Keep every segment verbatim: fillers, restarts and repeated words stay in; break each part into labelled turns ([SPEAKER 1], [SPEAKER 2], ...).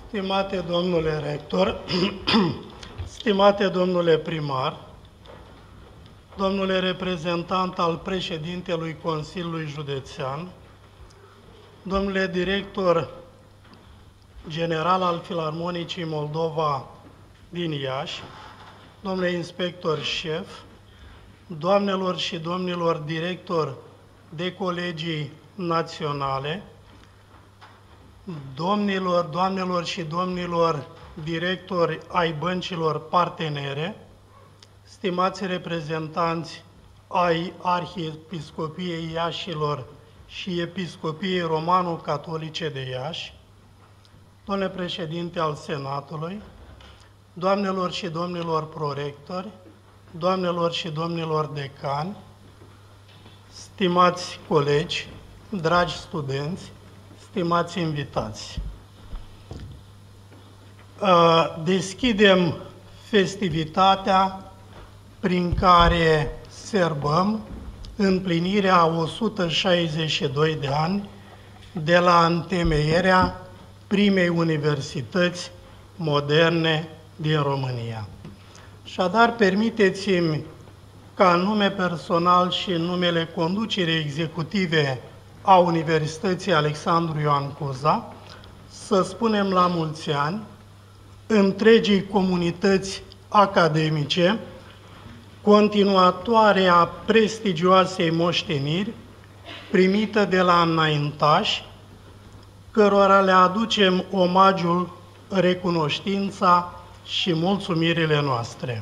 [SPEAKER 1] Stimate domnule rector, stimate domnule primar, domnule reprezentant al președintelui Consiliului Județean, domnule director general al Filarmonicii Moldova din Iași, domnule inspector șef, doamnelor și domnilor directori de colegii naționale, domnilor, doamnelor și domnilor directori ai băncilor partenere, stimați reprezentanți ai Arhiepiscopiei Iașilor și Episcopiei Romano-Catolice de Iași, domnule președinte al Senatului, doamnelor și domnilor prorectori, doamnelor și domnilor decani, stimați colegi, dragi studenți, stimați invitați. Deschidem festivitatea prin care sărbăm împlinirea a o sută șaizeci și doi de ani de la întemeierea primei universități moderne din România. Așadar, permiteți-mi ca în nume personal și în numele conducerii executive a Universității Alexandru Ioan Cuza să spunem la mulți ani întregii comunități academice, continuatoare a prestigioasei moșteniri primită de la înaintași, cărora le aducem omagiul, recunoștința și mulțumirile noastre.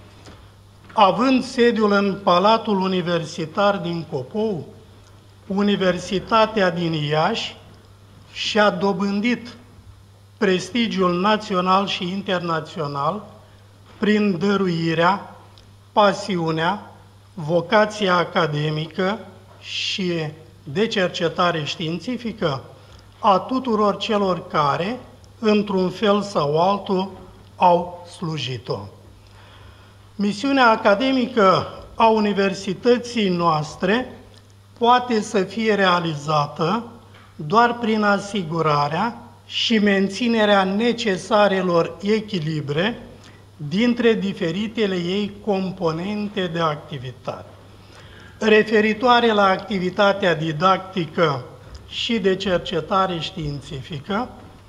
[SPEAKER 1] Având sediul în Palatul Universitar din Copou, Universitatea din Iași și-a dobândit prestigiul național și internațional prin dăruirea, pasiunea, vocația academică și de cercetare științifică a tuturor celor care, într-un fel sau altul, au slujit-o. Misiunea academică a universității noastre poate să fie realizată doar prin asigurarea și menținerea necesarelor echilibre dintre diferitele ei componente de activitate. Referitoare la activitatea didactică și de cercetare științifică,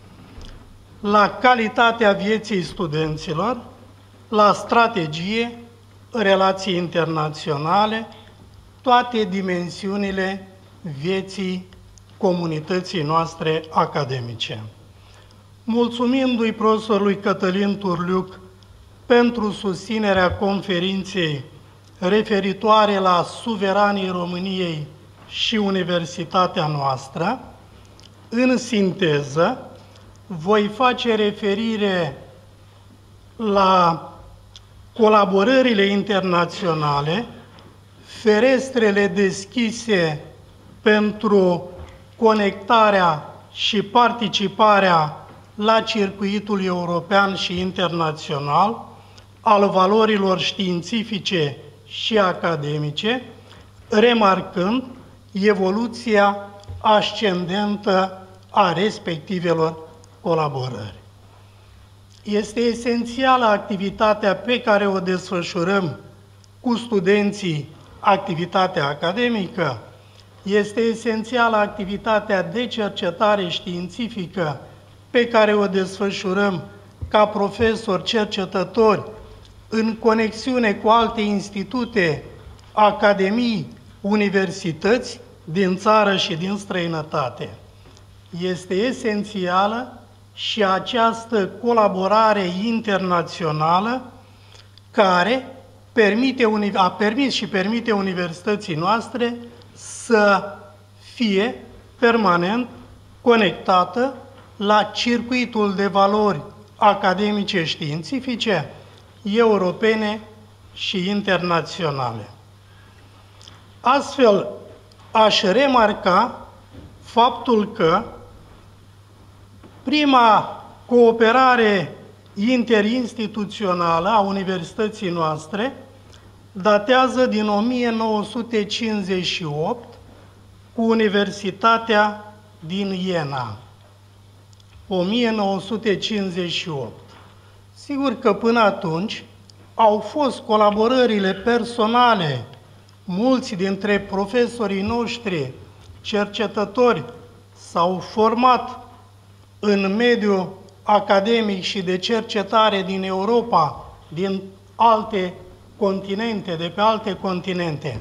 [SPEAKER 1] la calitatea vieții studenților, la strategie, relații internaționale, toate dimensiunile vieții comunității noastre academice. Mulțumindu-i profesorului Cătălin Turliuc pentru susținerea conferinței referitoare la suveranii României și universitatea noastră, în sinteză, voi face referire la colaborările internaționale, ferestrele deschise pentru conectarea și participarea la circuitul european și internațional al valorilor științifice și academice, remarcând evoluția ascendentă a respectivelor colaborări. Este esențială activitatea pe care o desfășurăm cu studenții, activitatea academică, este esențială activitatea de cercetare științifică pe care o desfășurăm ca profesori, cercetători, în conexiune cu alte institute, academii, universități din țară și din străinătate. Este esențială și această colaborare internațională care permite, a permis și permite universității noastre să fie permanent conectată la circuitul de valori academice științifice, europene și internaționale. Astfel, aș remarca faptul că prima cooperare interinstituțională a universității noastre datează din o mie nouă sute cincizeci și opt cu Universitatea din Iena. o mie nouă sute cincizeci și opt. Sigur că până atunci au fost colaborările personale. Mulți dintre profesorii noștri, cercetători, s-au format în mediul academic și de cercetare din Europa, din alte continente, de pe alte continente,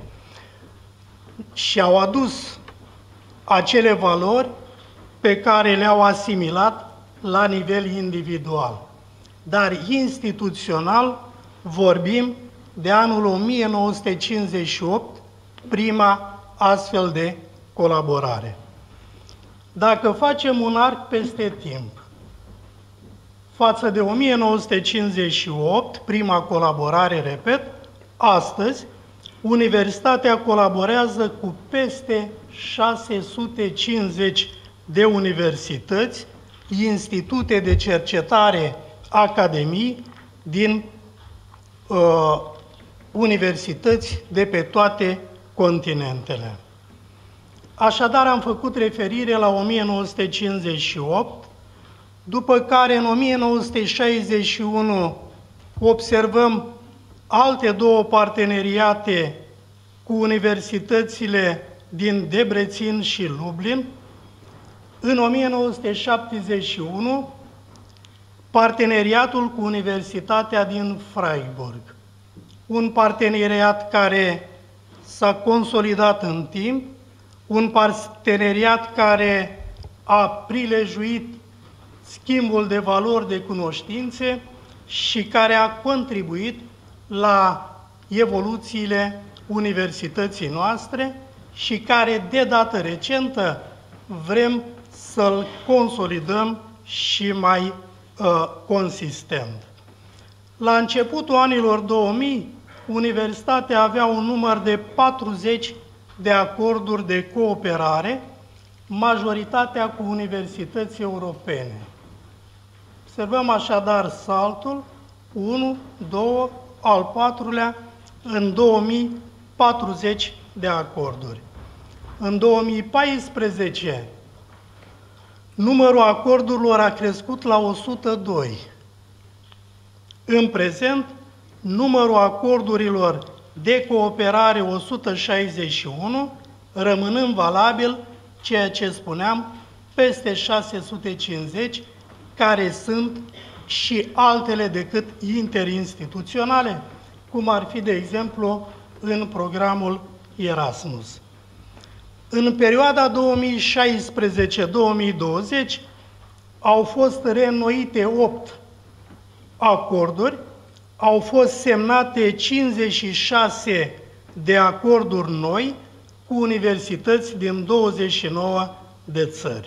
[SPEAKER 1] și au adus acele valori pe care le-au asimilat la nivel individual. Dar instituțional vorbim de anul o mie nouă sute cincizeci și opt, prima astfel de colaborare. Dacă facem un arc peste timp, față de o mie nouă sute cincizeci și opt, prima colaborare, repet, astăzi, Universitatea colaborează cu peste șase sute cincizeci de universități, institute de cercetare, academii din uh, universități de pe toate continentele. Așadar, am făcut referire la o mie nouă sute cincizeci și opt, după care în o mie nouă sute șaizeci și unu observăm alte două parteneriate cu universitățile din Debrecen și Lublin. În o mie nouă sute șaptezeci și unu, parteneriatul cu Universitatea din Freiburg. Un parteneriat care s-a consolidat în timp, un parteneriat care a prilejuit schimbul de valori, de cunoștințe și care a contribuit la evoluțiile universității noastre și care, de dată recentă, vrem să-l consolidăm și mai uh, consistent. La începutul anilor două mii, Universitatea avea un număr de patruzeci de acorduri de cooperare, majoritatea cu universități europene. Observăm așadar saltul, unu, doi, al patrulea, în două mii, patruzeci de acorduri. În două mii paisprezece, numărul acordurilor a crescut la o sută doi. În prezent, numărul acordurilor de cooperare o sută șaizeci și unu, rămânând valabil, ceea ce spuneam, peste șase sute cincizeci, care sunt și altele decât interinstituționale, cum ar fi, de exemplu, în programul Erasmus. În perioada două mii șaisprezece două mii douăzeci au fost reînnoite opt acorduri, au fost semnate cincizeci și șase de acorduri noi cu universități din douăzeci și nouă de țări.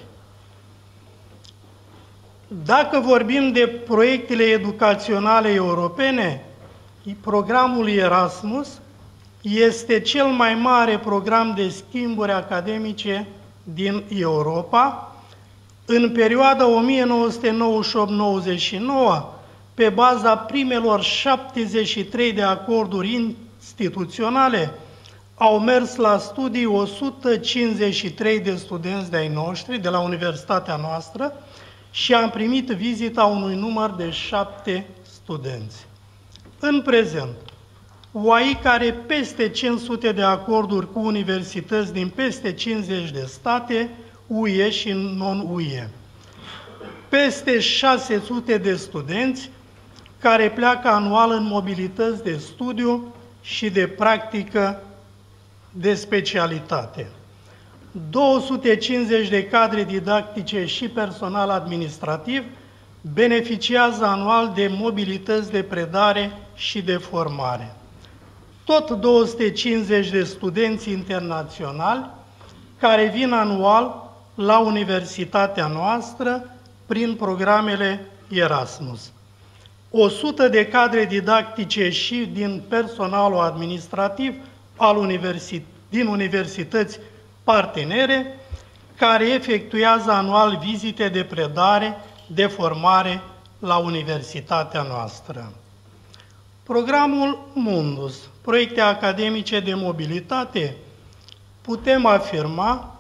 [SPEAKER 1] Dacă vorbim de proiectele educaționale europene, programul Erasmus este cel mai mare program de schimburi academice din Europa. În perioada o mie nouă sute nouăzeci și opt nouăzeci și nouă, pe baza primelor șaptezeci și trei de acorduri instituționale, au mers la studii o sută cincizeci și trei de studenți de-ai noștri, de la universitatea noastră, și am primit vizita unui număr de șapte studenți. În prezent, U A I are peste cinci sute de acorduri cu universități din peste cincizeci de state, U E și non-U E. Peste șase sute de studenți care pleacă anual în mobilități de studiu și de practică de specialitate. două sute cincizeci de cadre didactice și personal administrativ beneficiază anual de mobilități de predare și de formare. Tot două sute cincizeci de studenți internaționali care vin anual la universitatea noastră prin programele Erasmus. o sută de cadre didactice și din personalul administrativ al universit- din universități partenere, care efectuează anual vizite de predare, de formare la universitatea noastră. Programul Mundus, proiecte academice de mobilitate, putem afirma că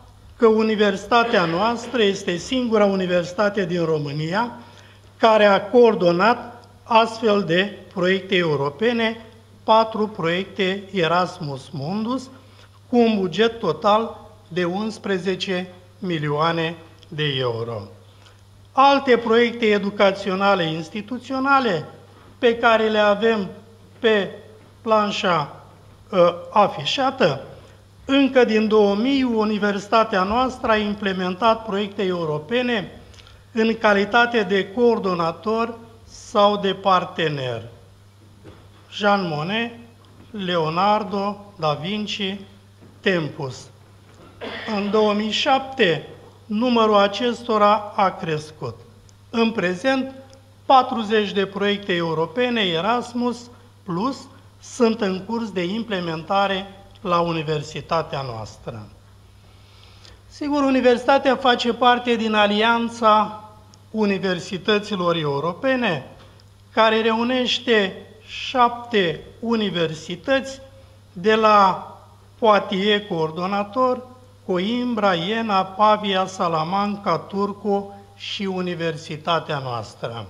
[SPEAKER 1] că universitatea noastră este singura universitate din România care a coordonat astfel de proiecte europene, patru proiecte Erasmus Mundus, cu un buget total de unsprezece milioane de euro. Alte proiecte educaționale instituționale pe care le avem pe planșa uh, afișată, încă din două mii, universitatea noastră a implementat proiecte europene în calitate de coordonator sau de partener. Jean Monnet, Leonardo, Da Vinci, Tempus. În două mii șapte, numărul acestora a crescut. În prezent, patruzeci de proiecte europene Erasmus Plus sunt în curs de implementare la universitatea noastră. Sigur, universitatea face parte din Alianța Universităților Europene, care reunește șapte universități, de la Poitiers coordonator, Coimbra, Iena, Pavia, Salamanca, Turcu și Universitatea noastră.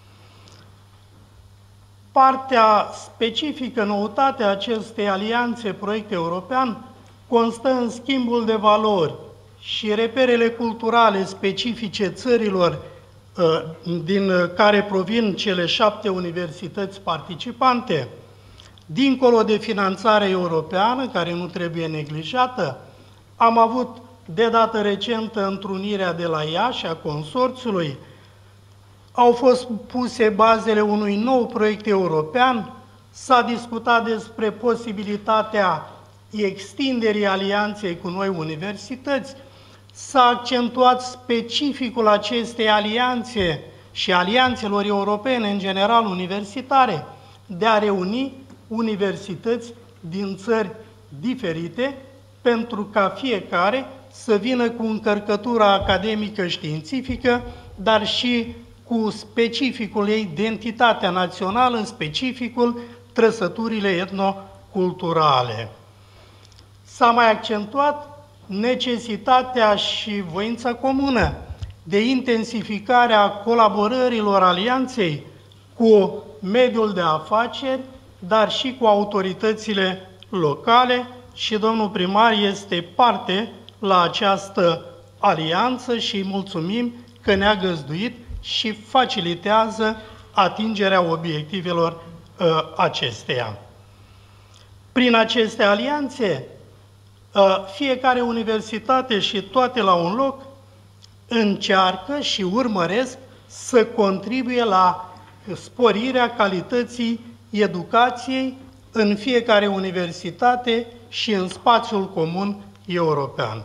[SPEAKER 1] Partea specifică, noutatea acestei alianțe proiect european, constă în schimbul de valori și reperele culturale specifice țărilor din care provin cele șapte universități participante, dincolo de finanțarea europeană, care nu trebuie neglijată. Am avut de dată recentă întrunirea de la Iași a consorțiului, au fost puse bazele unui nou proiect european, s-a discutat despre posibilitatea extinderii alianței cu noi universități, s-a accentuat specificul acestei alianțe și alianțelor europene, în general universitare, de a reuni universități din țări diferite, pentru ca fiecare să vină cu încărcătura academică științifică, dar și cu specificul ei, identitatea națională, specificul, trăsăturile etnoculturale. S-a mai accentuat necesitatea și voința comună de intensificare a colaborărilor alianței cu mediul de afaceri, dar și cu autoritățile locale, și domnul primar este parte la această alianță și îi mulțumim că ne-a găzduit și facilitează atingerea obiectivelor uh, acesteia. Prin aceste alianțe, uh, fiecare universitate și toate la un loc încearcă și urmăresc să contribuie la sporirea calității educației în fiecare universitate și în spațiul comun european.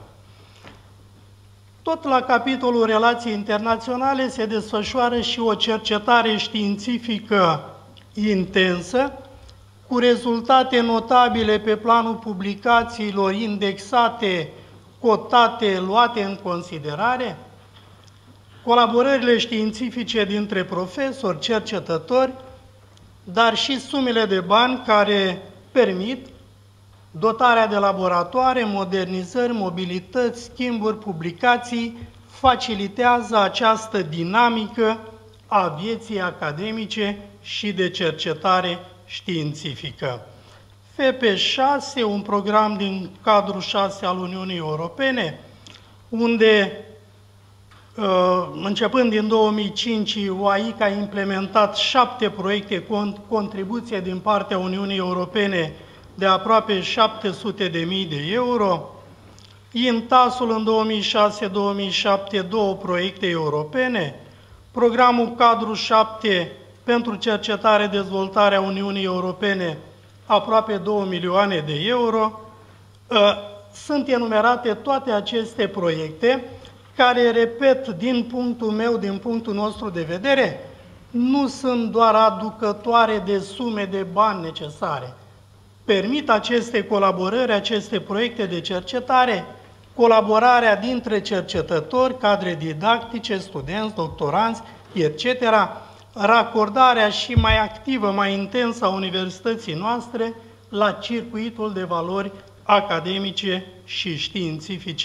[SPEAKER 1] Tot la capitolul relații internaționale se desfășoară și o cercetare științifică intensă, cu rezultate notabile pe planul publicațiilor indexate, cotate, luate în considerare, colaborările științifice dintre profesori, cercetători, dar și sumele de bani care permit dotarea de laboratoare, modernizări, mobilități, schimburi, publicații, facilitează această dinamică a vieții academice și de cercetare științifică. F P șase, un program din cadrul șase al Uniunii Europene, unde, începând din două mii cinci, O A I C a implementat șapte proiecte cu contribuție din partea Uniunii Europene de aproape șapte sute de mii de euro, INTAS-ul în două mii șase două mii șapte, două proiecte europene, programul cadru șapte pentru cercetare dezvoltarea Uniunii Europene, aproape două milioane de euro. Sunt enumerate toate aceste proiecte care, repet, din punctul meu, din punctul nostru de vedere, nu sunt doar aducătoare de sume de bani necesare. Permit aceste colaborări, aceste proiecte de cercetare, colaborarea dintre cercetători, cadre didactice, studenți, doctoranți, et cetera, racordarea și mai activă, mai intensă a universității noastre la circuitul de valori academice și științifice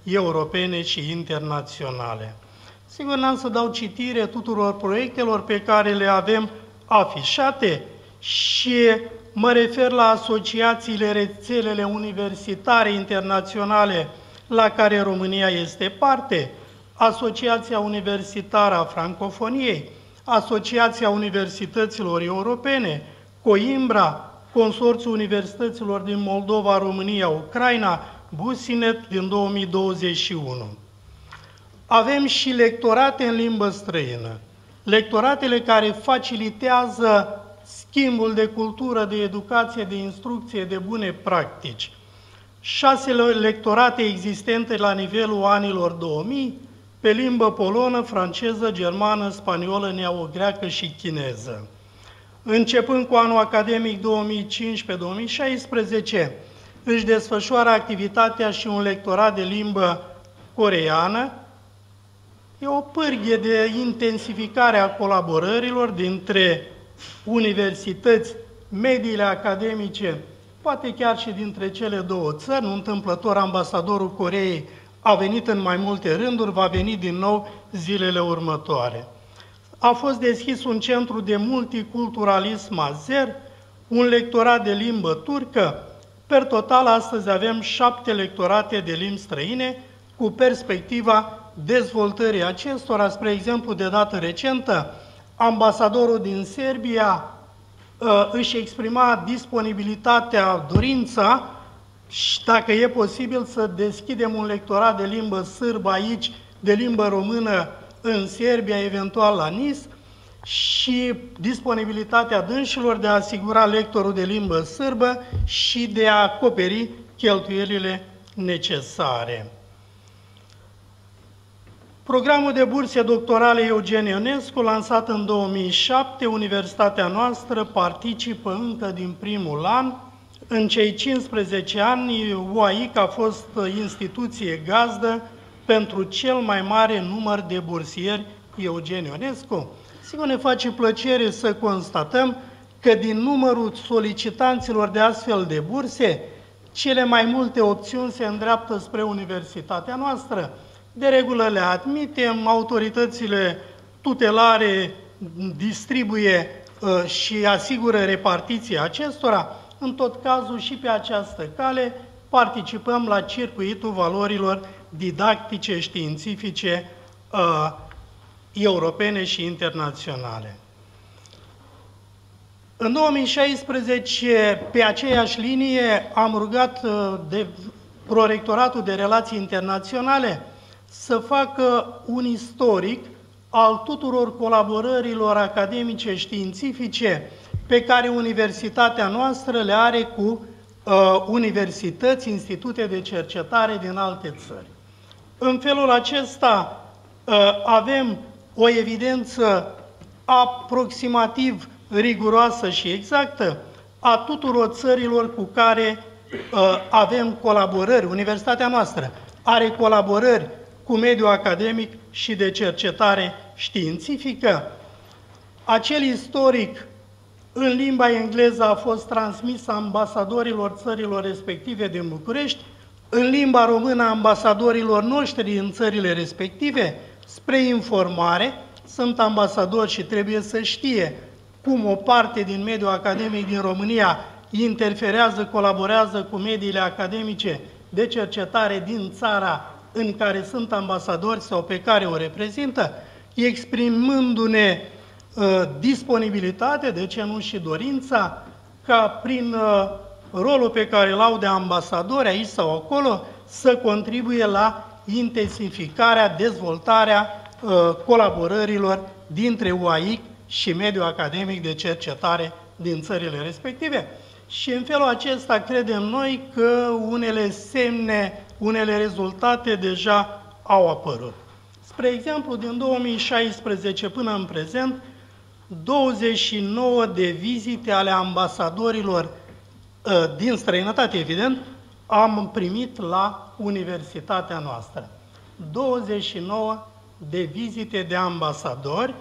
[SPEAKER 1] europene și internaționale. Sigur, n-am să dau citire tuturor proiectelor pe care le avem afișate și mă refer la asociațiile, rețelele universitare internaționale la care România este parte, Asociația Universitară a Francofoniei, Asociația Universităților Europene, Coimbra, Consorțiul Universităților din Moldova, România, Ucraina, Businet din două mii douăzeci și unu. Avem și lectorate în limbă străină, lectoratele care facilitează schimbul de cultură, de educație, de instrucție, de bune practici. Șase lectorate existente la nivelul anilor două mii, pe limbă polonă, franceză, germană, spaniolă, neogreacă și chineză. Începând cu anul academic două mii cincisprezece două mii șaisprezece, își desfășoară activitatea și un lectorat de limbă coreeană. E o pârghie de intensificare a colaborărilor dintre universități, mediile academice, poate chiar și dintre cele două țări. Nu întâmplător, ambasadorul Coreei a venit în mai multe rânduri, va veni din nou zilele următoare. A fost deschis un centru de multiculturalism azer, un lectorat de limbă turcă. Per total, astăzi avem șapte lectorate de limbi străine cu perspectiva dezvoltării acestora. Spre exemplu, de dată recentă, ambasadorul din Serbia își exprima disponibilitatea, dorința, și dacă e posibil să deschidem un lectorat de limbă sârbă aici, de limbă română în Serbia, eventual la Nis, și disponibilitatea dânșilor de a asigura lectorul de limbă sârbă și de a acoperi cheltuielile necesare. Programul de burse doctorale Eugen Ionescu, lansat în două mii șapte, universitatea noastră participă încă din primul an. În cei cincisprezece ani, U A I C a fost instituție gazdă pentru cel mai mare număr de bursieri Eugen Ionescu. Sigur, ne face plăcere să constatăm că din numărul solicitanților de astfel de burse, cele mai multe opțiuni se îndreaptă spre universitatea noastră. De regulă le admitem, autoritățile tutelare distribuie uh, și asigură repartiția acestora. În tot cazul și pe această cale participăm la circuitul valorilor didactice, științifice, uh, europene și internaționale. În două mii șaisprezece, pe aceeași linie, am rugat uh, de Prorectoratul de Relații Internaționale să facă un istoric al tuturor colaborărilor academice științifice pe care universitatea noastră le are cu uh, universități, institute de cercetare din alte țări. În felul acesta uh, avem o evidență aproximativ riguroasă și exactă a tuturor țărilor cu care uh, avem colaborări. Universitatea noastră are colaborări cu mediul academic și de cercetare științifică. Acel istoric în limba engleză a fost transmis ambasadorilor țărilor respective din București, în limba română ambasadorilor noștri în țările respective, spre informare. Sunt ambasadori și trebuie să știe cum o parte din mediul academic din România interferează, colaborează cu mediile academice de cercetare din țara în care sunt ambasadori sau pe care o reprezintă, exprimându-ne uh, disponibilitate, de ce nu și dorința, ca prin uh, rolul pe care îl au de ambasadori aici sau acolo, să contribuie la intensificarea, dezvoltarea uh, colaborărilor dintre U A I C și mediul academic de cercetare din țările respective. Și în felul acesta credem noi că unele semne, unele rezultate deja au apărut. Spre exemplu, din două mii șaisprezece până în prezent, douăzeci și nouă de vizite ale ambasadorilor din străinătate, evident, am primit la universitatea noastră. douăzeci și nouă de vizite de ambasadori.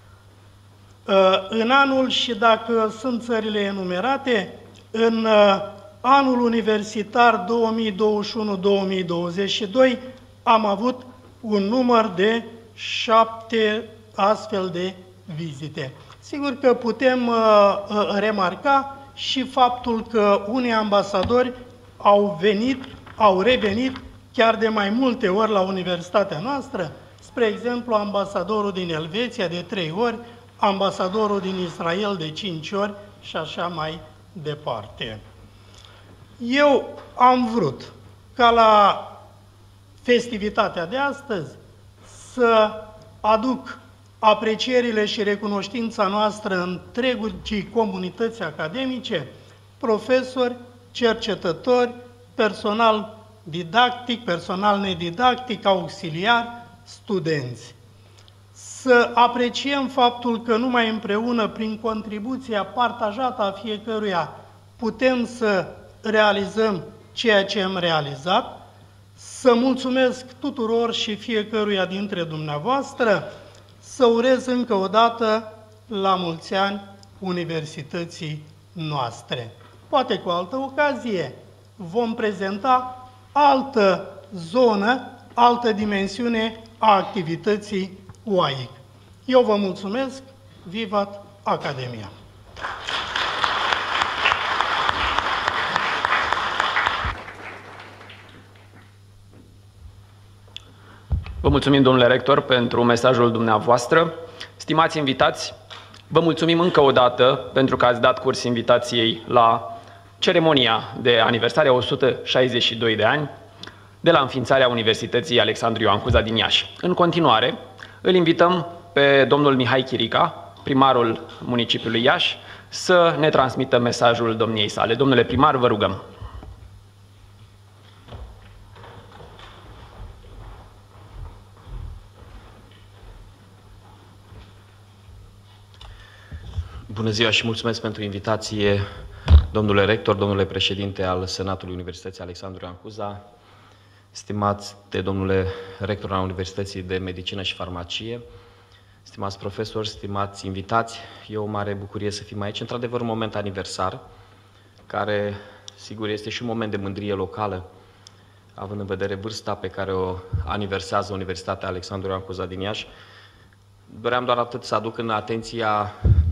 [SPEAKER 1] În anul, și dacă sunt țările enumerate, în anul universitar două mii douăzeci și unu două mii douăzeci și doi am avut un număr de șapte astfel de vizite. Sigur că putem uh, uh, remarca și faptul că unii ambasadori au venit, au revenit chiar de mai multe ori la universitatea noastră, spre exemplu ambasadorul din Elveția de trei ori, ambasadorul din Israel de cinci ori și așa mai departe. Eu am vrut ca la festivitatea de astăzi să aduc aprecierile și recunoștința noastră întregii comunități academice, profesori, cercetători, personal didactic, personal nedidactic, auxiliar, studenți. Să apreciem faptul că numai împreună, prin contribuția partajată a fiecăruia, putem să realizăm ceea ce am realizat, să mulțumesc tuturor și fiecăruia dintre dumneavoastră, să urez încă o dată la mulți ani universității noastre. Poate cu altă ocazie vom prezenta altă zonă, altă dimensiune a activității U A I C. Eu vă mulțumesc, vivat Academia!
[SPEAKER 2] Vă mulțumim, domnule rector, pentru mesajul dumneavoastră. Stimați invitați, vă mulțumim încă o dată pentru că ați dat curs invitației la ceremonia de aniversare a o sută șaizeci și doi de ani de la înființarea Universității Alexandru Ioan Cuza din Iași. În continuare, îl invităm pe domnul Mihai Chirica, primarul municipiului Iași, să ne transmită mesajul domniei sale. Domnule primar, vă rugăm.
[SPEAKER 3] Bună ziua și mulțumesc pentru invitație, domnule rector, domnule președinte al Senatului Universității Alexandru Ioan Cuza, stimați de domnule rector al Universității de Medicină și Farmacie, stimați profesori, stimați invitați, e o mare bucurie să fim aici. Într-adevăr, un moment aniversar, care, sigur, este și un moment de mândrie locală, având în vedere vârsta pe care o aniversează Universitatea Alexandru Ioan Cuza din Iași. Doream doar atât să aduc în atenția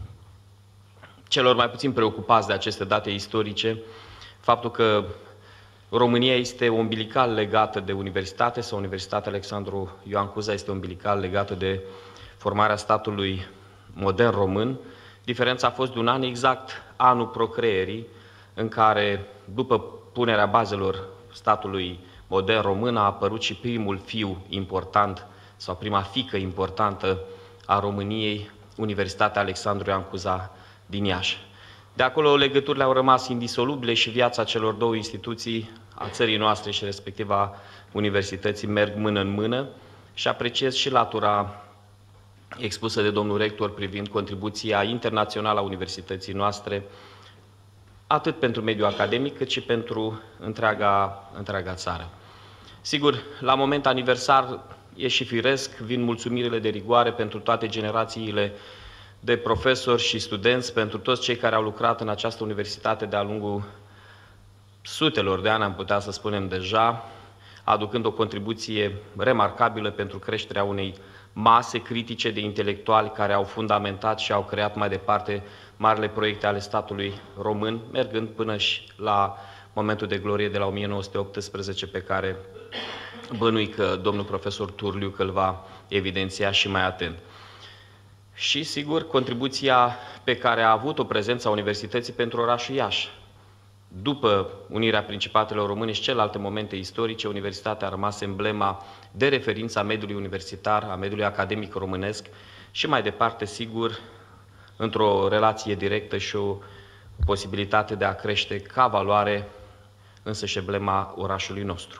[SPEAKER 3] celor mai puțin preocupați de aceste date istorice, faptul că România este umbilical legată de universitate sau Universitatea Alexandru Ioan Cuza este umbilical legată de formarea statului modern român. Diferența a fost de un an exact, anul procreerii, în care, după punerea bazelor statului modern român, a apărut și primul fiu important sau prima fiică importantă a României, Universitatea Alexandru Ioan Cuza din Iași. De acolo legăturile au rămas indisolubile și viața celor două instituții a țării noastre și respectiva universității merg mână în mână și apreciez și latura expusă de domnul rector privind contribuția internațională a universității noastre, atât pentru mediul academic, cât și pentru întreaga, întreaga țară. Sigur, la moment aniversar e și firesc, vin mulțumirile de rigoare pentru toate generațiile de profesori și studenți, pentru toți cei care au lucrat în această universitate de-a lungul sutelor de ani, am putea să spunem deja, aducând o contribuție remarcabilă pentru creșterea unei mase critice de intelectuali care au fundamentat și au creat mai departe marile proiecte ale statului român, mergând până și la momentul de glorie de la o mie nouă sute optsprezece, pe care bănui că domnul profesor Turliu că îl va evidenția și mai atent. Și, sigur, contribuția pe care a avut-o prezența Universității pentru orașul Iași. După unirea Principatelor Române și celelalte momente istorice, Universitatea a rămas emblema de referință a mediului universitar, a mediului academic românesc și mai departe, sigur, într-o relație directă și o posibilitate de a crește ca valoare însăși emblema orașului nostru.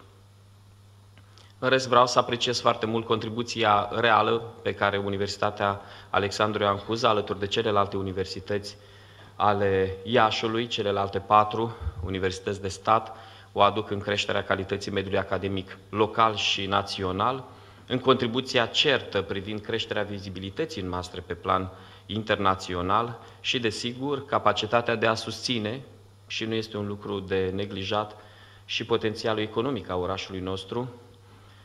[SPEAKER 3] În rest, vreau să apreciez foarte mult contribuția reală pe care Universitatea Alexandru Ioan Cuza, alături de celelalte universități ale Iașului, celelalte patru universități de stat, o aduc în creșterea calității mediului academic local și național, în contribuția certă privind creșterea vizibilității noastre pe plan internațional și, desigur, capacitatea de a susține, și nu este un lucru de neglijat, și potențialul economic al orașului nostru,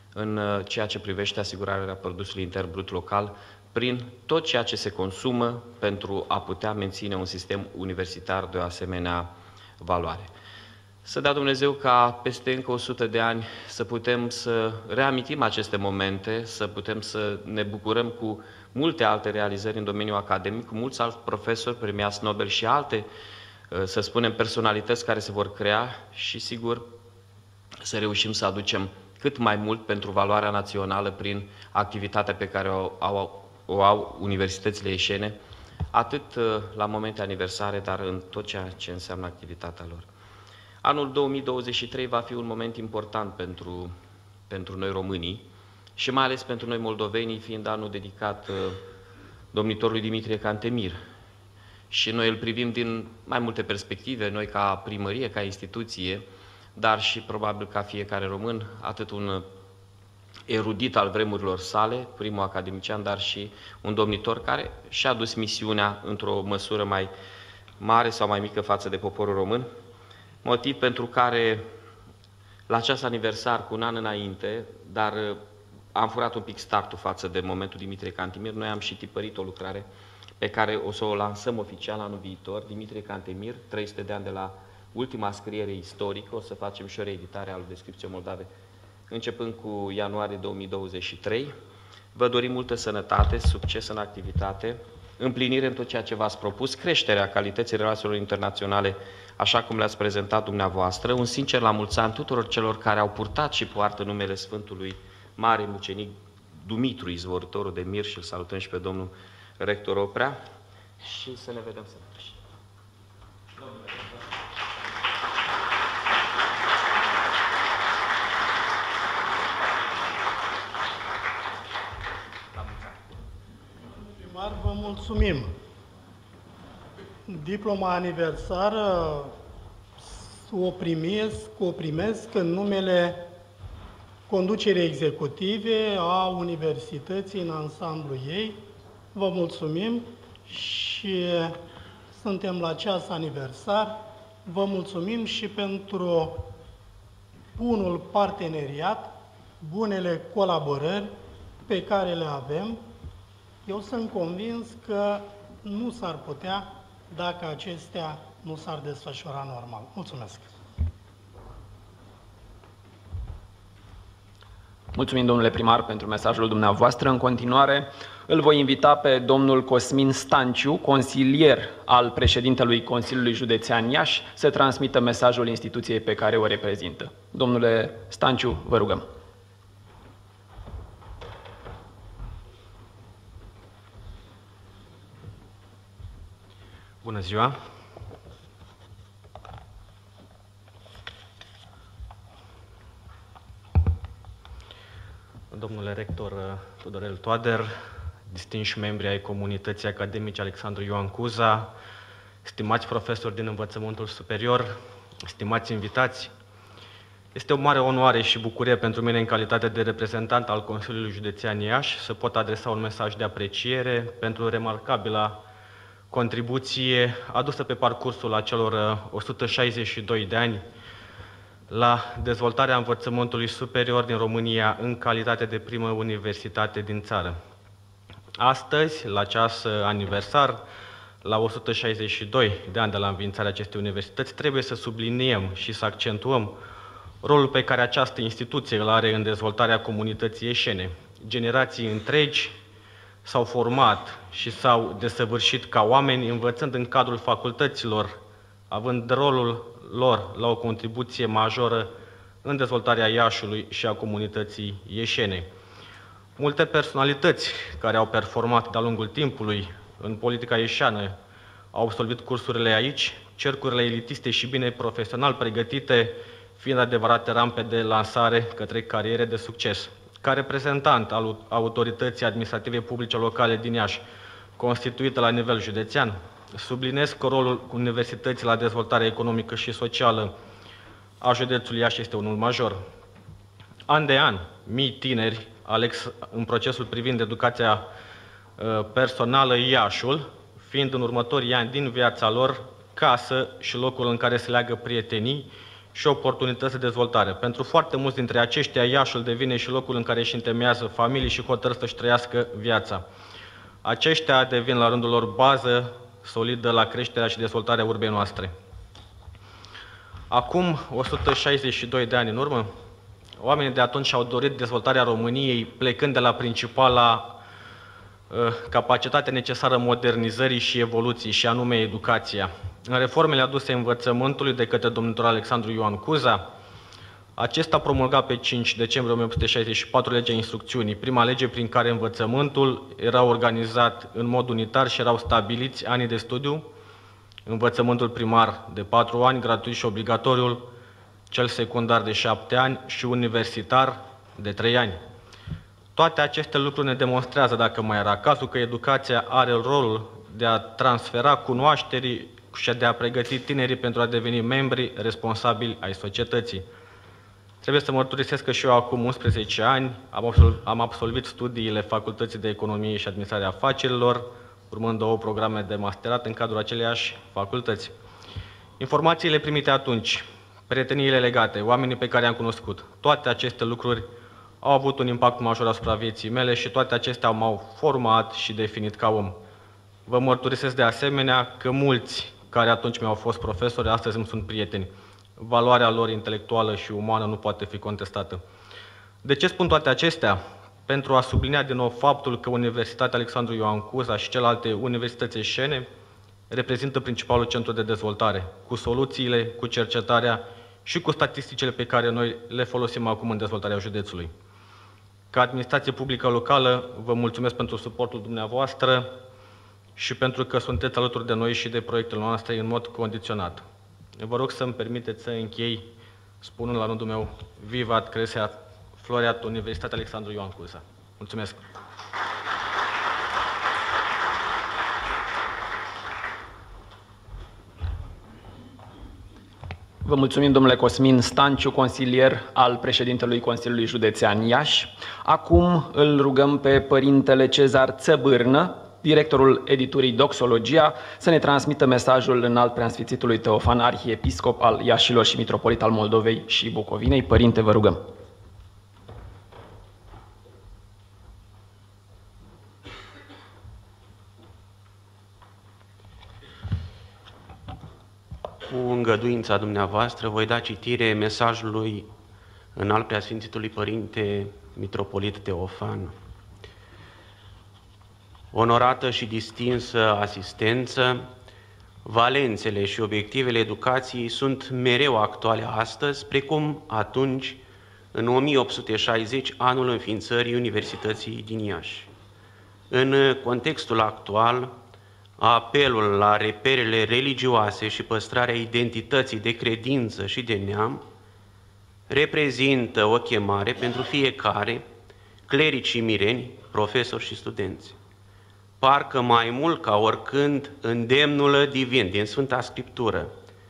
[SPEAKER 3] în ceea ce privește asigurarea produsului intern brut local, prin tot ceea ce se consumă pentru a putea menține un sistem universitar de o asemenea valoare. Să dea Dumnezeu ca peste încă o sută de ani să putem să reamintim aceste momente, să putem să ne bucurăm cu multe alte realizări în domeniul academic, cu mulți alți profesori premiați Nobel și alte, să spunem, personalități care se vor crea și, sigur, să reușim să aducem cât mai mult pentru valoarea națională prin activitatea pe care o au, o au universitățile ieșene, atât la momente aniversare, dar în tot ceea ce înseamnă activitatea lor. Anul două mii douăzeci și trei va fi un moment important pentru, pentru noi românii și mai ales pentru noi moldovenii, fiind anul dedicat uh, domnitorului Dimitrie Cantemir. Și noi îl privim din mai multe perspective, noi ca primărie, ca instituție, dar și probabil ca fiecare român, atât un erudit al vremurilor sale, primul academician, dar și un domnitor care și-a dus misiunea într-o măsură mai mare sau mai mică față de poporul român. Motiv pentru care la acest aniversar, cu un an înainte, dar am furat un pic startul față de momentul Dimitrie Cantemir, noi am și tipărit o lucrare pe care o să o lansăm oficial anul viitor, Dimitrie Cantemir, trei sute de ani de la ultima scriere istorică, o să facem și o reeditare a lui Descripție Moldave, începând cu ianuarie două mii douăzeci și trei. Vă dorim multă sănătate, succes în activitate, împlinire în tot ceea ce v-ați propus, creșterea calității relațiilor internaționale, așa cum le-ați prezentat dumneavoastră, un sincer la mulți ani tuturor celor care au purtat și poartă numele Sfântului Mare Mucenic Dumitru, izvorătorul de mir, și îl salutăm și pe domnul rector Oprea și să ne vedem sănătoși.
[SPEAKER 1] Primar, vă mulțumim. Diploma aniversară o primesc, o primesc în numele conducerii executive a universității în ansamblu ei. Vă mulțumim și suntem la ceas aniversar. Vă mulțumim și pentru bunul parteneriat, bunele colaborări pe care le avem. Eu sunt convins că nu s-ar putea dacă acestea nu s-ar desfășura normal. Mulțumesc!
[SPEAKER 2] Mulțumim, domnule primar, pentru mesajul dumneavoastră. În continuare, îl voi invita pe domnul Cosmin Stanciu, consilier al președintelui Consiliului Județean Iași, să transmită mesajul instituției pe care o reprezintă. Domnule Stanciu, vă rugăm.
[SPEAKER 4] Bună ziua! Domnule rector Tudorel Toader, distinși membri ai comunității academice Alexandru Ioan Cuza, stimați profesori din învățământul superior, stimați invitați, este o mare onoare și bucurie pentru mine, în calitate de reprezentant al Consiliului Județean Iași, să pot adresa un mesaj de apreciere pentru remarcabila contribuție adusă pe parcursul acelor o sută șaizeci și doi de ani la dezvoltarea învățământului superior din România în calitate de primă universitate din țară. Astăzi, la ceas aniversar, la o sută șaizeci și doi de ani de la înființarea acestei universități, trebuie să subliniem și să accentuăm rolul pe care această instituție îl are în dezvoltarea comunității ieșene. Generații întregi s-au format și s-au desăvârșit ca oameni, învățând în cadrul facultăților, având rolul lor la o contribuție majoră în dezvoltarea Iașului și a comunității ieșene. Multe personalități care au performat de-a lungul timpului în politica ieșeană au absolvit cursurile aici, cercurile elitiste și bine profesional pregătite fiind adevărate rampe de lansare către cariere de succes. Ca reprezentant al autorității administrative publice locale din Iași, constituită la nivel județean, subliniez că rolul universității la dezvoltarea economică și socială a județului Iași este unul major. An de an, mii tineri aleg în procesul privind educația personală Iașul, fiind în următorii ani din viața lor casă și locul în care se leagă prietenii, și oportunități de dezvoltare. Pentru foarte mulți dintre aceștia, Iașiul devine și locul în care își întemeiază familii și hotărăsc să-și trăiască viața. Aceștia devin la rândul lor bază solidă la creșterea și dezvoltarea urbei noastre. Acum, o sută șaizeci și doi de ani în urmă, oamenii de atunci au dorit dezvoltarea României plecând de la principala uh, capacitate necesară modernizării și evoluției, și anume educația. În reformele aduse învățământului de către domnul Alexandru Ioan Cuza, acesta promulga pe cinci decembrie o mie opt sute șaizeci și patru legea instrucțiunii, prima lege prin care învățământul era organizat în mod unitar și erau stabiliți anii de studiu, învățământul primar de patru ani, gratuit și obligatoriul, cel secundar de șapte ani și universitar de trei ani. Toate aceste lucruri ne demonstrează, dacă mai era cazul, că educația are rolul de a transfera cunoașterii și de a pregăti tinerii pentru a deveni membri responsabili ai societății. Trebuie să mărturisesc că și eu acum unsprezece ani am, absolv am absolvit studiile Facultății de Economie și Administrare a Afacerilor, urmând două programe de masterat în cadrul aceleiași facultăți. Informațiile primite atunci, prieteniile legate, oamenii pe care i-am cunoscut, toate aceste lucruri au avut un impact major asupra vieții mele și toate acestea m-au format și definit ca om. Vă mărturisesc de asemenea că mulți care atunci mi-au fost profesori, astăzi îmi sunt prieteni. Valoarea lor intelectuală și umană nu poate fi contestată. De ce spun toate acestea? Pentru a sublinia din nou faptul că Universitatea Alexandru Ioan Cuza și celelalte universități eșene reprezintă principalul centru de dezvoltare, cu soluțiile, cu cercetarea și cu statisticile pe care noi le folosim acum în dezvoltarea județului. Ca administrație publică locală, vă mulțumesc pentru suportul dumneavoastră și pentru că sunteți alături de noi și de proiectele noastre în mod condiționat. Vă rog să-mi permiteți să închei spunând la rândul meu Vivat Crescea Floreat Universitatea Alexandru Ioan Cuza. Mulțumesc!
[SPEAKER 2] Vă mulțumim, domnule Cosmin Stanciu, consilier al președintelui Consiliului Județean Iași. Acum îl rugăm pe părintele Cezar Țăbârnă, directorul editurii Doxologia, să ne transmită mesajul înalt preasfințitului Teofan, arhiepiscop al Iașilor și mitropolit al Moldovei și Bucovinei. Părinte, vă rugăm.
[SPEAKER 5] Cu îngăduința dumneavoastră voi da citire mesajului înalt preasfințitului Părinte Mitropolit Teofan. Onorată și distinsă asistență, valențele și obiectivele educației sunt mereu actuale astăzi, precum atunci, în o mie opt sute șaizeci, anul înființării Universității din Iași. În contextul actual, apelul la reperele religioase și păstrarea identității de credință și de neam reprezintă o chemare pentru fiecare, clerici și mireni, profesori și studenți. Parcă mai mult ca oricând îndemnul divin din Sfânta Scriptură,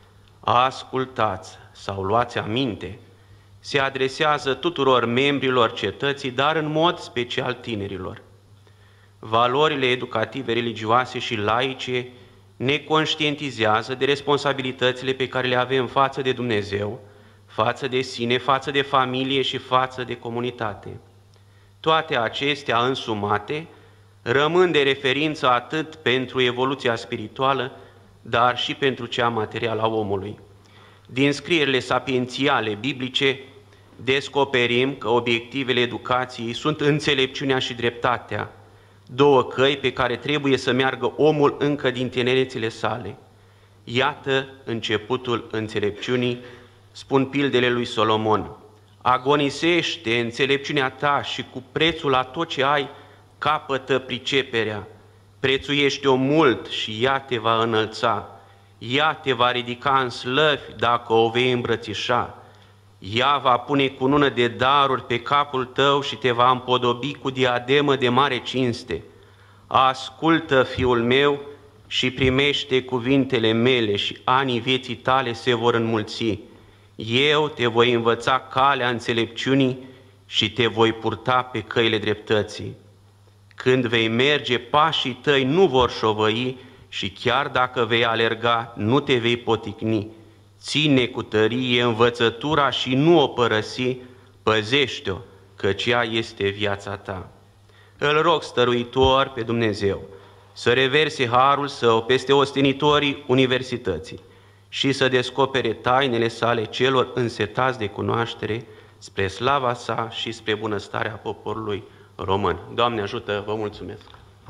[SPEAKER 5] ascultați sau luați aminte, se adresează tuturor membrilor cetății, dar în mod special tinerilor. Valorile educative, religioase și laice ne conștientizează de responsabilitățile pe care le avem față de Dumnezeu, față de sine, față de familie și față de comunitate. Toate acestea însumate rămân de referință atât pentru evoluția spirituală, dar și pentru cea materială a omului. Din scrierile sapiențiale biblice descoperim că obiectivele educației sunt înțelepciunea și dreptatea, două căi pe care trebuie să meargă omul încă din tinerețile sale. Iată începutul înțelepciunii, spun pildele lui Solomon. Agonisește înțelepciunea ta și cu prețul la tot ce ai capătă priceperea. Prețuiește-o mult și ea te va înălța. Ea te va ridica în slăvi dacă o vei îmbrățișa. Ea va pune cunună de daruri pe capul tău și te va împodobi cu diademă de mare cinste. Ascultă, fiul meu, și primește cuvintele mele și anii vieții tale se vor înmulți. Eu te voi învăța calea înțelepciunii și te voi purta pe căile dreptății. Când vei merge, pașii tăi nu vor șovăi și chiar dacă vei alerga, nu te vei poticni. ține cu tărie învățătura și nu o părăsi, păzește-o, căci ea este viața ta. Îl rog stăruitor pe Dumnezeu să reverse harul său peste ostenitorii universității și să descopere tainele sale celor însetați de cunoaștere spre slava sa și spre bunăstarea poporului român. Doamne ajută, vă mulțumesc!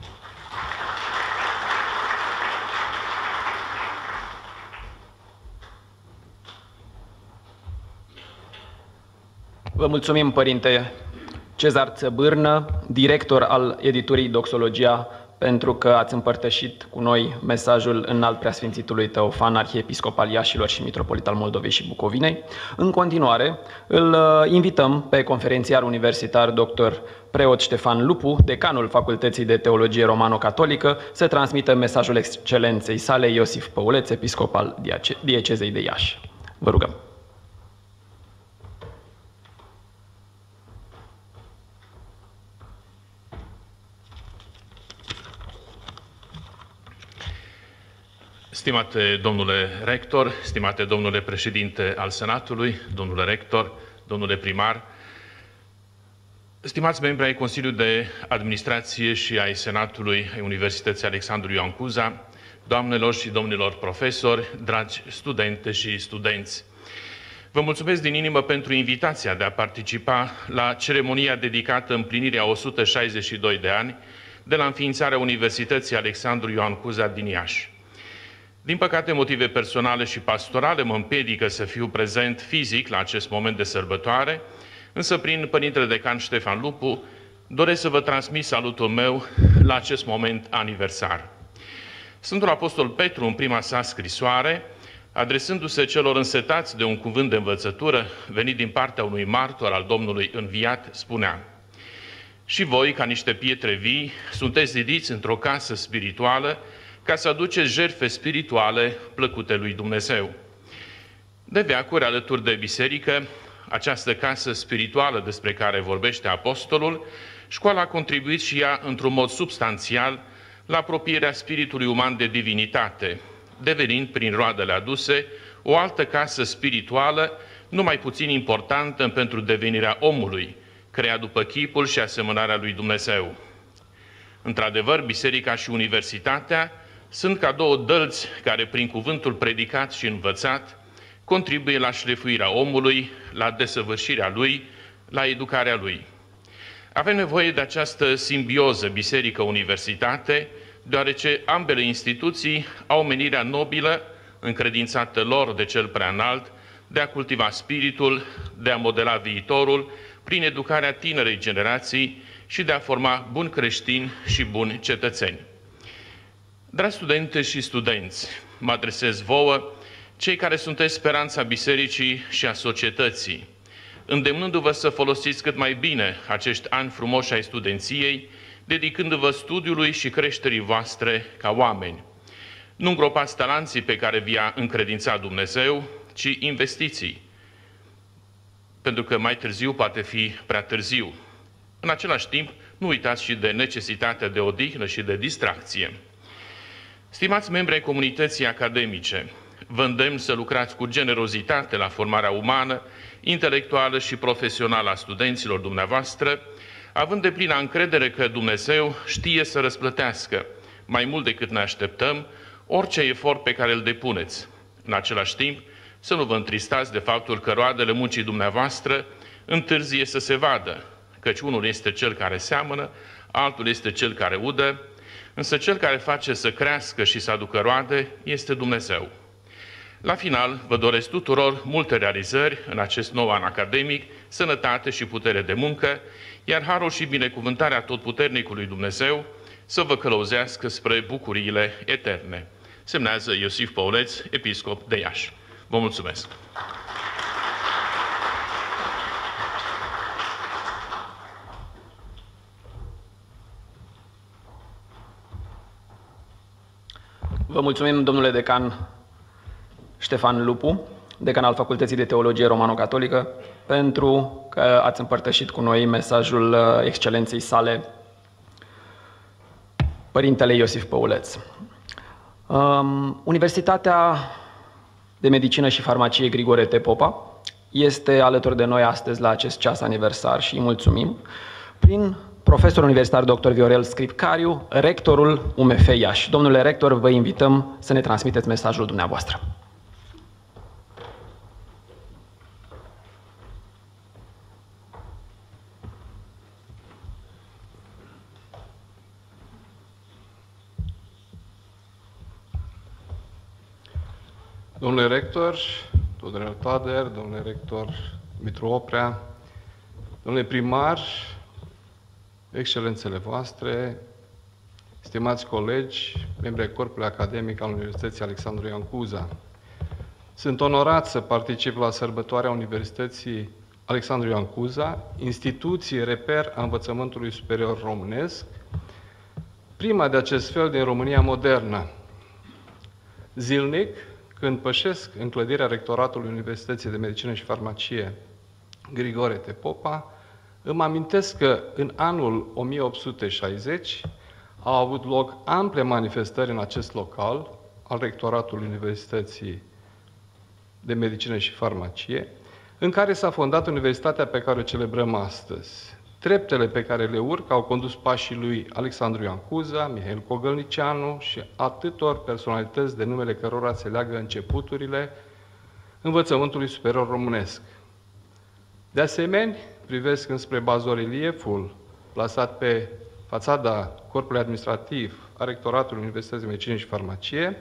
[SPEAKER 2] Vă mulțumim, Părinte Cezar Țăbârnă, director al editurii Doxologia, pentru că ați împărtășit cu noi mesajul înalt preasfințitului Teofan, arhiepiscop al Iașilor și mitropolit al Moldovei și Bucovinei. În continuare, îl invităm pe conferențiar universitar doctor preot Ștefan Lupu, decanul Facultății de Teologie Romano-Catolică, să transmită mesajul excelenței sale Iosif Păuleț, episcop al diecezei de Iași. Vă rugăm.
[SPEAKER 6] Stimate domnule rector, stimate domnule președinte al Senatului, domnule rector, domnule primar, stimați membri ai Consiliului de Administrație și ai Senatului ai Universității Alexandru Ioan Cuza, doamnelor și domnilor profesori, dragi studente și studenți, vă mulțumesc din inimă pentru invitația de a participa la ceremonia dedicată împlinirii a o sută șaizeci și doi de ani de la înființarea Universității Alexandru Ioan Cuza din Iași. Din păcate, motive personale și pastorale mă împiedică să fiu prezent fizic la acest moment de sărbătoare, însă prin Părintele Decan Ștefan Lupu doresc să vă transmit salutul meu la acest moment aniversar. Sfântul Apostol Petru, în prima sa scrisoare, adresându-se celor însetați de un cuvânt de învățătură venit din partea unui martor al Domnului înviat, spunea: și voi, ca niște pietre vii, sunteți zidiți într-o casă spirituală, ca să aduceți jertfe spirituale plăcute lui Dumnezeu. De veacuri, alături de biserică, această casă spirituală despre care vorbește apostolul, școala a contribuit și ea într-un mod substanțial la apropierea spiritului uman de divinitate, devenind prin roadele aduse o altă casă spirituală, nu mai puțin importantă pentru devenirea omului, creat după chipul și asemănarea lui Dumnezeu. Într-adevăr, biserica și universitatea sunt ca două dălți care, prin cuvântul predicat și învățat, contribuie la șlefuirea omului, la desăvârșirea lui, la educarea lui. Avem nevoie de această simbioză biserică-universitate, deoarece ambele instituții au menirea nobilă, încredințată lor de cel preanalt, de a cultiva spiritul, de a modela viitorul, prin educarea tinerei generații și de a forma buni creștini și buni cetățeni. Dragi studente și studenți, mă adresez vouă, cei care sunteți speranța bisericii și a societății, îndemnându-vă să folosiți cât mai bine acești ani frumoși ai studenției, dedicându-vă studiului și creșterii voastre ca oameni. Nu îngropați talanții pe care vi-a încredințat Dumnezeu, ci investiții, pentru că mai târziu poate fi prea târziu. În același timp, nu uitați și de necesitatea de odihnă și de distracție. Stimați membri ai comunității academice, vă îndemn să lucrați cu generozitate la formarea umană, intelectuală și profesională a studenților dumneavoastră, având deplină încredere că Dumnezeu știe să răsplătească, mai mult decât ne așteptăm, orice efort pe care îl depuneți. În același timp, să nu vă întristați de faptul că roadele muncii dumneavoastră întârzie să se vadă, căci unul este cel care seamănă, altul este cel care udă, însă cel care face să crească și să aducă roade este Dumnezeu. La final, vă doresc tuturor multe realizări în acest nou an academic, sănătate și putere de muncă, iar harul și binecuvântarea Atotputernicului Dumnezeu să vă călăuzească spre bucuriile eterne. Semnează Iosif Păuleț, episcop de Iași. Vă mulțumesc!
[SPEAKER 2] Vă mulțumim, domnule decan Ștefan Lupu, decan al Facultății de Teologie Romano-Catolică, pentru că ați împărtășit cu noi mesajul excelenței sale, Părintele Iosif Păuleț. Um, Universitatea de Medicină și Farmacie Grigore T. Popa este alături de noi astăzi la acest ceas aniversar și îi mulțumim, prin profesor universitar doctor Viorel Scripcariu, rectorul U M F Iași. Domnule rector, vă invităm să ne transmiteți mesajul dumneavoastră.
[SPEAKER 7] Domnule rector, domnule Toader, domnule rector Mitru Oprea, domnule primar, excelențele voastre, stimați colegi, membri ai Corpului Academic al Universității Alexandru Ioan Cuza, sunt onorat să particip la sărbătoarea Universității Alexandru Ioan Cuza, instituție reper a învățământului superior românesc, prima de acest fel din România modernă. Zilnic, când pășesc în clădirea Rectoratului Universității de Medicină și Farmacie Grigore T. Popa, îmi amintesc că în anul o mie opt sute șaizeci au avut loc ample manifestări în acest local al Rectoratului Universității de Medicină și Farmacie, în care s-a fondat universitatea pe care o celebrăm astăzi. Treptele pe care le urc au condus pașii lui Alexandru Ioan Cuza, Mihail Cogălnicianu și atâtor personalități de numele cărora se leagă începuturile învățământului superior românesc. De asemenea, privesc înspre bazorelieful plasat pe fațada corpului administrativ a Rectoratului Universității de Medicină și Farmacie,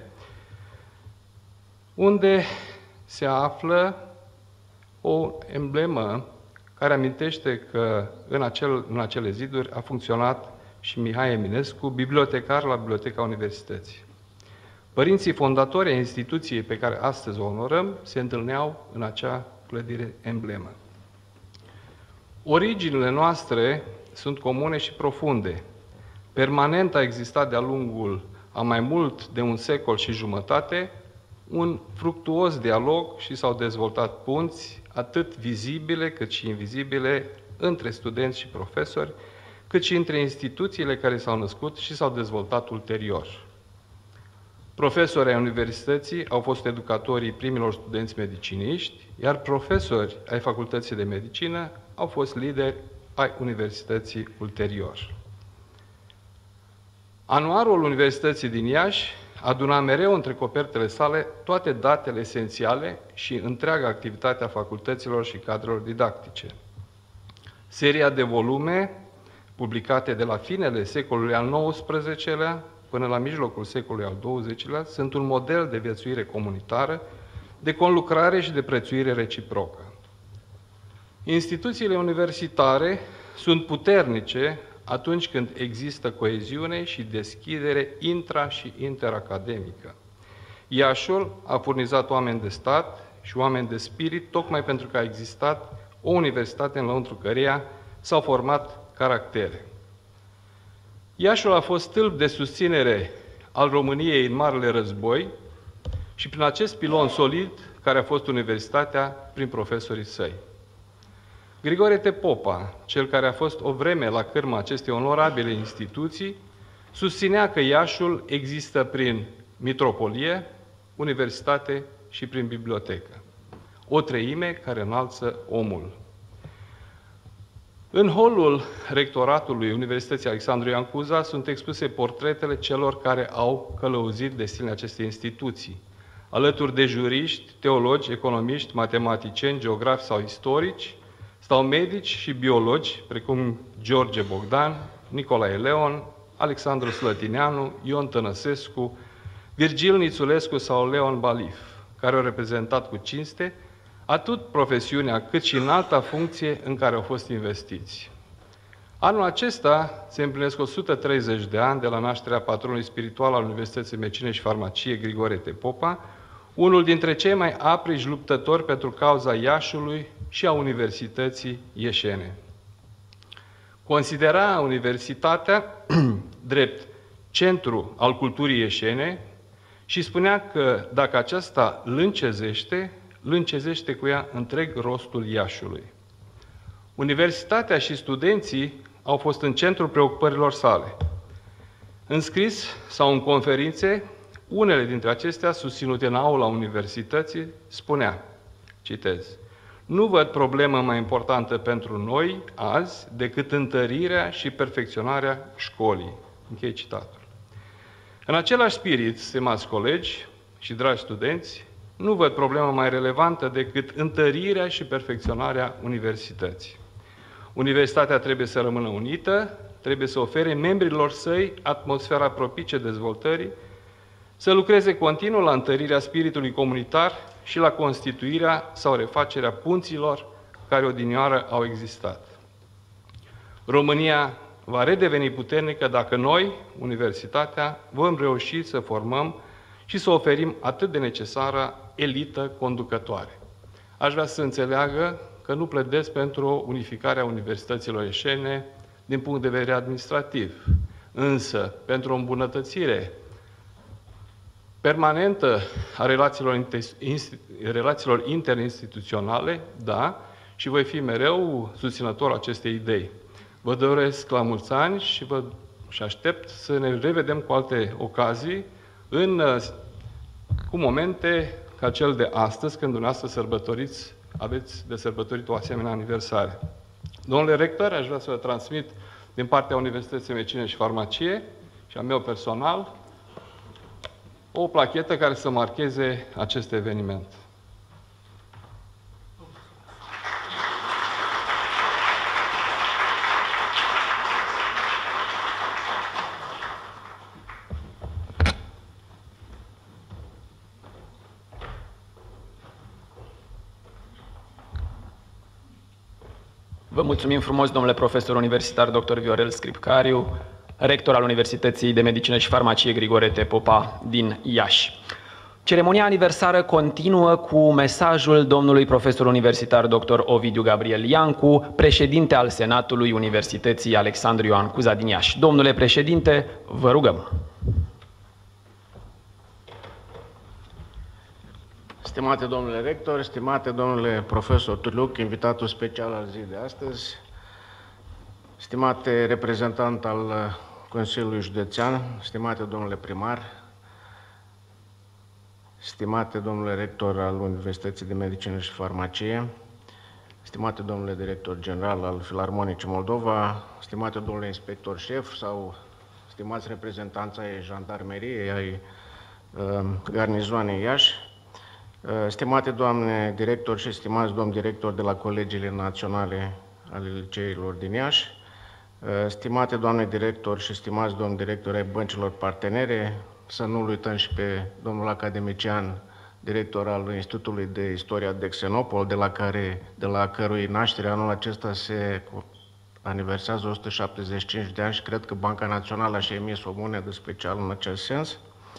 [SPEAKER 7] unde se află o emblemă care amintește că în, acel, în acele ziduri a funcționat și Mihai Eminescu, bibliotecar la Biblioteca Universității. Părinții fondatori ai instituției pe care astăzi o onorăm se întâlneau în acea clădire emblemă. Originile noastre sunt comune și profunde. Permanent a existat de-a lungul a mai mult de un secol și jumătate un fructuos dialog și s-au dezvoltat punți atât vizibile cât și invizibile între studenți și profesori, cât și între instituțiile care s-au născut și s-au dezvoltat ulterior. Profesorii ai universității au fost educatorii primilor studenți mediciniști, iar profesori ai facultății de medicină au fost lideri ai universității ulterior. Anuarul Universității din Iași aduna mereu între copertele sale toate datele esențiale și întreaga activitate a facultăților și cadrelor didactice. Seria de volume, publicate de la finele secolului al nouăsprezecelea până la mijlocul secolului al douăzecilea, sunt un model de viețuire comunitară, de conlucrare și de prețuire reciprocă. Instituțiile universitare sunt puternice atunci când există coeziune și deschidere intra- și interacademică. Iașul a furnizat oameni de stat și oameni de spirit, tocmai pentru că a existat o universitate în lăuntru căreia s-au format caractere. Iașul a fost stâlp de susținere al României în Marele Război și prin acest pilon solid care a fost universitatea prin profesorii săi. Grigore T. Popa, cel care a fost o vreme la cârma acestei onorabile instituții, susținea că Iașul există prin mitropolie, universitate și prin bibliotecă. O treime care înalță omul. În holul rectoratului Universității Alexandru Ioan Cuza sunt expuse portretele celor care au călăuzit destinele acestei instituții. Alături de juriști, teologi, economiști, matematicieni, geografi sau istorici, stau medici și biologi, precum George Bogdan, Nicolae Leon, Alexandru Slătineanu, Ion Tănăsescu, Virgil Nițulescu sau Leon Balif, care au reprezentat cu cinste atât profesiunea cât și în alta funcție în care au fost investiți. Anul acesta se împlinesc o sută treizeci de ani de la nașterea patronului spiritual al Universității de Medicină și Farmacie Grigore T. Popa, unul dintre cei mai apriși luptători pentru cauza Iașului și a Universității Ieșene. Considera universitatea drept centru al culturii ieșene și spunea că dacă aceasta lâncezește, lâncezește cu ea întreg rostul Iașului. Universitatea și studenții au fost în centrul preocupărilor sale. În scris sau în conferințe, Unele dintre acestea, susținute în aula universității, spunea, citez, nu văd problemă mai importantă pentru noi azi decât întărirea și perfecționarea școlii. Închei citatul. În același spirit, stimați colegi și dragi studenți, nu văd problemă mai relevantă decât întărirea și perfecționarea universității. Universitatea trebuie să rămână unită, trebuie să ofere membrilor săi atmosfera propice dezvoltării, să lucreze continuu la întărirea spiritului comunitar și la constituirea sau refacerea punților care odinioară au existat. România va redeveni puternică dacă noi, universitatea, vom reuși să formăm și să oferim atât de necesară elită conducătoare. Aș vrea să înțeleagă că nu pledez pentru unificarea universităților ieșene din punct de vedere administrativ, însă pentru o îmbunătățire permanentă a relațiilor, relațiilor interinstituționale, da, și voi fi mereu susținător acestei idei. Vă doresc la mulți ani și vă și aștept să ne revedem cu alte ocazii în, cu momente ca cel de astăzi, când dumneavoastră sărbătoriți, aveți de sărbătorit o asemenea aniversare. Domnule rector, aș vrea să vă transmit din partea Universității Medicină și Farmacie și a meu personal o plachetă care să marcheze acest eveniment.
[SPEAKER 2] Vă mulțumim frumos, domnule profesor universitar doctor Viorel Scripcariu, rector al Universității de Medicină și Farmacie Grigore T. Popa din Iași. Ceremonia aniversară continuă cu mesajul domnului profesor universitar doctor Ovidiu Gabriel Iancu, președinte al Senatului Universității Alexandru Ioan Cuza din Iași. Domnule președinte, vă rugăm.
[SPEAKER 8] Stimate domnule rector, stimate domnule profesor Tuluc, invitatul special al zilei de astăzi, stimate reprezentant al Consiliului Județean, stimate domnule primar, stimate domnule rector al Universității de Medicină și Farmacie, stimate domnule director general al Filarmonicii Moldova, stimate domnule inspector șef sau stimați reprezentanți ai jandarmeriei, ai uh, garnizoanei Iași, uh, stimate doamne director și stimați domn director de la Colegiile Naționale ale Liceilor din Iași, stimate doamne director și stimați domn director ai băncilor partenere, să nu uităm și pe domnul academician, director al Institutului de Istoria de Xenopol, de la, care, de la cărui naștere anul acesta se aniversează o sută șaptezeci și cinci de ani și cred că Banca Națională a și emis o monedă specială în acest sens.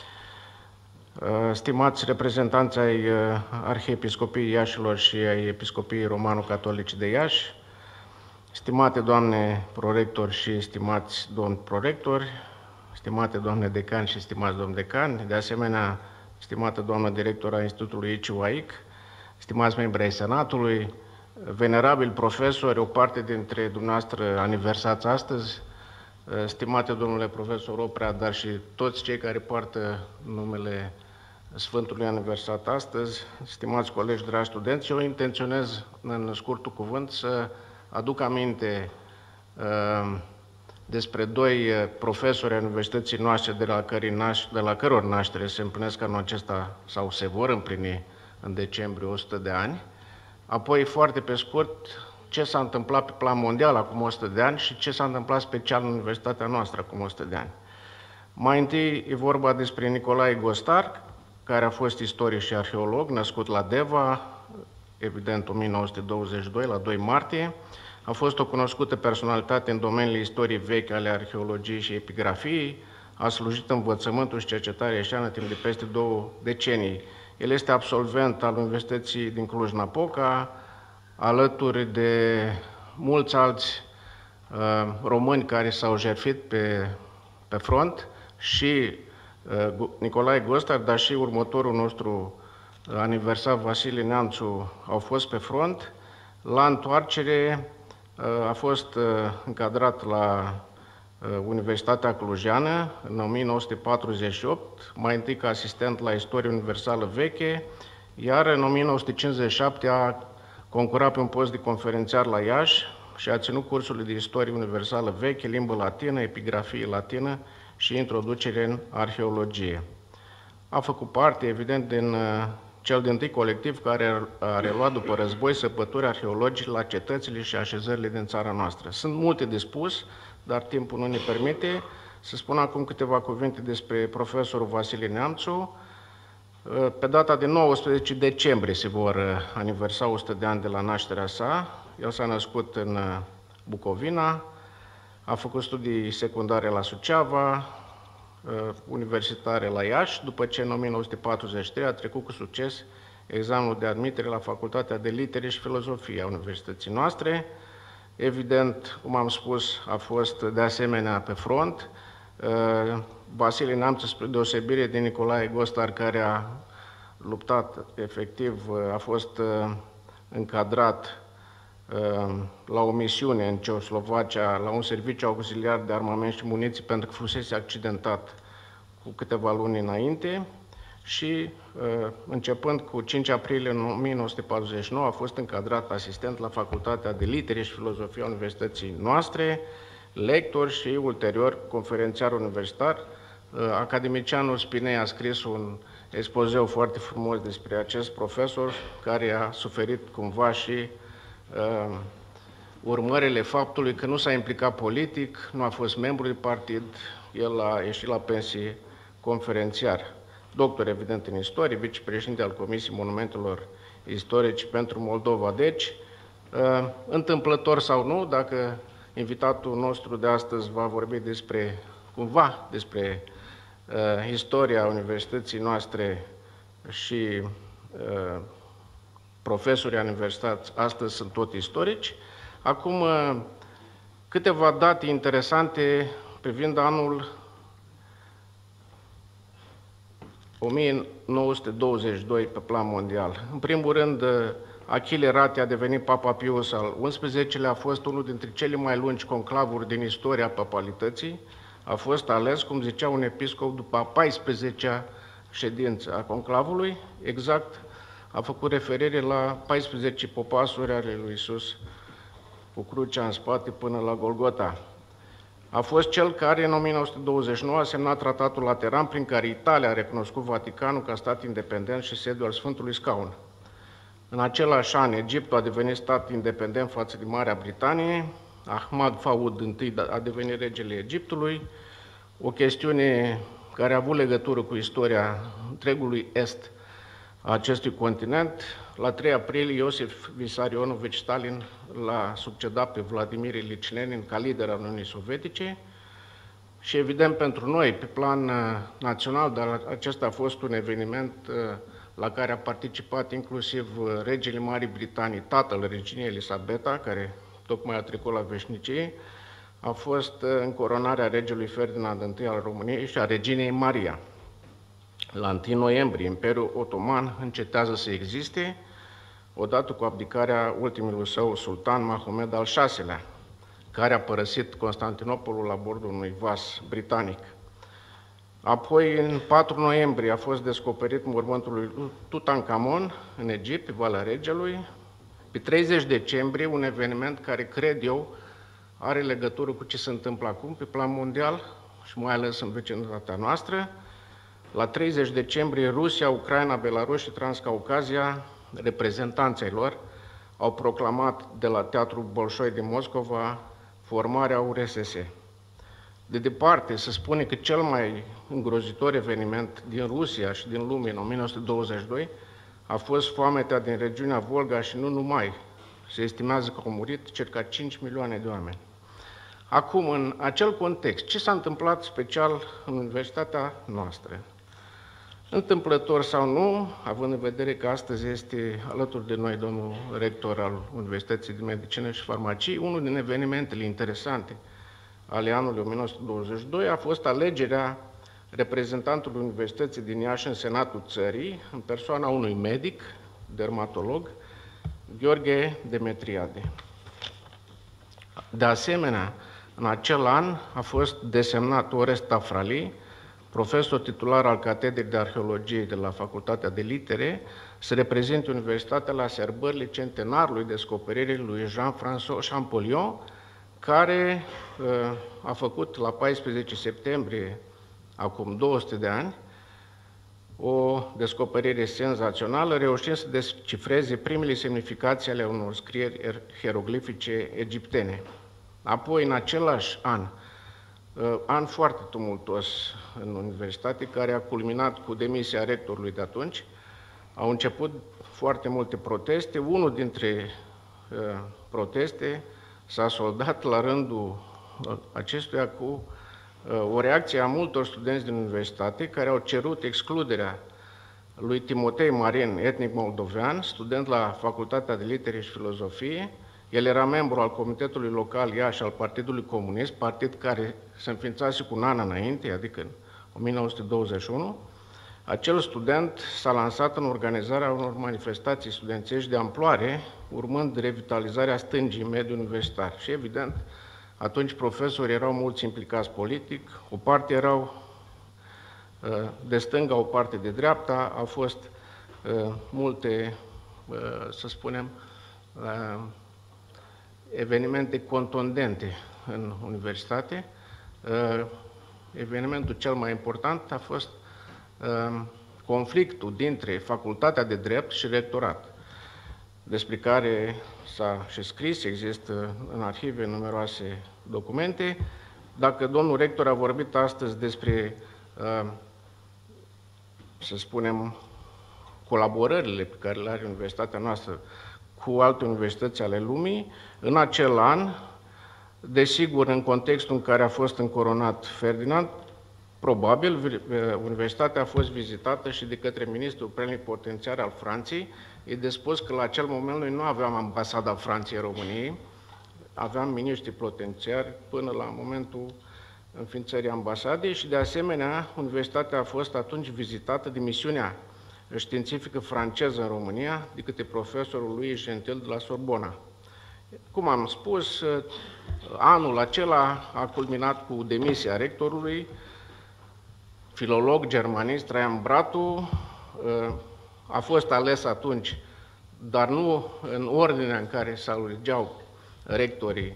[SPEAKER 8] Stimați reprezentanți ai Arhiepiscopiei Iașilor și ai Episcopiei Romano-Catolice de Iași, stimate doamne prorectori și stimați domni prorectori, stimate doamne decani și stimați domni decani, de asemenea, stimată doamnă director a Institutului I C U A I C, stimați membri ai Senatului, venerabil profesori, o parte dintre dumneavoastră aniversați astăzi, stimate domnule profesor Oprea, dar și toți cei care poartă numele Sfântului aniversat astăzi, stimați colegi, dragi studenți, eu intenționez în scurtul cuvânt să aduc aminte uh, despre doi profesori ai universității noastre de la, de la căror naștere se împlinesc anul acesta sau se vor împlini în decembrie o sută de ani. Apoi, foarte pe scurt, ce s-a întâmplat pe plan mondial acum o sută de ani și ce s-a întâmplat special în universitatea noastră acum o sută de ani. Mai întâi e vorba despre Nicolae Gostar, care a fost istoric și arheolog, născut la Deva, evident o mie nouă sute douăzeci și doi, la doi martie. A fost o cunoscută personalitate în domeniile istoriei vechi ale arheologiei și epigrafiei, a slujit învățământul și cercetarea ieșeană timp de peste două decenii. El este absolvent al Universității din Cluj-Napoca, alături de mulți alți uh, români care s-au jertfit pe, pe front și uh, Nicolae Gostar, dar și următorul nostru aniversar, Vasile Neamțu, au fost pe front. La întoarcere a fost încadrat la Universitatea Clujană în o mie nouă sute patruzeci și opt, mai întâi ca asistent la Istorie Universală Veche, iar în o mie nouă sute cincizeci și șapte a concurat pe un post de conferențiar la Iași și a ținut cursurile de Istorie Universală Veche, limbă latină, epigrafie latină și introducere în arheologie. A făcut parte, evident, din cel din-tâi colectiv care a reluat după război săpături arheologice la cetățile și așezările din țara noastră. Sunt multe de spus, dar timpul nu ne permite. Să spun acum câteva cuvinte despre profesorul Vasile Neamțu. Pe data de nouăsprezece decembrie se vor aniversa o sută de ani de la nașterea sa. El s-a născut în Bucovina, a făcut studii secundare la Suceava, universitare la Iași, după ce în o mie nouă sute patruzeci și trei a trecut cu succes examenul de admitere la Facultatea de Litere și Filozofie a Universității noastre. Evident, cum am spus, a fost de asemenea pe front. Vasile Neamțu, spre deosebire de Nicolae Gostar, care a luptat efectiv, a fost încadrat la o misiune în Ceoslovacia, la un serviciu auxiliar de armament și muniții, pentru că fusese accidentat cu câteva luni înainte și, începând cu cinci aprilie o mie nouă sute patruzeci și nouă, a fost încadrat asistent la Facultatea de Litere și Filozofie a Universității noastre, lector și, ulterior, conferențiar universitar. Academicianul Spinei a scris un expozeu foarte frumos despre acest profesor, care a suferit cumva și uh, urmările faptului că nu s-a implicat politic, nu a fost membru de partid, el a ieșit la pensie conferențiar. Doctor, evident, în istorie, vicepreședinte al Comisiei Monumentelor Istorice pentru Moldova. Deci, uh, întâmplător sau nu, dacă invitatul nostru de astăzi va vorbi despre, cumva, despre uh, istoria universității noastre și uh, profesorii universități astăzi sunt tot istorici. Acum, uh, câteva date interesante privind anul o mie nouă sute douăzeci și doi pe plan mondial. În primul rând, uh, Achille Ratti a devenit Papa Pius al unsprezecelea, a fost unul dintre cele mai lungi conclavuri din istoria papalității. A fost ales, cum zicea un episcop, după a paisprezecea ședință a conclavului. Exact, a făcut referire la paisprezece popasuri ale lui Iisus cu crucea în spate până la Golgota. A fost cel care, în o mie nouă sute douăzeci și nouă, a semnat Tratatul Lateran, prin care Italia a recunoscut Vaticanul ca stat independent și sediu al Sfântului Scaun. În același an, Egiptul a devenit stat independent față de Marea Britanie. Ahmad Fahd I a devenit regele Egiptului, o chestiune care a avut legătură cu istoria întregului est a acestui continent. La trei aprilie, Iosif Vissarionovici Stalin l-a succedat pe Vladimir Ilich Lenin ca lider al Uniunii Sovietice și, evident, pentru noi, pe plan național, dar acesta a fost un eveniment la care a participat inclusiv regele Marii Britanii, tatăl reginei Elisabeta, care tocmai a trecut la veșnicie, a fost încoronarea regelui Ferdinand I al României și a reginei Maria. La întâi noiembrie, Imperiul Otoman încetează să existe, odată cu abdicarea ultimului său sultan, Mahomed al șaselea, care a părăsit Constantinopolul la bordul unui vas britanic. Apoi, în patru noiembrie, a fost descoperit mormântul lui Tutankhamon în Egipt, pe Valea Regelui. Pe treizeci decembrie, un eveniment care, cred eu, are legătură cu ce se întâmplă acum pe plan mondial și mai ales în vecinătatea noastră. La treizeci decembrie, Rusia, Ucraina, Belarus și Transcaucazia, reprezentanții lor, au proclamat de la Teatrul Bolșoi din Moscova formarea U R S S. De departe, se spune că cel mai îngrozitor eveniment din Rusia și din lume în o mie nouă sute douăzeci și doi a fost foametea din regiunea Volga și nu numai. Se estimează că au murit circa cinci milioane de oameni. Acum, în acel context, ce s-a întâmplat special în universitatea noastră? Întâmplător sau nu, având în vedere că astăzi este alături de noi domnul rector al Universității de Medicină și Farmacie, unul din evenimentele interesante ale anului o mie nouă sute douăzeci și doi a fost alegerea reprezentantului Universității din Iași în Senatul Țării, în persoana unui medic, dermatolog, Gheorghe Demetriade. De asemenea, În acel an a fost desemnat Orest Tafrali, profesor titular al Catedrei de Arheologie de la Facultatea de Litere, să reprezinte Universitatea la sărbările centenarului descoperirii lui Jean-François Champollion, care uh, a făcut la paisprezece septembrie, acum două sute de ani, o descoperire senzațională, reușind să descifreze primele semnificații ale unor scrieri hieroglifice egiptene. Apoi, în același an, an foarte tumultos în universitate, care a culminat cu demisia rectorului de atunci, au început foarte multe proteste. Unul dintre uh, proteste s-a soldat la rândul acestuia cu uh, o reacție a multor studenți din universitate care au cerut excluderea lui Timotei Marin, etnic moldovean, student la Facultatea de Litere și Filozofie. El era membru al Comitetului Local Iași al Partidului Comunist, partid care se înființase cu un an înainte, adică în o mie nouă sute douăzeci și unu. Acel student s-a lansat în organizarea unor manifestații studențești de amploare, urmând revitalizarea stângii în mediul universitar. Și evident, atunci profesorii erau mulți implicați politic, o parte erau de stânga, o parte de dreapta, au fost multe, să spunem, evenimente contundente în universitate. Evenimentul cel mai important a fost conflictul dintre Facultatea de Drept și Rectorat, despre care s-a și scris, există în arhive numeroase documente. Dacă domnul rector a vorbit astăzi despre, să spunem, colaborările pe care le are universitatea noastră cu alte universități ale lumii, în acel an, desigur, în contextul în care a fost încoronat Ferdinand, probabil universitatea a fost vizitată și de către ministrul plenipotențiar al Franței. E de spus că la acel moment noi nu aveam ambasada Franței în România, aveam miniștri potențiari până la momentul înființării ambasadei și, de asemenea, universitatea a fost atunci vizitată de misiunea științifică franceză în România de către profesorul lui Gentil de la Sorbona. Cum am spus, anul acela a culminat cu demisia rectorului, filolog germanist Traian Bratu, a fost ales atunci, dar nu în ordinea în care se alegeau rectorii,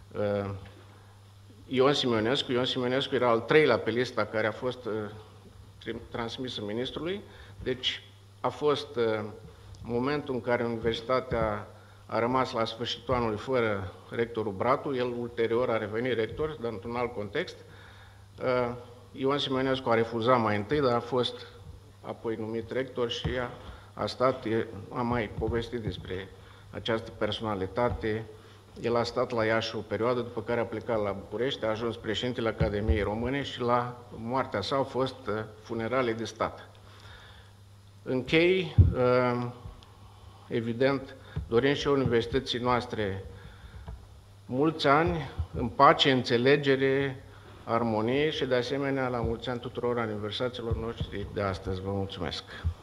[SPEAKER 8] Ion Simionescu. Ion Simionescu era al treilea pe lista care a fost transmisă ministrului, deci a fost momentul în care universitatea a rămas la sfârșitul anului fără rectorul Bratu, el ulterior a revenit rector, dar într-un alt context. Ion Simionescu a refuzat mai întâi, dar a fost apoi numit rector și a, a stat, am mai povestit despre această personalitate. El a stat la Iași o perioadă, după care a plecat la București, a ajuns președintele Academiei Române și la moartea sa au fost funerale de stat. Închei, evident, dorim și universității noastre mulți ani în pace, înțelegere, armonie și, de asemenea, la mulți ani tuturor aniversațiilor noștri de astăzi. Vă mulțumesc!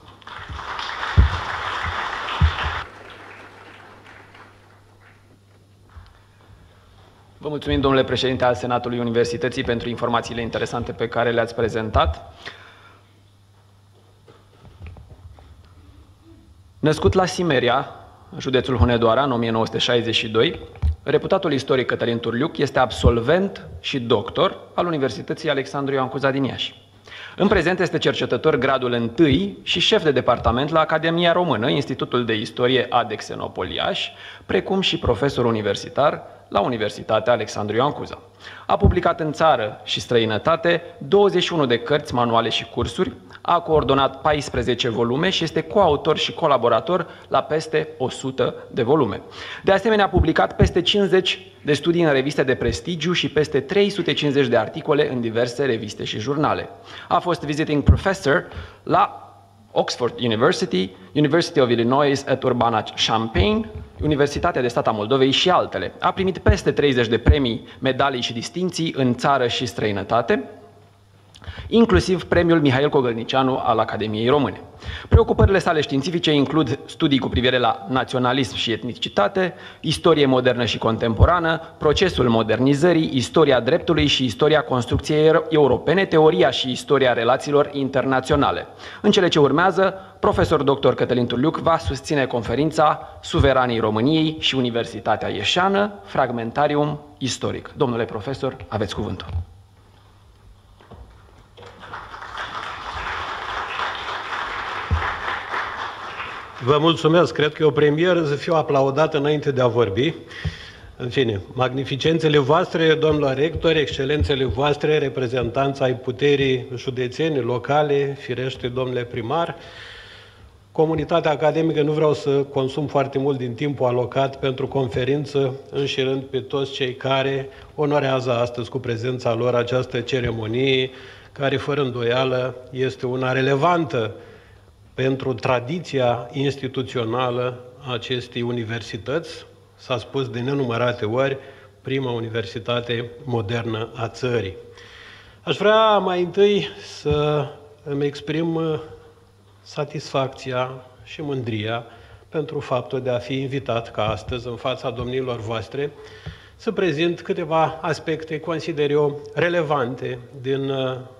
[SPEAKER 2] Vă mulțumim, domnule președinte al Senatului Universității, pentru informațiile interesante pe care le-ați prezentat. Născut la Simeria, județul Hunedoara, în o mie nouă sute șaizeci și doi, reputatul istoric Cătălin Turliuc este absolvent și doctor al Universității Alexandru Ioan Cuza din Iași. În prezent este cercetător gradul întâi și șef de departament la Academia Română, Institutul de Istorie Adexenopol Iași, precum și profesor universitar la Universitatea Alexandru Ioan Cuza. A publicat în țară și străinătate douăzeci și unu de cărți, manuale și cursuri, a coordonat paisprezece volume și este coautor și colaborator la peste o sută de volume. De asemenea, a publicat peste cincizeci de studii în reviste de prestigiu și peste trei sute cincizeci de articole în diverse reviste și jurnale. A fost visiting professor la Oxford University, University of Illinois at Urbana-Champaign, Universitatea de Stat a Moldovei și altele. A primit peste treizeci de premii, medalii și distinții în țară și străinătate. inclusiv premiul Mihail Cogălnicianu al Academiei Române. Preocupările sale științifice includ studii cu privire la naționalism și etnicitate, istorie modernă și contemporană, procesul modernizării, istoria dreptului și istoria construcției europene, teoria și istoria relațiilor internaționale. În cele ce urmează, profesor doctor Cătălin Turliuc va susține conferința Suveranii României și Universitatea Ieșeană, Fragmentarium istoric. Domnule profesor, aveți cuvântul.
[SPEAKER 9] Vă mulțumesc, cred că e o premieră să fiu aplaudat înainte de a vorbi. În fine, magnificențele voastre, domnilor rectori, excelențele voastre, reprezentanți ai puterii județene, locale, firește, domnule primar, comunitatea academică, nu vreau să consum foarte mult din timpul alocat pentru conferință, înșirând pe toți cei care onorează astăzi cu prezența lor această ceremonie, care fără îndoială este una relevantă pentru tradiția instituțională a acestei universități. S-a spus de nenumărate ori, prima universitate modernă a țării. Aș vrea mai întâi să îmi exprim satisfacția și mândria pentru faptul de a fi invitat ca astăzi în fața domnilor voastre să prezint câteva aspecte, consider eu, relevante din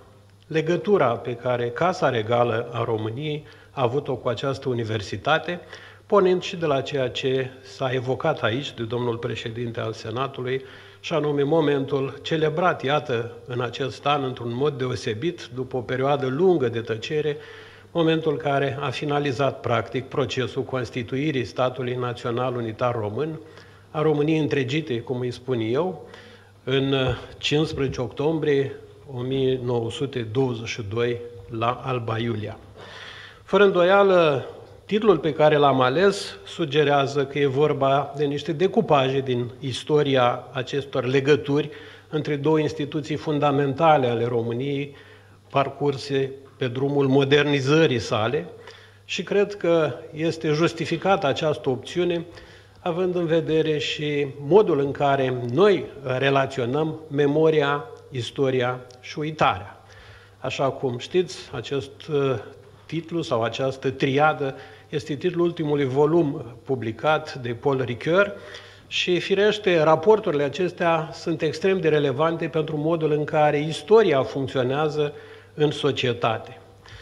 [SPEAKER 9] legătura pe care Casa Regală a României a avut-o cu această universitate, pornind și de la ceea ce s-a evocat aici de domnul președinte al Senatului, și anume momentul celebrat, iată, în acest an, într-un mod deosebit, după o perioadă lungă de tăcere, momentul care a finalizat, practic, procesul constituirii statului național unitar român, a României întregite, cum îi spun eu, în cincisprezece octombrie o mie nouă sute douăzeci și doi, la Alba Iulia. Fără îndoială, titlul pe care l-am ales sugerează că e vorba de niște decupaje din istoria acestor legături între două instituții fundamentale ale României, parcurse pe drumul modernizării sale, și cred că este justificată această opțiune, având în vedere și modul în care noi relaționăm memoria, istoria și uitarea. Așa cum știți, acest titlu sau această triadă este titlul ultimului volum publicat de Paul Ricoeur și, firește, raporturile acestea sunt extrem de relevante pentru modul în care istoria funcționează în societate.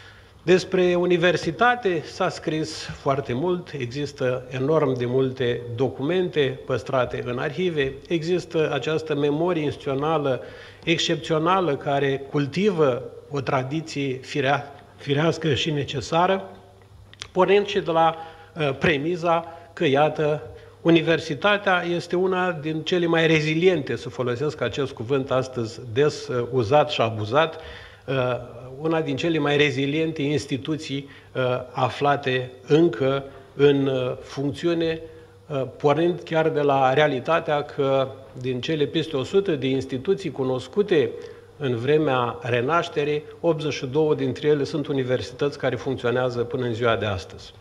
[SPEAKER 9] Despre universitate s-a scris foarte mult, există enorm de multe documente păstrate în arhive, există această memorie instituțională excepțională care cultivă o tradiție firea, firească și necesară, pornind și de la uh, premiza că, iată, universitatea este una din cele mai reziliente, să folosesc acest cuvânt astăzi des uh, uzat și abuzat, uh, una din cele mai reziliente instituții uh, aflate încă în uh, funcțiune, uh, pornind chiar de la realitatea că din cele peste o sută de instituții cunoscute în vremea renașterii, optzeci și două dintre ele sunt universități care funcționează până în ziua de astăzi.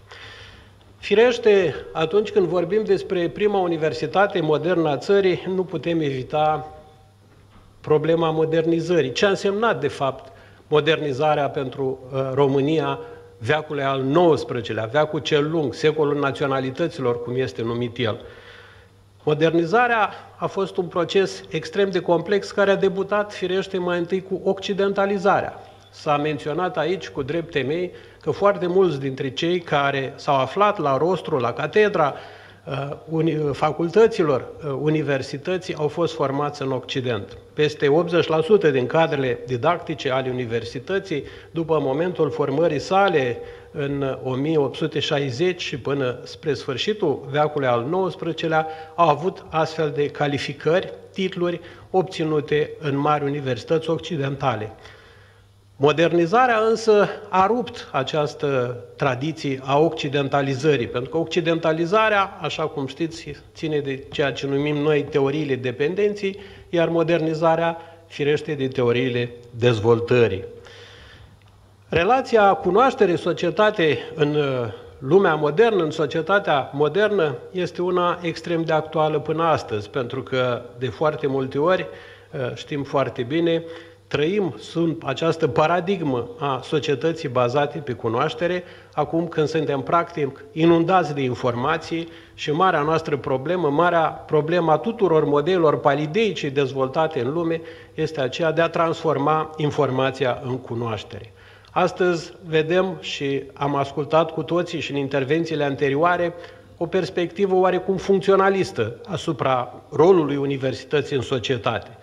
[SPEAKER 9] Firește, atunci când vorbim despre prima universitate modernă a țării, nu putem evita problema modernizării. Ce a însemnat, de fapt, modernizarea pentru uh, România veacului al nouăsprezecelea, veacul cel lung, secolul naționalităților, cum este numit el. Modernizarea a fost un proces extrem de complex care a debutat, firește, mai întâi cu occidentalizarea. S-a menționat aici, cu drept temei, că foarte mulți dintre cei care s-au aflat la rostru, la catedra uh, facultăților uh, universității au fost formați în Occident. Peste optzeci la sută din cadrele didactice ale universității, după momentul formării sale în o mie opt sute șaizeci și până spre sfârșitul veacului al nouăsprezecelea, au avut astfel de calificări, titluri obținute în mari universități occidentale. Modernizarea însă a rupt această tradiție a occidentalizării, pentru că occidentalizarea, așa cum știți, ține de ceea ce numim noi teoriile dependenței, iar modernizarea, firește, de teoriile dezvoltării. Relația cunoaștere-societate în lumea modernă, în societatea modernă, este una extrem de actuală până astăzi, pentru că de foarte multe ori, știm foarte bine, trăim sub această paradigmă a societății bazate pe cunoaștere, acum când suntem practic inundați de informații și marea noastră problemă, marea problemă a tuturor modelelor palideice dezvoltate în lume este aceea de a transforma informația în cunoaștere. Astăzi vedem și am ascultat cu toții și în intervențiile anterioare o perspectivă oarecum funcționalistă asupra rolului universității în societate.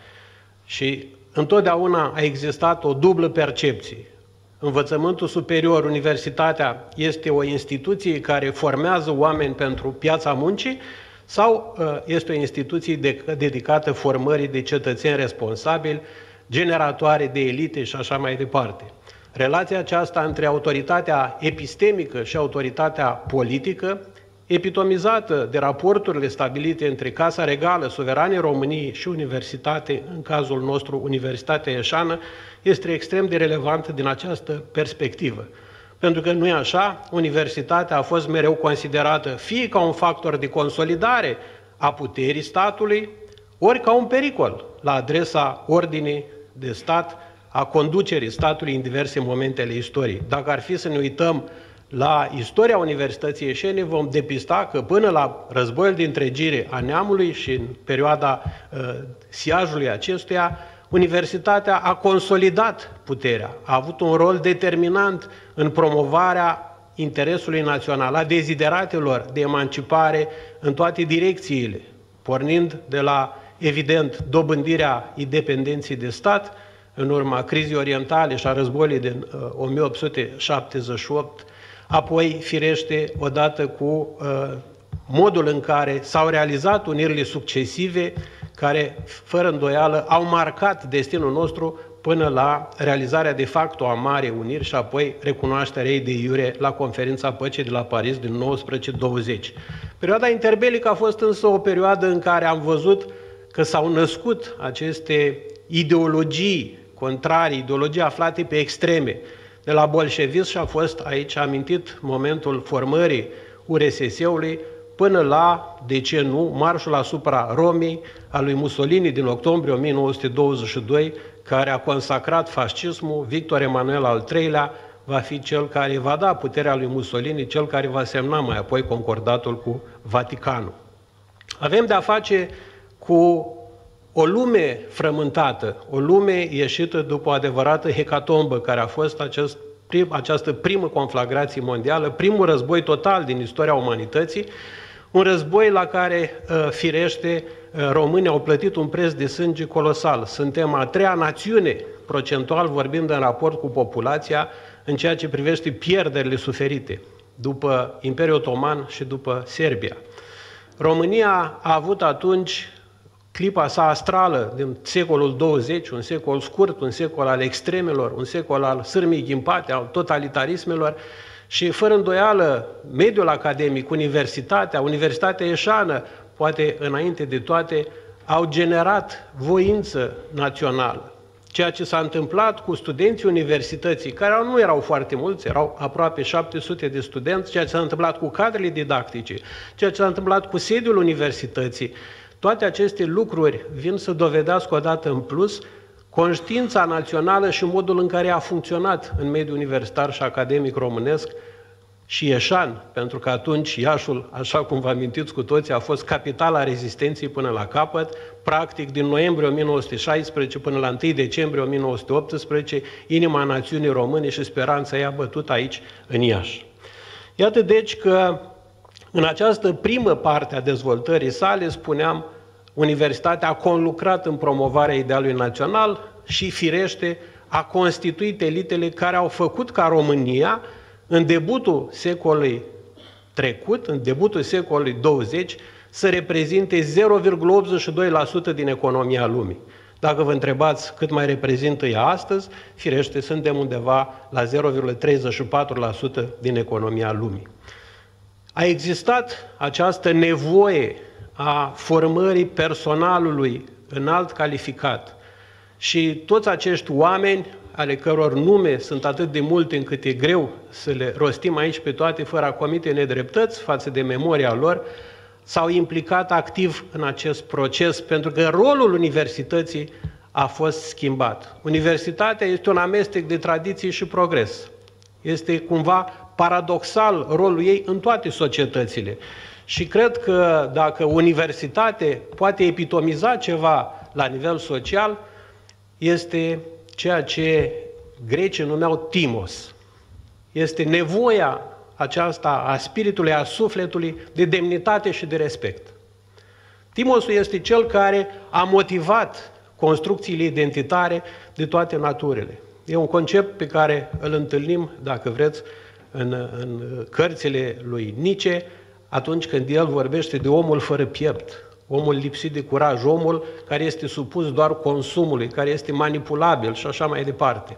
[SPEAKER 9] Și întotdeauna a existat o dublă percepție. Învățământul superior, universitatea, este o instituție care formează oameni pentru piața muncii sau este o instituție dedicată formării de cetățeni responsabili, generatoare de elite și așa mai departe. Relația aceasta între autoritatea epistemică și autoritatea politică, epitomizată de raporturile stabilite între Casa Regală, Suveranii României și Universitate, în cazul nostru Universitatea Ieșană, este extrem de relevantă din această perspectivă. Pentru că nu e așa, universitatea a fost mereu considerată fie ca un factor de consolidare a puterii statului, ori ca un pericol la adresa ordinii de stat, a conducerii statului în diverse momente ale istoriei. Dacă ar fi să ne uităm la istoria Universității Ieșene, vom depista că până la războiul de întregire a neamului și în perioada uh, siajului acestuia, Universitatea a consolidat puterea, a avut un rol determinant în promovarea interesului național, a dezideratelor de emancipare în toate direcțiile, pornind de la, evident, dobândirea independenței de stat, în urma crizei orientale și a războiului din uh, o mie opt sute șaptezeci și opt, apoi, firește, odată cu uh, modul în care s-au realizat unirile succesive, care, fără îndoială, au marcat destinul nostru până la realizarea de facto a Marei Uniri și apoi recunoașterea ei de iure la Conferința Păcii de la Paris din nouăsprezece douăzeci. Perioada interbelică a fost însă o perioadă în care am văzut că s-au născut aceste ideologii contrarii, ideologii aflate pe extreme, de la bolșevism, și a fost aici amintit momentul formării U R S S-ului, până la, de ce nu, marșul asupra Romei al lui Mussolini din octombrie o mie nouă sute douăzeci și doi, care a consacrat fascismul. Victor Emanuel al treilea va fi cel care va da puterea lui Mussolini, cel care va semna mai apoi concordatul cu Vaticanul. Avem de-a face cu o lume frământată, o lume ieșită după o adevărată hecatombă, care a fost acest prim, această primă conflagrație mondială, primul război total din istoria umanității, un război la care, firește, românii au plătit un preț de sânge colosal. Suntem a treia națiune, procentual vorbind în raport cu populația, în ceea ce privește pierderile suferite, după Imperiul Otoman și după Serbia. România a avut atunci clipa sa astrală din secolul douăzeci, un secol scurt, un secol al extremelor, un secol al sârmii ghimpate, al totalitarismelor, și fără îndoială mediul academic, universitatea, Universitatea Ieșană, poate înainte de toate, au generat voință națională. Ceea ce s-a întâmplat cu studenții universității, care nu erau foarte mulți, erau aproape șapte sute de studenți, ceea ce s-a întâmplat cu cadrele didactice, ceea ce s-a întâmplat cu sediul universității, toate aceste lucruri vin să dovedească odată în plus conștiința națională și modul în care a funcționat în mediul universitar și academic românesc și ieșan, pentru că atunci Iașul, așa cum vă amintiți cu toții, a fost capitala rezistenței până la capăt, practic din noiembrie o mie nouă sute șaisprezece până la întâi decembrie o mie nouă sute optsprezece, inima națiunii române și speranța ei a bătut aici, în Iași. Iată deci că în această primă parte a dezvoltării sale, spuneam, Universitatea a conlucrat în promovarea idealului național și, firește, a constituit elitele care au făcut ca România, în debutul secolului trecut, în debutul secolului douăzeci, să reprezinte zero virgulă optzeci și doi la sută din economia lumii. Dacă vă întrebați cât mai reprezintă ea astăzi, firește, suntem undeva la zero virgulă treizeci și patru la sută din economia lumii. A existat această nevoie a formării personalului înalt calificat și toți acești oameni, ale căror nume sunt atât de multe încât e greu să le rostim aici pe toate fără a comite nedreptăți față de memoria lor, s-au implicat activ în acest proces, pentru că rolul universității a fost schimbat. Universitatea este un amestec de tradiții și progres. Este cumva paradoxal rolul ei în toate societățile. Și cred că dacă universitate poate epitomiza ceva la nivel social, este ceea ce grecii numeau timos. Este nevoia aceasta a spiritului, a sufletului, de demnitate și de respect. Timosul este cel care a motivat construcțiile identitare de toate naturile. E un concept pe care îl întâlnim, dacă vreți, în, în cărțile lui Nietzsche, atunci când el vorbește de omul fără piept, omul lipsit de curaj, omul care este supus doar consumului, care este manipulabil și așa mai departe.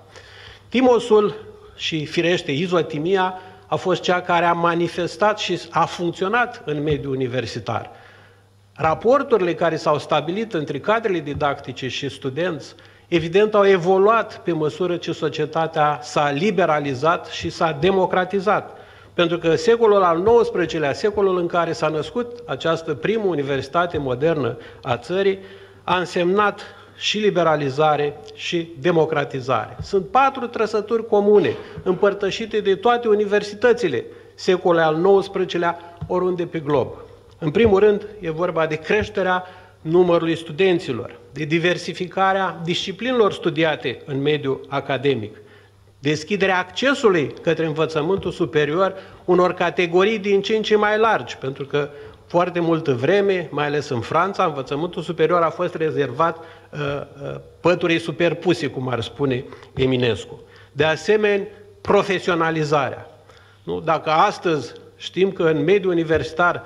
[SPEAKER 9] Timosul și, firește, izotimia a fost cea care a manifestat și a funcționat în mediul universitar. Raporturile care s-au stabilit între cadrele didactice și studenți, evident, au evoluat pe măsură ce societatea s-a liberalizat și s-a democratizat. Pentru că secolul al nouăsprezecelea, secolul în care s-a născut această primă universitate modernă a țării, a însemnat și liberalizare și democratizare. Sunt patru trăsături comune, împărtășite de toate universitățile secolului al nouăsprezecelea oriunde pe glob. În primul rând, e vorba de creșterea numărului studenților, de diversificarea disciplinelor studiate în mediul academic, deschiderea accesului către învățământul superior unor categorii din ce în ce mai largi, pentru că foarte multă vreme, mai ales în Franța, învățământul superior a fost rezervat uh, uh, păturii superpuse, cum ar spune Eminescu. De asemenea, profesionalizarea. Nu? Dacă astăzi știm că în mediul universitar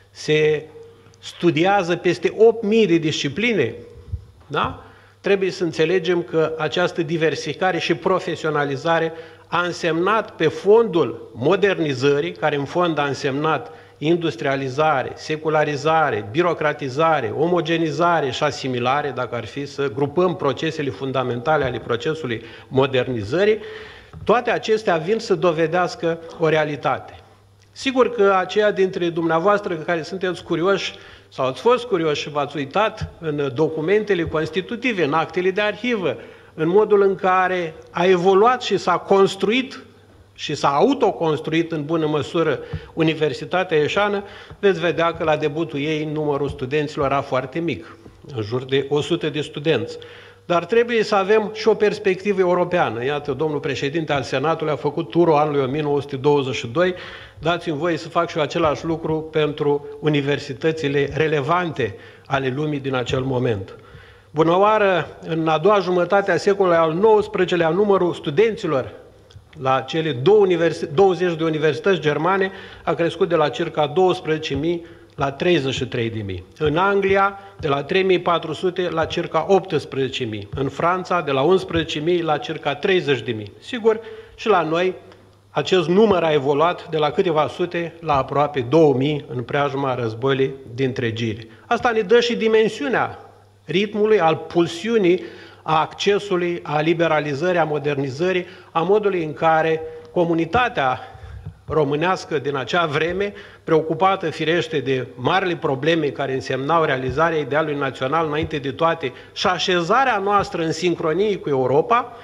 [SPEAKER 9] se studiază peste opt mii de discipline, da? Trebuie să înțelegem că această diversificare și profesionalizare a însemnat pe fondul modernizării, care în fond a însemnat industrializare, secularizare, birocratizare, omogenizare și asimilare, dacă ar fi să grupăm procesele fundamentale ale procesului modernizării, toate acestea vin să dovedească o realitate. Sigur că aceia dintre dumneavoastră care sunteți curioși sau ați fost curioși și v-ați uitat în documentele constitutive, în actele de arhivă, în modul în care a evoluat și s-a construit și s-a autoconstruit în bună măsură Universitatea Ieșană, veți vedea că la debutul ei numărul studenților era foarte mic, în jur de o sută de studenți. Dar trebuie să avem și o perspectivă europeană. Iată, domnul președinte al Senatului a făcut turul anului o mie nouă sute douăzeci și doi. Dați-mi voie să fac și eu același lucru pentru universitățile relevante ale lumii din acel moment. Bună oară, în a doua jumătate a secolului al nouăsprezecelea, numărul studenților la cele douăzeci de universități germane a crescut de la circa douăsprezece mii la treizeci și trei de mii. În Anglia, de la trei mii patru sute la circa optsprezece mii. În Franța, de la unsprezece mii la circa treizeci de mii. Sigur, și la noi acest număr a evoluat de la câteva sute la aproape două mii în preajma războiului din întregire. Asta ne dă și dimensiunea ritmului, al pulsiunii, a accesului, a liberalizării, a modernizării, a modului în care comunitatea românească din acea vreme, preocupată firește de marile probleme care însemnau realizarea idealului național înainte de toate și așezarea noastră în sincronie cu Europa,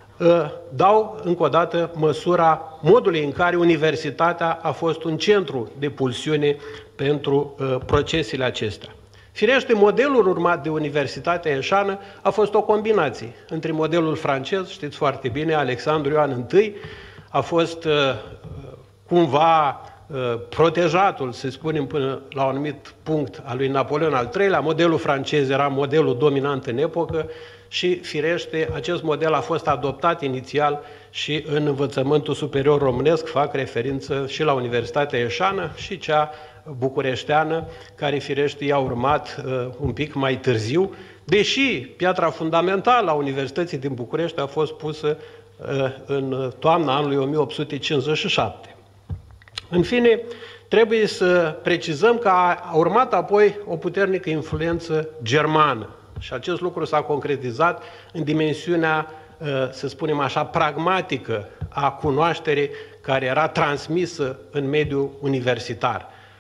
[SPEAKER 9] dau încă o dată măsura modului în care universitatea a fost un centru de pulsiune pentru procesele acestea. Firește, modelul urmat de Universitatea Ieșană a fost o combinație între modelul francez, știți foarte bine, Alexandru Ioan I, a fost uh, cumva uh, protejatul, să spunem, până la un anumit punct al lui Napoleon al treilea, modelul francez era modelul dominant în epocă și, firește, acest model a fost adoptat inițial și în învățământul superior românesc, fac referință și la Universitatea Ieșană și cea bucureșteană, care firește i-a urmat uh, un pic mai târziu, deși piatra fundamentală a Universității din București a fost pusă uh, în toamna anului o mie opt sute cincizeci și șapte. În fine, trebuie să precizăm că a urmat apoi o puternică influență germană și acest lucru s-a concretizat în dimensiunea, uh, să spunem așa, pragmatică a cunoașterii care era transmisă în mediul universitar.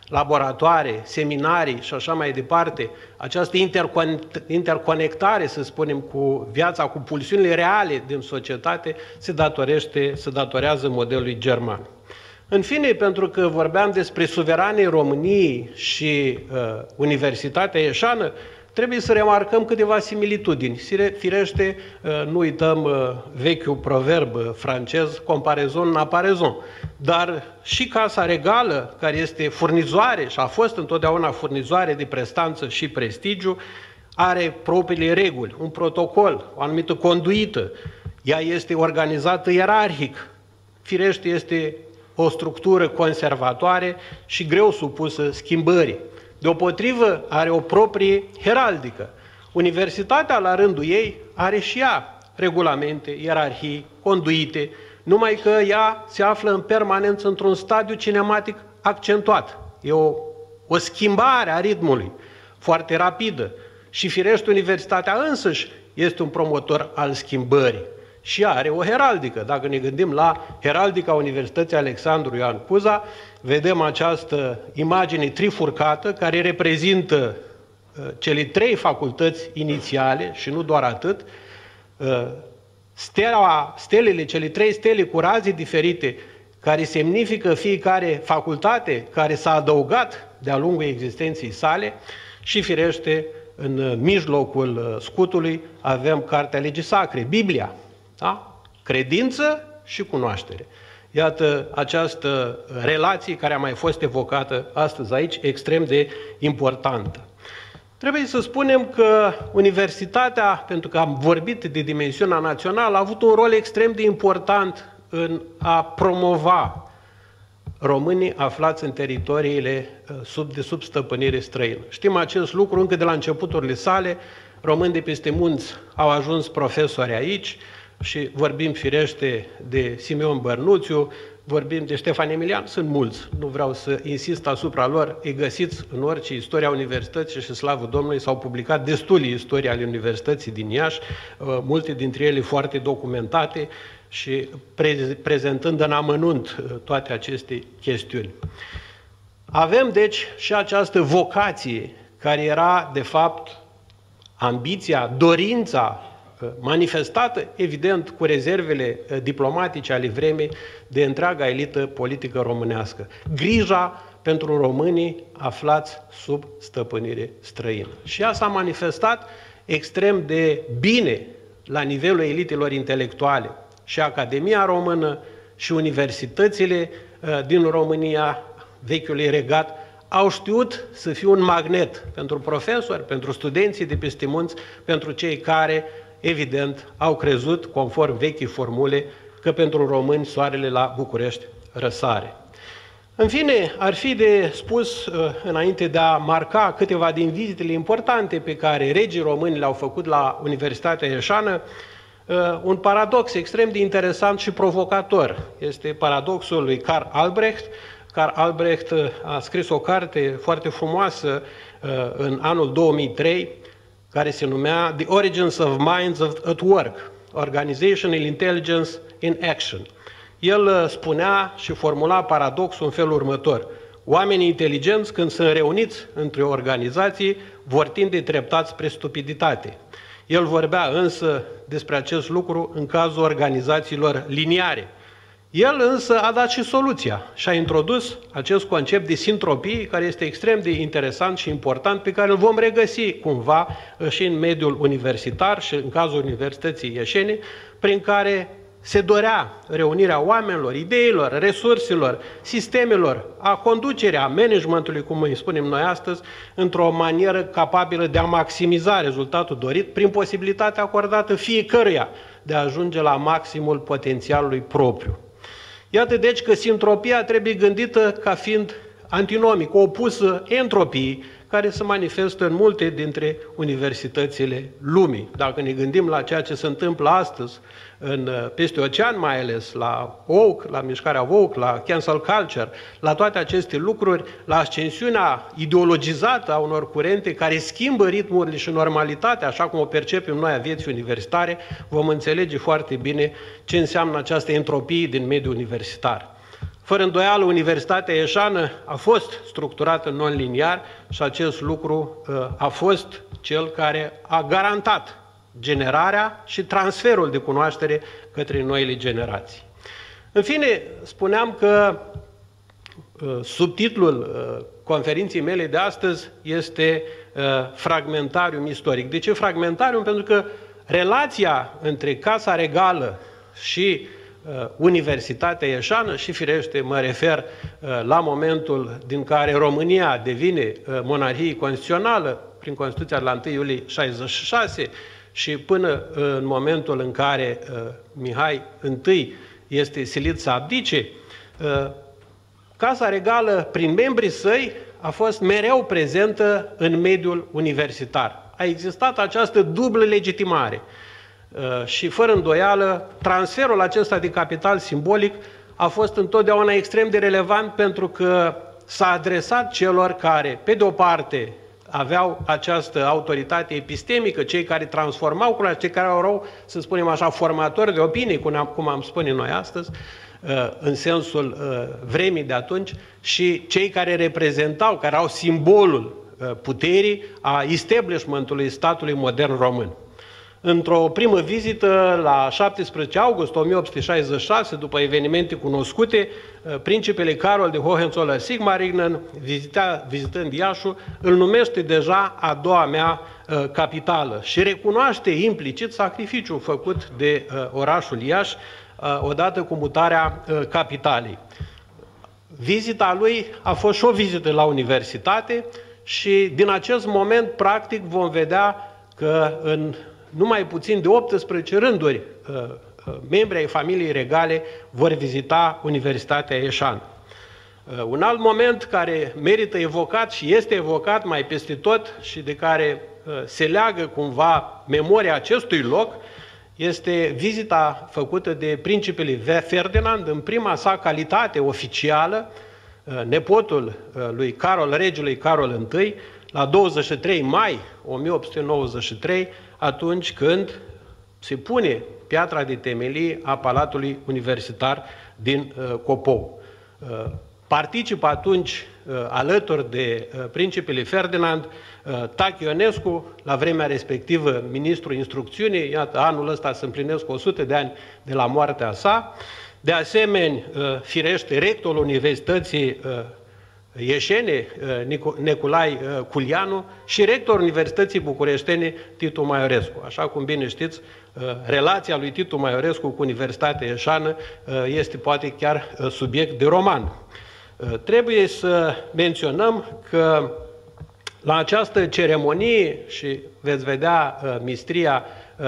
[SPEAKER 9] laboratoare, seminarii și așa mai departe, această interconectare, să spunem, cu viața, cu pulsiunile reale din societate, se datorește, se datorează modelului german. În fine, pentru că vorbeam despre suveranii României și uh, Universitatea Ieșană, trebuie să remarcăm câteva similitudini. Firește, nu uităm vechiul proverb francez, comparaison n'a pas raison. Dar și Casa Regală, care este furnizoare și a fost întotdeauna furnizoare de prestanță și prestigiu, are propriile reguli, un protocol, o anumită conduită. Ea este organizată ierarhic. Firește, este o structură conservatoare și greu supusă schimbării. Deopotrivă, are o proprie heraldică. Universitatea, la rândul ei, are și ea regulamente, ierarhii, conduite, numai că ea se află în permanență într-un stadiu cinematic accentuat. E o, o schimbare a ritmului foarte rapidă și firește Universitatea însăși este un promotor al schimbării. Și ea are o heraldică. Dacă ne gândim la heraldica Universității Alexandru Ioan Cuza, vedem această imagine trifurcată care reprezintă uh, cele trei facultăți inițiale și nu doar atât, uh, stela, stelele, cele trei stele cu raze diferite care semnifică fiecare facultate care s-a adăugat de-a lungul existenței sale și firește în mijlocul scutului avem Cartea Legii Sacre, Biblia. Da? Credință și cunoaștere. Iată această relație care a mai fost evocată astăzi aici, extrem de importantă. Trebuie să spunem că universitatea, pentru că am vorbit de dimensiunea națională, a avut un rol extrem de important în a promova românii aflați în teritoriile sub, de sub stăpânire străină. Știm acest lucru încă de la începuturile sale, români de peste munți au ajuns profesori aici, și vorbim firește de Simeon Bărnuțiu, vorbim de Ștefan Emilian, sunt mulți, nu vreau să insist asupra lor, îi găsiți în orice istoria universității și slavă Domnului, s-au publicat destule istorii ale Universității din Iași, multe dintre ele foarte documentate și prezentând în amănunt toate aceste chestiuni. Avem deci și această vocație care era de fapt ambiția, dorința manifestată, evident, cu rezervele diplomatice ale vremii de întreaga elită politică românească. Grija pentru românii aflați sub stăpânire străină. Și ea s-a manifestat extrem de bine la nivelul elitelor intelectuale. Și Academia Română și universitățile din România, vechiului regat, au știut să fie un magnet pentru profesori, pentru studenții de peste munți, pentru cei care evident, au crezut, conform vechii formule, că pentru români soarele la București răsare. În fine, ar fi de spus, înainte de a marca câteva din vizitele importante pe care regii români le-au făcut la Universitatea Ieșană, un paradox extrem de interesant și provocator. Este paradoxul lui Karl Albrecht. Karl Albrecht a scris o carte foarte frumoasă în anul două mii trei, care se numea The Origins of Minds at Work, Organizational Intelligence in Action. El spunea și formula paradoxul în felul următor. Oamenii inteligenți, când sunt reuniți între organizații, vor tinde treptat spre stupiditate. El vorbea însă despre acest lucru în cazul organizațiilor liniare. El însă a dat și soluția și a introdus acest concept de sintropie, care este extrem de interesant și important, pe care îl vom regăsi cumva și în mediul universitar și în cazul Universității Ieșene, prin care se dorea reunirea oamenilor, ideilor, resurselor, sistemelor, a conducerea, a managementului, cum îi spunem noi astăzi, într-o manieră capabilă de a maximiza rezultatul dorit prin posibilitatea acordată fiecăruia de a ajunge la maximul potențialului propriu. Iată deci că sintropia trebuie gândită ca fiind antinomic, opusă entropiei, care se manifestă în multe dintre universitățile lumii. Dacă ne gândim la ceea ce se întâmplă astăzi în, peste ocean, mai ales la woke, la mișcarea woke, la cancel culture, la toate aceste lucruri, la ascensiunea ideologizată a unor curente care schimbă ritmurile și normalitatea, așa cum o percepem noi a vieții universitare, vom înțelege foarte bine ce înseamnă această entropie din mediul universitar. Fără îndoială, Universitatea Ieșană a fost structurată non-liniar și acest lucru a fost cel care a garantat generarea și transferul de cunoaștere către noile generații. În fine, spuneam că subtitlul conferinței mele de astăzi este Fragmentarium istoric. De ce fragmentarium? Pentru că relația între Casa Regală și Universitatea Ieșană, și firește mă refer la momentul din care România devine monarhie constituțională prin Constituția de la întâi iulie șaizeci și șase și până în momentul în care Mihai I este silit să abdice, Casa Regală, prin membrii săi, a fost mereu prezentă în mediul universitar. A existat această dublă legitimare și, fără îndoială, transferul acesta de capital simbolic a fost întotdeauna extrem de relevant pentru că s-a adresat celor care, pe de o parte, aveau această autoritate epistemică, cei care transformau cunoaștere, cei care erau, să spunem așa, formatori de opinii, cum am, cum am spune noi astăzi, în sensul vremii de atunci, și cei care reprezentau, care au simbolul puterii a establishmentului statului modern român. Într-o primă vizită, la șaptesprezece august o mie opt sute șaizeci și șase, după evenimente cunoscute, principele Carol de Hohenzollern-Sigmaringen, vizitând Iașul, îl numește deja a doua mea capitală și recunoaște implicit sacrificiul făcut de orașul Iași odată cu mutarea capitalei. Vizita lui a fost și o vizită la universitate și din acest moment, practic, vom vedea că în numai puțin de optsprezece rânduri membrii ai familiei regale vor vizita Universitatea Ieșană. Un alt moment care merită evocat și este evocat mai peste tot și de care se leagă cumva memoria acestui loc este vizita făcută de principele Ferdinand în prima sa calitate oficială, nepotul lui Carol, regelui Carol I, la douăzeci și trei mai o mie opt sute nouăzeci și trei, atunci când se pune piatra de temelie a Palatului Universitar din Copou. Participă atunci, alături de principele Ferdinand, Tachi Ionescu, la vremea respectivă ministrul instrucțiunii, iată, anul ăsta se împlinesc o sută de ani de la moartea sa, de asemenea, firește, rectorul Universității Ieșene, Neculai Culianu, și rectorul Universității Bucureștene, Titu Maiorescu. Așa cum bine știți, relația lui Titu Maiorescu cu Universitatea Ieșană este poate chiar subiect de roman. Trebuie să menționăm că la această ceremonie, și veți vedea mistria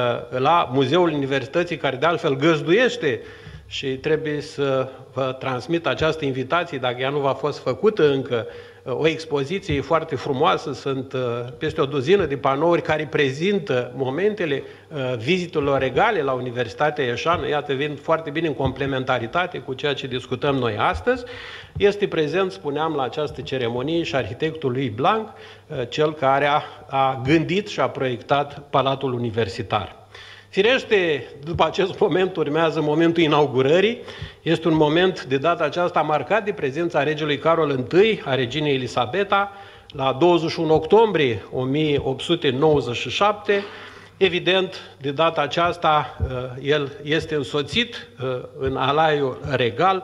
[SPEAKER 9] la Muzeul Universității, care de altfel găzduiește, și trebuie să vă transmit această invitație, dacă ea nu v-a fost făcută încă, o expoziție foarte frumoasă, sunt peste o duzină de panouri care prezintă momentele vizitelor regale la Universitatea Ieșană, iată, vin foarte bine în complementaritate cu ceea ce discutăm noi astăzi. Este prezent, spuneam, la această ceremonie și arhitectul lui Blanc, cel care a, a gândit și a proiectat Palatul Universitar. Firește, după acest moment urmează momentul inaugurării. Este un moment de data aceasta marcat de prezența regelui Carol I, a reginei Elisabeta, la douăzeci și unu octombrie o mie opt sute nouăzeci și șapte. Evident, de data aceasta, el este însoțit în alaiul regal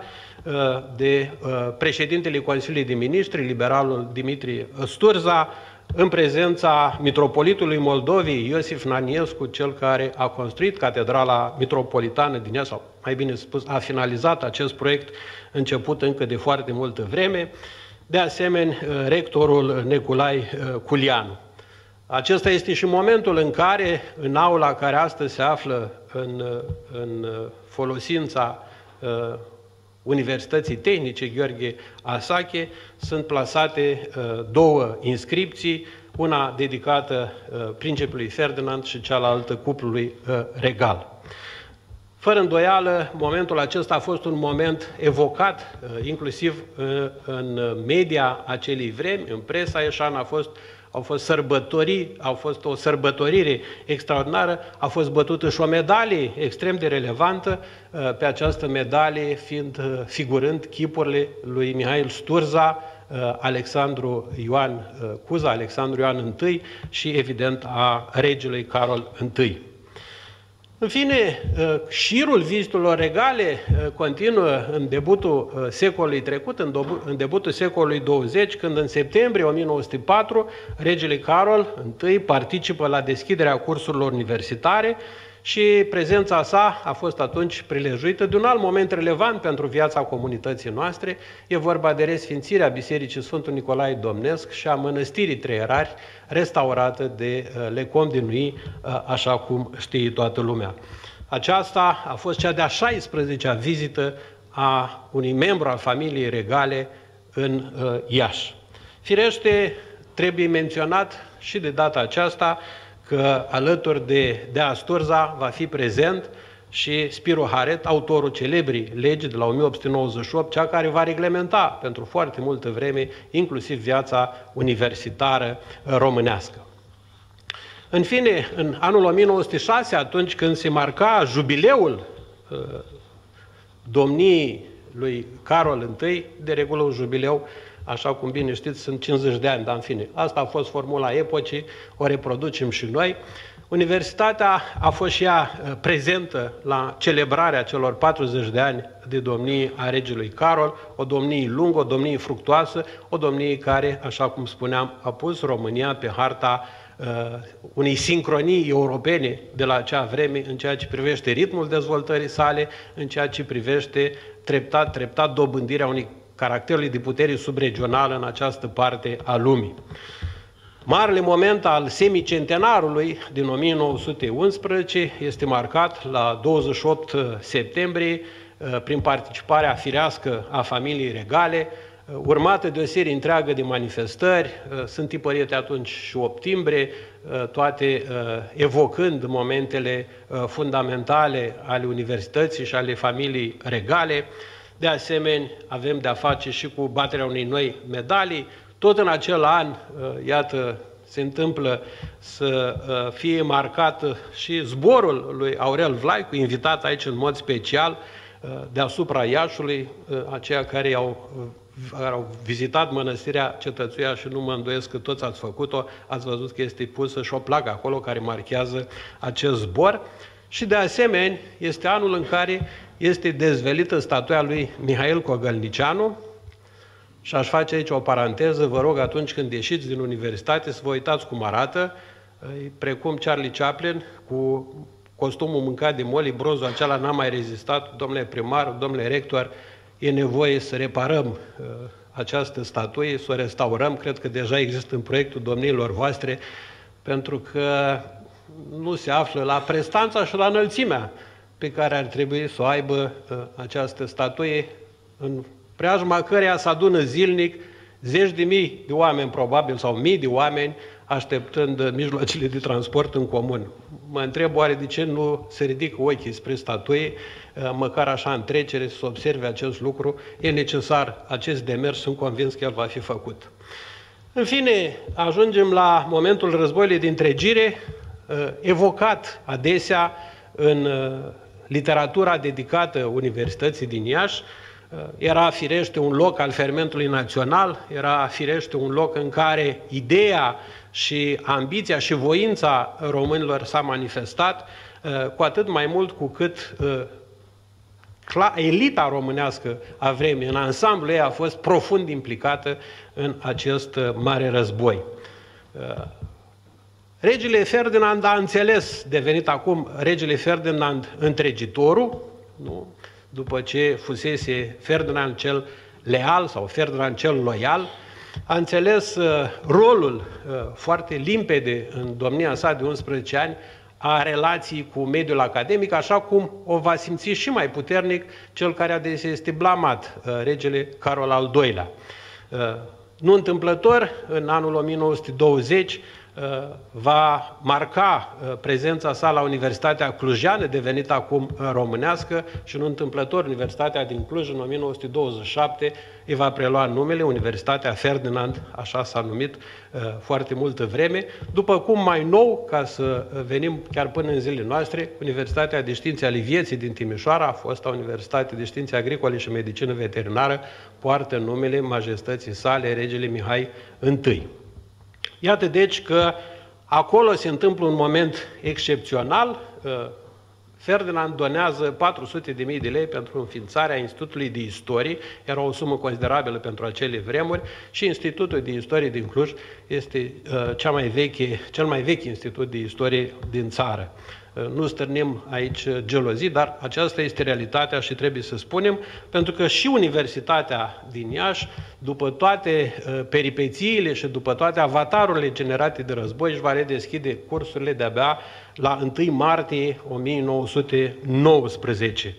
[SPEAKER 9] de președintele Consiliului de Ministri, liberalul Dimitrie Sturza, în prezența mitropolitului Moldovei, Iosif Naniescu, cel care a construit Catedrala Mitropolitană din Iași, sau mai bine spus, a finalizat acest proiect început încă de foarte multă vreme, de asemenea, rectorul Neculai Culianu. Acesta este și momentul în care, în aula care astăzi se află în, în folosința Universității Tehnice Gheorghe Asache, sunt plasate două inscripții, una dedicată principelui Ferdinand și cealaltă cuplului regal. Fără îndoială, momentul acesta a fost un moment evocat, inclusiv în media acelei vremi, în presa ieșană, a fost au fost sărbători, au fost o sărbătorire extraordinară, a fost bătută și o medalie extrem de relevantă, pe această medalie fiind figurând chipurile lui Mihail Sturza, Alexandru Ioan Cuza, Alexandru Ioan I și, evident, a regelui Carol I. În fine, șirul vizitelor regale continuă în debutul secolului trecut, în debutul secolului douăzeci, când în septembrie o mie nouă sute patru, regele Carol I participă la deschiderea cursurilor universitare și prezența sa a fost atunci prilejuită de un alt moment relevant pentru viața comunității noastre. E vorba de resfințirea Bisericii Sfântul Nicolae Domnesc și a Mănăstirii Treierari, restaurată de Lecom din Nui, așa cum știe toată lumea. Aceasta a fost cea de-a șaisprezecea vizită a unui membru al familiei regale în Iași. Firește, trebuie menționat și de data aceasta că alături de Dea Sturza va fi prezent și Spiro Haret, autorul celebrii legi de la o mie opt sute nouăzeci și opt, cea care va reglementa pentru foarte multă vreme inclusiv viața universitară românească. În fine, în anul o mie nouă sute șase, atunci când se marca jubileul uh, domniei lui Carol I, de regulă un jubileu, așa cum bine știți, sunt cincizeci de ani, dar în fine, asta a fost formula epocii, o reproducem și noi. Universitatea a fost și ea prezentă la celebrarea celor patruzeci de ani de domnie a regelui Carol, o domnie lungă, o domnie fructuoasă, o domnie care, așa cum spuneam, a pus România pe harta uh, unei sincronii europene de la acea vreme în ceea ce privește ritmul dezvoltării sale, în ceea ce privește treptat, treptat dobândirea unui caracterului de putere subregională în această parte a lumii. Marele moment al semicentenarului din o mie nouă sute unsprezece este marcat la douăzeci și opt septembrie prin participarea firească a familiei regale, urmată de o serie întreagă de manifestări, sunt tipărite atunci și opt timbre, toate evocând momentele fundamentale ale universității și ale familiei regale. De asemenea, avem de-a face și cu baterea unei noi medalii. Tot în acel an, iată, se întâmplă să fie marcat și zborul lui Aurel Vlaicu, invitat aici în mod special deasupra Iașului, aceia care au, au vizitat mănăstirea Cetățuia și nu mă îndoiesc că toți ați făcut-o, ați văzut că este pusă și o placă acolo care marchează acest zbor. Și de asemenea, este anul în care este dezvelită statuia lui Mihail Cogălnicianu. Și aș face aici o paranteză, vă rog, atunci când ieșiți din universitate să vă uitați cum arată, precum Charlie Chaplin, cu costumul mâncat de Molly, bronzul acela n-a mai rezistat. Domnule primar, domnule rector, e nevoie să reparăm această statuie, să o restaurăm, cred că deja există în proiectul domniilor voastre, pentru că nu se află la prestanța și la înălțimea pe care ar trebui să o aibă această statuie, în preajma căreia se adună zilnic zeci de mii de oameni, probabil, sau mii de oameni, așteptând mijloacele de transport în comun. Mă întreb oare de ce nu se ridică ochii spre statuie, măcar așa în trecere, să observe acest lucru. E necesar acest demers, sunt convins că el va fi făcut. În fine, ajungem la momentul războiului de întregire, evocat adesea în literatura dedicată Universității din Iași. Era firește un loc al fermentului național, era firește un loc în care ideea și ambiția și voința românilor s-a manifestat, cu atât mai mult cu cât elita românească a vremii, în ansamblu ei, a fost profund implicată în acest mare război. Regele Ferdinand a înțeles, devenit acum regele Ferdinand întregitorul, nu? După ce fusese Ferdinand cel leal sau Ferdinand cel loial, a înțeles uh, rolul uh, foarte limpede în domnia sa de unsprezece ani a relației cu mediul academic, așa cum o va simți și mai puternic cel care adesea este blamat, uh, regele Carol al doilea. Uh, nu întâmplător, în anul o mie nouă sute douăzeci, va marca prezența sa la Universitatea Clujană, devenită acum românească, și nu întâmplător Universitatea din Cluj în o mie nouă sute douăzeci și șapte îi va prelua numele, Universitatea Ferdinand, așa s-a numit foarte multă vreme, după cum mai nou, ca să venim chiar până în zilele noastre, Universitatea de Științe ale Vieții din Timișoara, fosta Universitate de Științe Agricole și Medicină Veterinară, poartă numele Majestății sale, Regele Mihai I. Iată deci că acolo se întâmplă un moment excepțional. Ferdinand donează patru sute de mii de lei pentru înființarea Institutului de Istorie, era o sumă considerabilă pentru acele vremuri, și Institutul de Istorie din Cluj este cea mai veche, cel mai vechi institut de istorie din țară. Nu stârnim aici gelozii, dar aceasta este realitatea și trebuie să spunem, pentru că și Universitatea din Iași, după toate peripețiile și după toate avatarurile generate de război, își va redeschide cursurile de-abia la întâi martie o mie nouă sute nouăsprezece.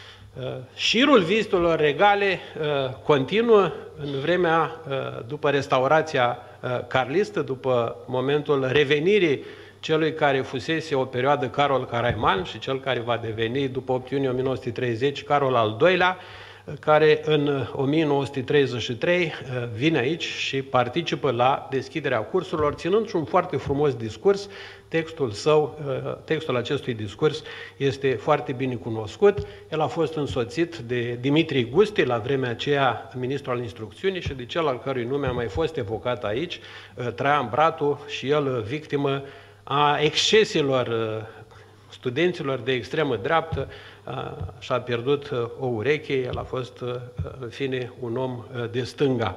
[SPEAKER 9] Șirul vizitelor regale continuă în vremea după restaurația carlistă, după momentul revenirii celui care fusese o perioadă Carol Caraiman și cel care va deveni, după opt iunie o mie nouă sute treizeci, Carol al doilea, care în o mie nouă sute treizeci și trei vine aici și participă la deschiderea cursurilor, ținând și un foarte frumos discurs. Textul său, textul acestui discurs este foarte bine cunoscut. El a fost însoțit de Dimitrie Gusti, la vremea aceea ministru al instrucțiunii, și de cel al cărui nume a mai fost evocat aici, Traian Bratu, și el victimă a exceselor studenților de extremă dreaptă, și-a pierdut o ureche, el a fost, în fine, un om de stânga.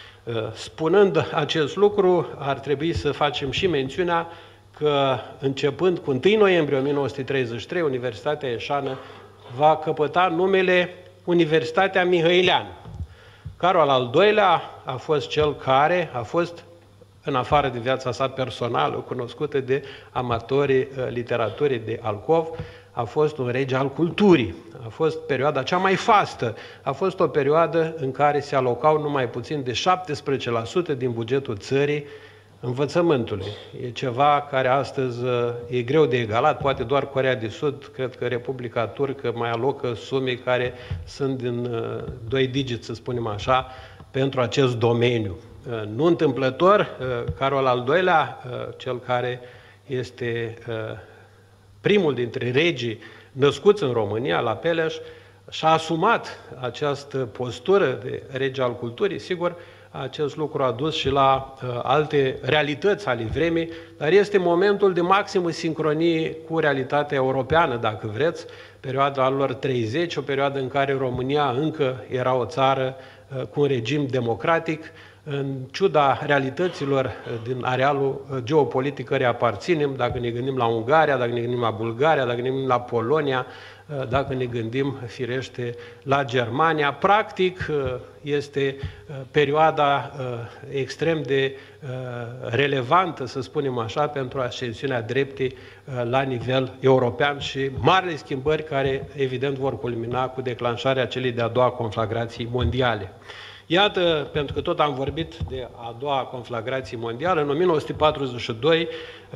[SPEAKER 9] Spunând acest lucru, ar trebui să facem și mențiunea că, începând cu întâi noiembrie o mie nouă sute treizeci și trei, Universitatea Ieșană va căpăta numele Universitatea Mihăilean. Carol al doilea a fost cel care a fost, în afară de viața sa personală, cunoscută de amatorii literaturii de alcov, a fost un rege al culturii. A fost perioada cea mai fastă. A fost o perioadă în care se alocau numai puțin de șaptesprezece la sută din bugetul țării învățământului. E ceva care astăzi e greu de egalat, poate doar Coreea de Sud, cred că Republica Turcă mai alocă sume care sunt din doi digit, să spunem așa, pentru acest domeniu. Nu întâmplător, Carol al doilea, cel care este primul dintre regii născuți în România, la Peleș, și-a asumat această postură de rege al culturii. Sigur, acest lucru a dus și la alte realități ale vremii, dar este momentul de maximă sincronie cu realitatea europeană, dacă vreți, perioada anilor treizeci, o perioadă în care România încă era o țară cu un regim democratic, în ciuda realităților din arealul geopolitic care aparținem, dacă ne gândim la Ungaria, dacă ne gândim la Bulgaria, dacă ne gândim la Polonia, dacă ne gândim, firește, la Germania. Practic, este perioada extrem de relevantă, să spunem așa, pentru ascensiunea dreptei la nivel european și marile schimbări care, evident, vor culmina cu declanșarea celei de-a doua conflagrații mondiale. Iată, pentru că tot am vorbit de a doua conflagrație mondială, în o mie nouă sute patruzeci și doi,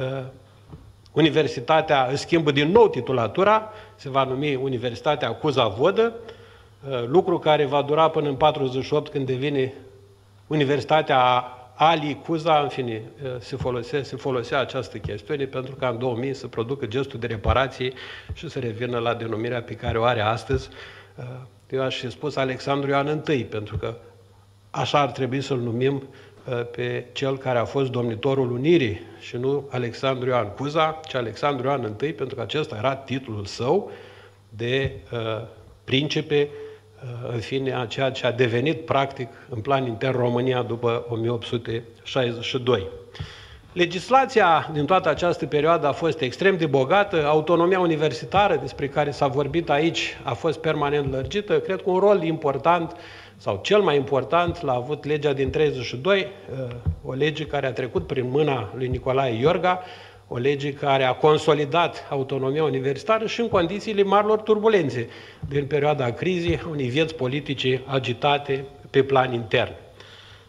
[SPEAKER 9] Universitatea își schimbă din nou titulatura, se va numi Universitatea Cuza-Vodă, lucru care va dura până în patruzeci și opt, când devine Universitatea Ali Cuza. În fine, se folosea, se folosea această chestiune pentru că în două mii să producă gestul de reparație și să revină la denumirea pe care o are astăzi. Eu aș fi spus Alexandru Ioan I, pentru că așa ar trebui să-l numim pe cel care a fost domnitorul Unirii și nu Alexandru Ioan Cuza, ci Alexandru Ioan I, pentru că acesta era titlul său de uh, principe, uh, în fine, a ceea ce a devenit practic în plan intern România după o mie opt sute șaizeci și doi. Legislația din toată această perioadă a fost extrem de bogată, autonomia universitară despre care s-a vorbit aici a fost permanent lărgită, cred că un rol important sau cel mai important l-a avut legea din treizeci și doi, o lege care a trecut prin mâna lui Nicolae Iorga, o lege care a consolidat autonomia universitară și în condițiile marilor turbulențe din perioada crizei, unei vieți politice agitate pe plan intern.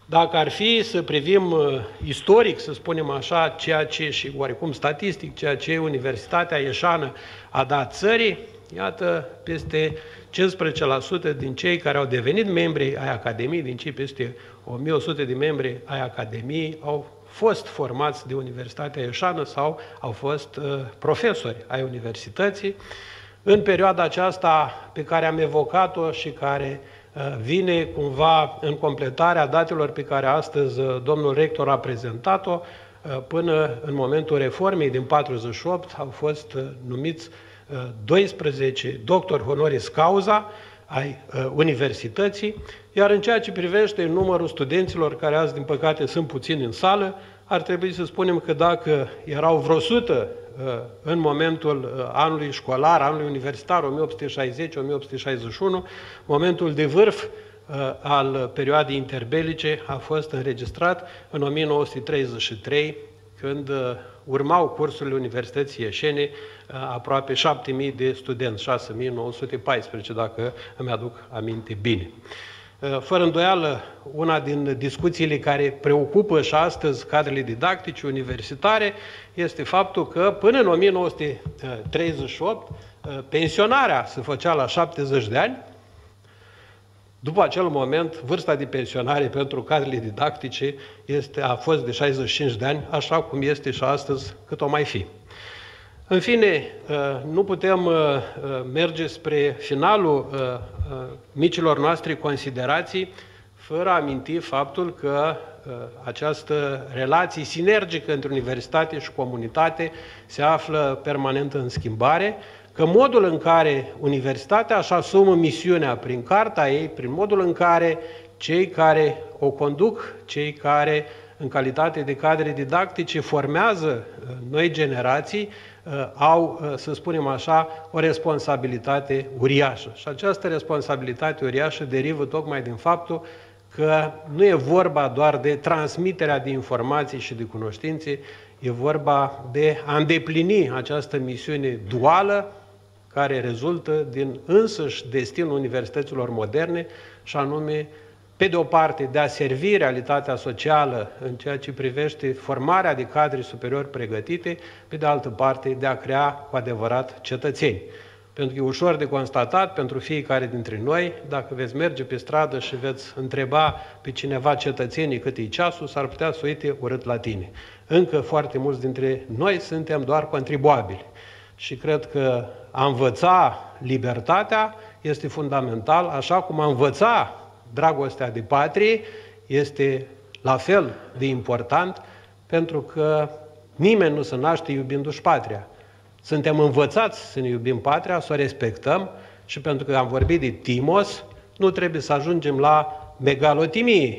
[SPEAKER 9] Dacă ar fi să privim uh, istoric, să spunem așa, ceea ce și oarecum statistic, ceea ce Universitatea Ieșană a dat țării, iată, peste cincisprezece la sută din cei care au devenit membri ai Academiei, din cei peste o mie o sută de membri ai Academiei, au fost formați de Universitatea Ieșană sau au fost uh, profesori ai Universității. În perioada aceasta pe care am evocat-o și care uh, vine cumva în completarea datelor pe care astăzi uh, domnul rector a prezentat-o, uh, până în momentul reformei din patruzeci și opt au fost uh, numiți uh, doisprezece doctori honoris causa ai uh, universității, iar în ceea ce privește numărul studenților, care azi, din păcate, sunt puțini în sală, ar trebui să spunem că dacă erau vreo sută uh, în momentul uh, anului școlar, anului universitar, o mie opt sute șaizeci - o mie opt sute șaizeci și unu, momentul de vârf uh, al perioadei interbelice a fost înregistrat în o mie nouă sute treizeci și trei, când uh, urmau cursurile Universității Ieșene uh, aproape șapte mii de studenți, șase mii nouă sute paisprezece, dacă îmi aduc aminte bine. Fără îndoială, una din discuțiile care preocupă și astăzi cadrele didactice universitare este faptul că până în o mie nouă sute treizeci și opt pensionarea se făcea la șaptezeci de ani. După acel moment, vârsta de pensionare pentru cadrele didactice este, a fost de șaizeci și cinci de ani, așa cum este și astăzi, cât o mai fi. În fine, nu putem merge spre finalul micilor noastre considerații fără a aminti faptul că această relație sinergică între universitate și comunitate se află permanent în schimbare, că modul în care universitatea își asumă misiunea prin carta ei, prin modul în care cei care o conduc, cei care în calitate de cadre didactice formează noi generații, au, să spunem așa, o responsabilitate uriașă. Și această responsabilitate uriașă derivă tocmai din faptul că nu e vorba doar de transmiterea de informații și de cunoștințe, e vorba de a îndeplini această misiune duală care rezultă din însăși destinul universităților moderne, și anume, pe de o parte, de a servi realitatea socială în ceea ce privește formarea de cadre superiori pregătite, pe de altă parte, de a crea cu adevărat cetățeni. Pentru că e ușor de constatat pentru fiecare dintre noi, dacă veți merge pe stradă și veți întreba pe cineva cetățenii cât e ceasul, s-ar putea să uite urât la tine. Încă foarte mulți dintre noi suntem doar contribuabili. Și cred că a învăța libertatea este fundamental, așa cum a învăța dragostea de patrie este la fel de important, pentru că nimeni nu se naște iubindu-și patria. Suntem învățați să ne iubim patria, să o respectăm, și pentru că am vorbit de timos, nu trebuie să ajungem la megalotimie,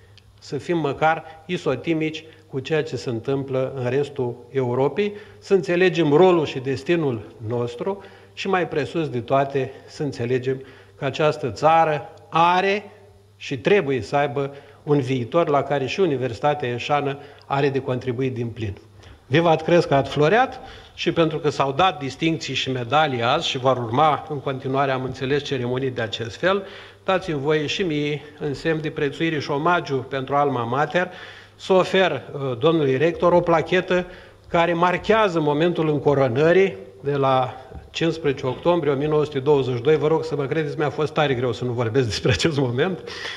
[SPEAKER 9] să fim măcar isotimici cu ceea ce se întâmplă în restul Europei, să înțelegem rolul și destinul nostru și, mai presus de toate, să înțelegem că această țară are și trebuie să aibă un viitor la care și Universitatea Ieșană are de contribuit din plin. Vivat Crescat Floreat, și pentru că s-au dat distincții și medalii azi și vor urma în continuare, am înțeles, ceremonii de acest fel, dați-mi voie și mie, în semn de prețuire și omagiu pentru Alma Mater, să ofer domnului rector o plachetă care marchează momentul încoronării de la cincisprezece octombrie o mie nouă sute douăzeci și doi. Vă rog să mă credeți, mi-a fost tare greu să nu vorbesc despre acest moment.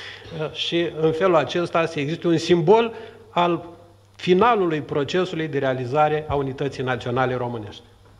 [SPEAKER 9] Și în felul acesta să existe un simbol al finalului procesului de realizare a unității naționale românești.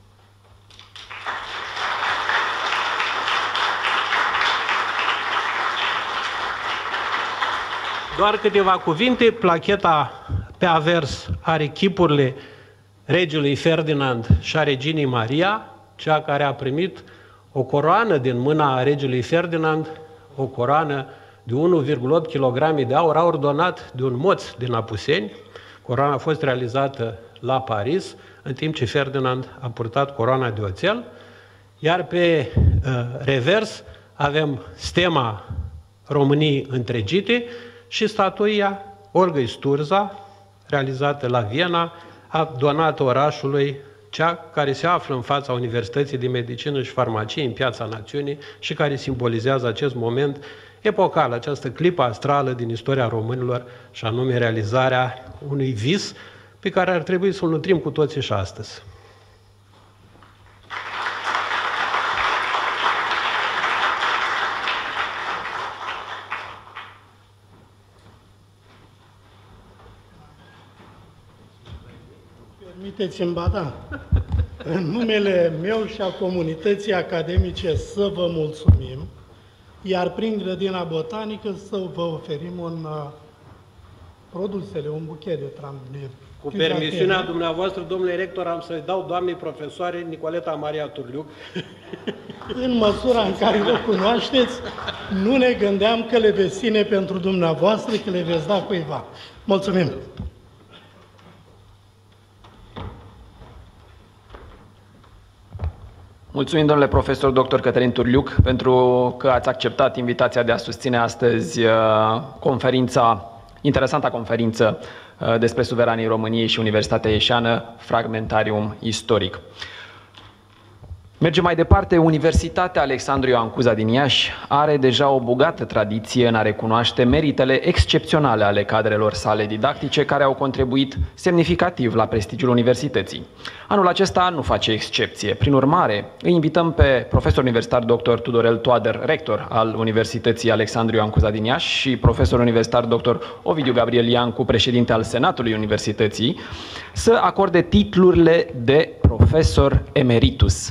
[SPEAKER 9] Doar câteva cuvinte. Placheta pe avers are chipurile regelui Ferdinand și a reginei Maria, cea care a primit o coroană din mâna regelui Ferdinand, o coroană de unu virgulă opt kilograme de aur, aur donat de un moț din Apuseni. Coroana a fost realizată la Paris, în timp ce Ferdinand a purtat coroana de oțel, iar pe uh, revers avem stema României întregite și statuia Olgăi Sturza, realizată la Viena, a donat orașului cea care se află în fața Universității de Medicină și Farmacie în Piața Națiunii și care simbolizează acest moment epocal, această clipă astrală din istoria românilor, și anume realizarea unui vis pe care ar trebui să-l nutrim cu toții și astăzi.
[SPEAKER 1] Permiteți-mi, ba da, în numele meu și a comunității academice să vă mulțumim, iar prin Grădina Botanică să vă oferim un uh, produsele, un buchet de trambulir.
[SPEAKER 9] Cu permisiunea dumneavoastră, domnule rector, am să-i dau doamnei profesoare Nicoleta Maria Turliuc.
[SPEAKER 1] În măsura în care vă cunoașteți, nu ne gândeam că le veți ține pentru dumneavoastră, că le veți da cuiva. Mulțumim!
[SPEAKER 2] Mulțumim, domnule profesor doctor Cătălin Turliuc, pentru că ați acceptat invitația de a susține astăzi conferința, interesanta conferință despre suveranii României și Universitatea Ieșeană, Fragmentarium Istoric. Mergem mai departe. Universitatea Alexandru Ioan Cuza din Iași are deja o bogată tradiție în a recunoaște meritele excepționale ale cadrelor sale didactice, care au contribuit semnificativ la prestigiul universității. Anul acesta nu face excepție. Prin urmare, îi invităm pe profesor universitar doctor Tudorel Toader, rector al Universității Alexandru Ioan Cuza din Iași, și profesor universitar doctor Ovidiu Gabriel Iancu, președinte al Senatului Universității, să acorde titlurile de profesor emeritus.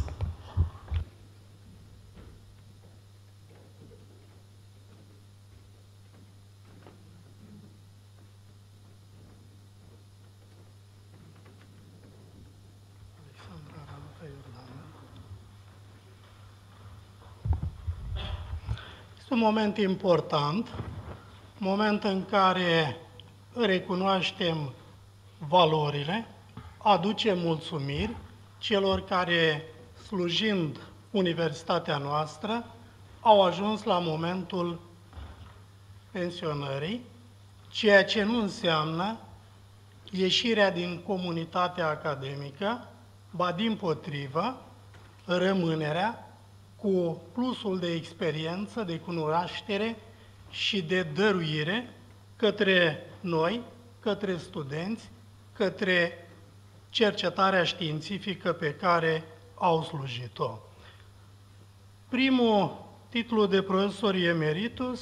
[SPEAKER 1] Este un moment important, moment în care recunoaștem valorile, aducem mulțumiri celor care, slujind universitatea noastră, au ajuns la momentul pensionării, ceea ce nu înseamnă ieșirea din comunitatea academică, ba dimpotrivă, rămânerea cu plusul de experiență, de cunoaștere și de dăruire către noi, către studenți, către cercetarea științifică pe care au slujit-o. Primul titlu de profesor emeritus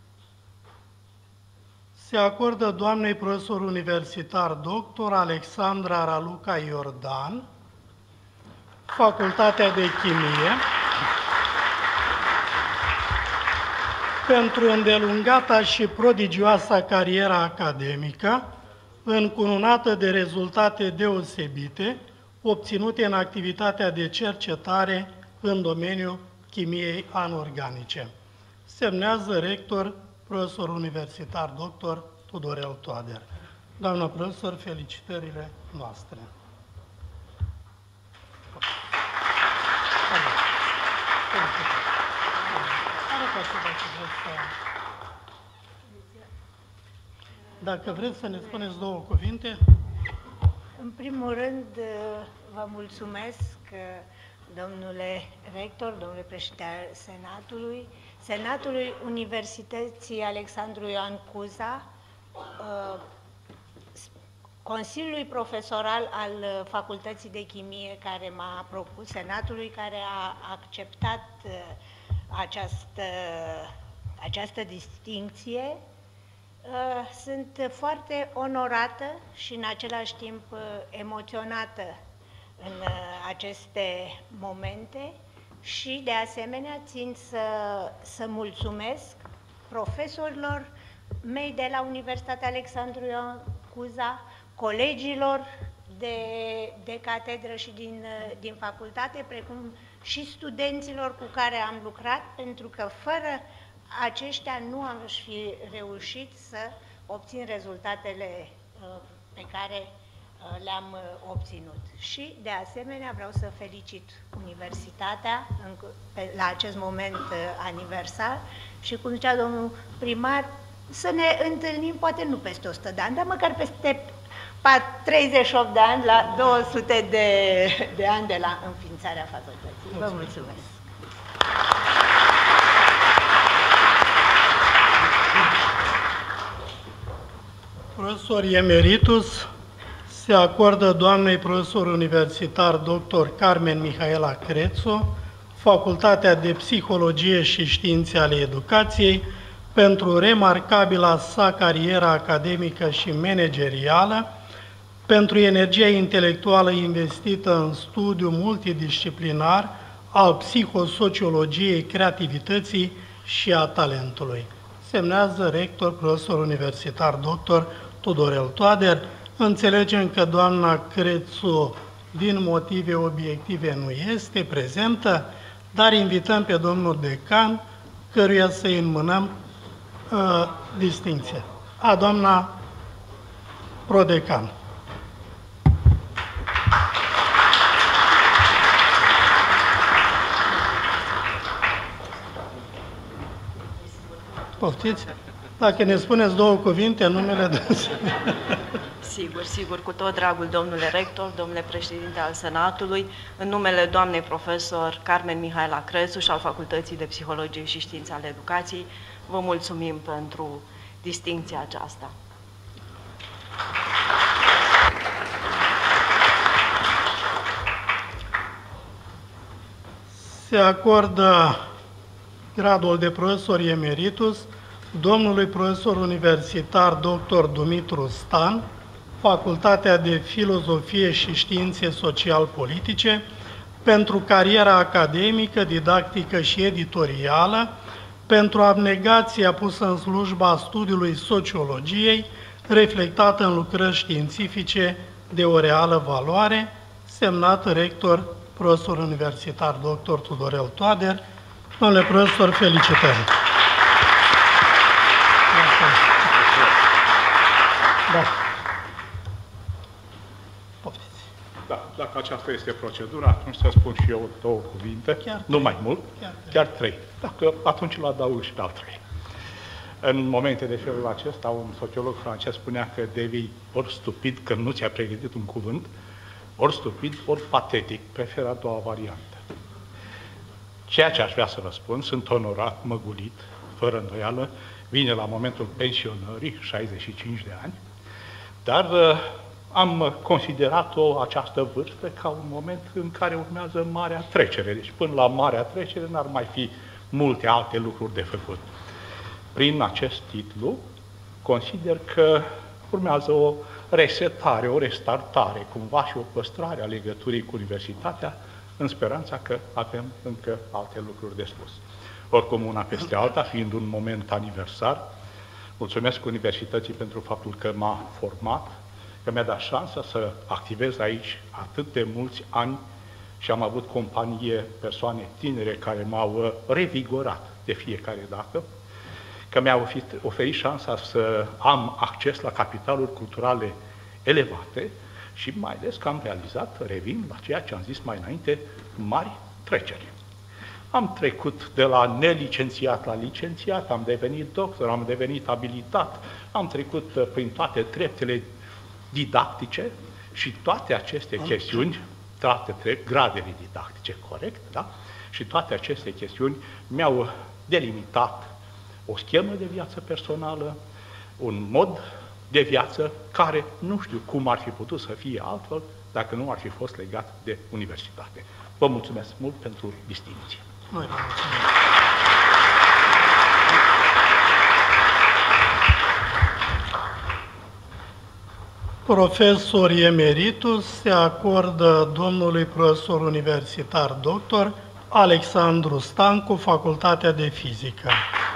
[SPEAKER 1] se acordă doamnei profesor universitar doctor Alexandra Raluca Iordan, Facultatea de Chimie, pentru îndelungata și prodigioasa carieră academică, încununată de rezultate deosebite, obținute în activitatea de cercetare în domeniul chimiei anorganice. Semnează rector, profesor universitar doctor Tudorel Toader. Doamna profesor, felicitările noastre. Dacă vreți să ne spuneți două cuvinte.
[SPEAKER 10] În primul rând, vă mulțumesc, domnule rector, domnule președinte al Senatului, Senatului Universității Alexandru Ioan Cuza, Consiliului Profesoral al Facultății de Chimie care m-a propus, Senatului care a acceptat această, această distincție. Sunt foarte onorată și în același timp emoționată în aceste momente și de asemenea țin să, să mulțumesc profesorilor mei de la Universitatea Alexandru Ioan Cuza, colegilor de, de catedră și din, din facultate, precum și studenților cu care am lucrat, pentru că fără aceștia nu am fi reușit să obțin rezultatele pe care le-am obținut. Și, de asemenea, vreau să felicit Universitatea la acest moment aniversar și, cum zicea domnul primar, să ne întâlnim, poate nu peste o sută de ani, dar măcar peste treizeci și opt de ani la două sute de, de ani de la înființarea facultății. Vă mulțumesc!
[SPEAKER 1] Profesor emeritus se acordă doamnei profesor universitar doctor Carmen Mihaela Crețu, Facultatea de Psihologie și Științe ale Educației, pentru remarcabila sa carieră academică și managerială, pentru energia intelectuală investită în studiu multidisciplinar al psihosociologiei, creativității și a talentului. Semnează rector, profesor universitar, doctor Tudorel Toader. Înțelegem că doamna Crețu, din motive obiective, nu este prezentă, dar invităm pe domnul decan, căruia să-i înmânăm uh, distinția. A, doamna prodecan. Poftiți? Dacă ne spuneți două cuvinte în numele dânsului.
[SPEAKER 11] Sigur, sigur, cu tot dragul, domnule rector, domnule președinte al Senatului, în numele doamnei profesor Carmen Mihaela Crețu și al Facultății de Psihologie și Științe ale Educației, vă mulțumim pentru distincția aceasta.
[SPEAKER 1] Se acordă gradul de profesor emeritus domnului profesor universitar doctor Dumitru Stan, Facultatea de Filozofie și Științe Social-Politice, pentru cariera academică, didactică și editorială, pentru abnegația pusă în slujba studiului sociologiei, reflectată în lucrări științifice de o reală valoare, semnat rector, profesor universitar doctor Tudorel Toader. Domnule profesor, felicitări! Da.
[SPEAKER 12] Da, dacă aceasta este procedura, atunci să spun și eu două cuvinte, chiar nu mai mult, chiar, chiar trei. Dacă atunci îl adaug și al trei. În momente de felul acesta, un sociolog francez spunea că devii ori stupid când nu ți-a pregătit un cuvânt, ori stupid, ori patetic. Prefer a doua variantă. Ceea ce aș vrea să răspund, sunt onorat, măgulit, fără îndoială, vine la momentul pensionării, șaizeci și cinci de ani, dar uh, am considerat-o această vârstă ca un moment în care urmează marea trecere. Deci până la marea trecere n-ar mai fi multe alte lucruri de făcut. Prin acest titlu consider că urmează o resetare, o restartare, cumva și o păstrare a legăturii cu universitatea, în speranța că avem încă alte lucruri de spus. Oricum, una peste alta, fiind un moment aniversar, mulțumesc Universității pentru faptul că m-a format, că mi-a dat șansa să activez aici atât de mulți ani și am avut companie, persoane tinere care m-au revigorat de fiecare dată, că mi-au oferit șansa să am acces la capitaluri culturale elevate și mai ales că am realizat, revin la ceea ce am zis mai înainte, mari treceri. Am trecut de la nelicențiat la licențiat, am devenit doctor, am devenit abilitat, am trecut prin toate treptele didactice și toate aceste chestiuni, toate trep, gradele didactice, corect, da? Și toate aceste chestiuni mi-au delimitat o schemă de viață personală, un mod de viață care nu știu cum ar fi putut să fie altfel dacă nu ar fi fost legat de universitate. Vă mulțumesc mult pentru distinție.
[SPEAKER 1] Noi vă mulțumim. Profesor emeritus se acordă domnului profesor universitar doctor Alexandru Stancu, Facultatea de Fizică.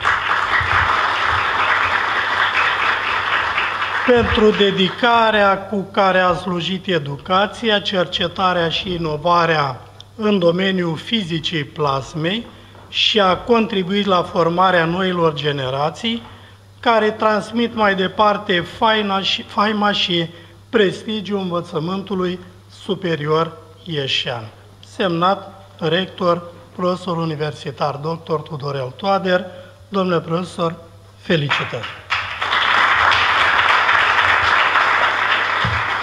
[SPEAKER 1] Pentru dedicarea cu care a slujit educația, cercetarea și inovarea în domeniul fizicii plasmei și a contribuit la formarea noilor generații, care transmit mai departe faina și, faima și prestigiul învățământului superior ieșean. Semnat rector, profesor universitar doctor Tudorel Toader. Domnule profesor, felicitări!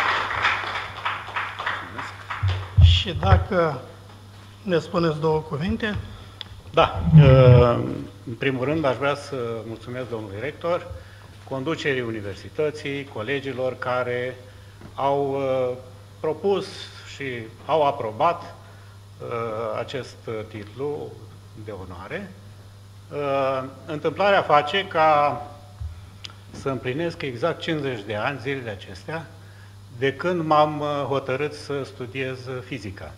[SPEAKER 1] Și dacă ne spuneți două cuvinte.
[SPEAKER 12] Da, în primul rând aș vrea să mulțumesc domnului rector, conducerii universității, colegilor care au propus și au aprobat acest titlu de onoare. Întâmplarea face ca să împlinesc exact cincizeci de ani zilele acestea de când m-am hotărât să studiez fizica.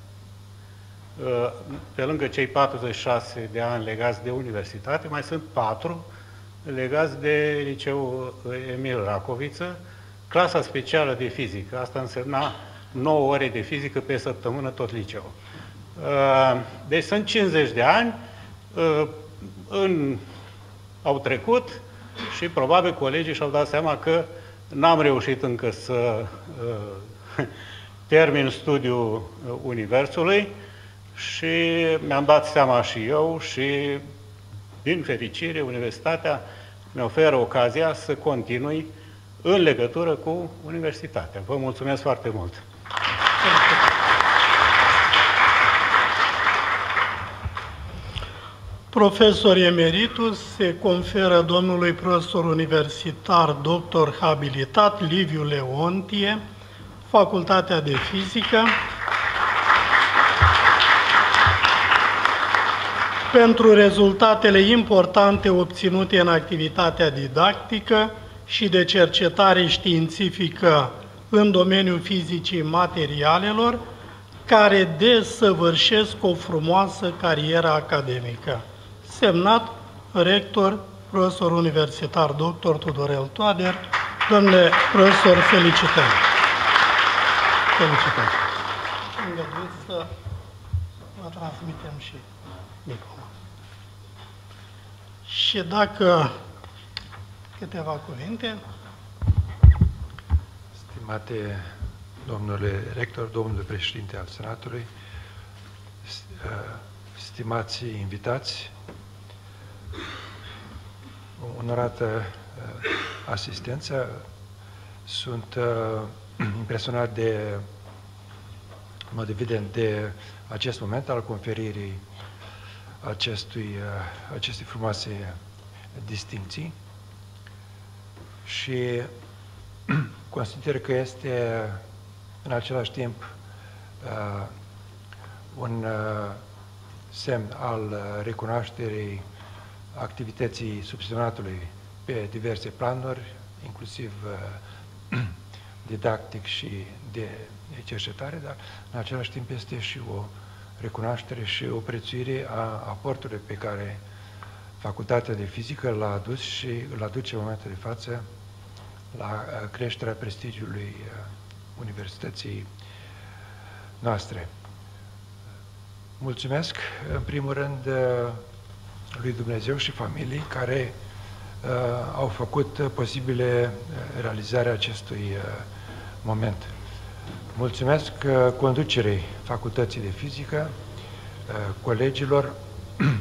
[SPEAKER 12] Pe lângă cei patruzeci și șase de ani legați de universitate, mai sunt patru legați de liceul Emil Racoviță, clasa specială de fizică. Asta însemna nouă ore de fizică pe săptămână tot liceul. Deci sunt cincizeci de ani, în, au trecut și probabil colegii și-au dat seama că n-am reușit încă să termin studiul Universului și mi-am dat seama și eu și, din fericire, Universitatea mi oferă ocazia să continui în legătură cu Universitatea. Vă mulțumesc foarte mult!
[SPEAKER 1] Profesor emeritus se conferă domnului profesor universitar doctor habilitat Liviu Leontie, Facultatea de Fizică, pentru rezultatele importante obținute în activitatea didactică și de cercetare științifică în domeniul fizicii materialelor, care desăvârșesc o frumoasă carieră academică. Semnat, rector, profesor universitar doctor Tudorel Toader. Domnule profesor, felicitări! Felicitări! Îngăduiți să vă transmitem și diploma. Și dacă câteva cuvinte.
[SPEAKER 13] Stimate domnule rector, domnule președinte al Senatului, stimați invitați, onorată asistență, sunt impresionat de, în mod evident, de acest moment al conferirii acestui, acestei frumoase distincții și consider că este în același timp uh, un uh, semn al recunoașterii activității subsemnatului pe diverse planuri, inclusiv uh, didactic și de cercetare, dar în același timp este și o recunoaștere și o prețuire a aportului pe care Facultatea de Fizică l-a adus și îl aduce în momentul de față la creșterea prestigiului universității noastre. Mulțumesc, în primul rând, lui Dumnezeu și familiei care uh, au făcut posibile realizarea acestui uh, moment. Mulțumesc uh, conducerii Facultății de Fizică, uh, colegilor, uh,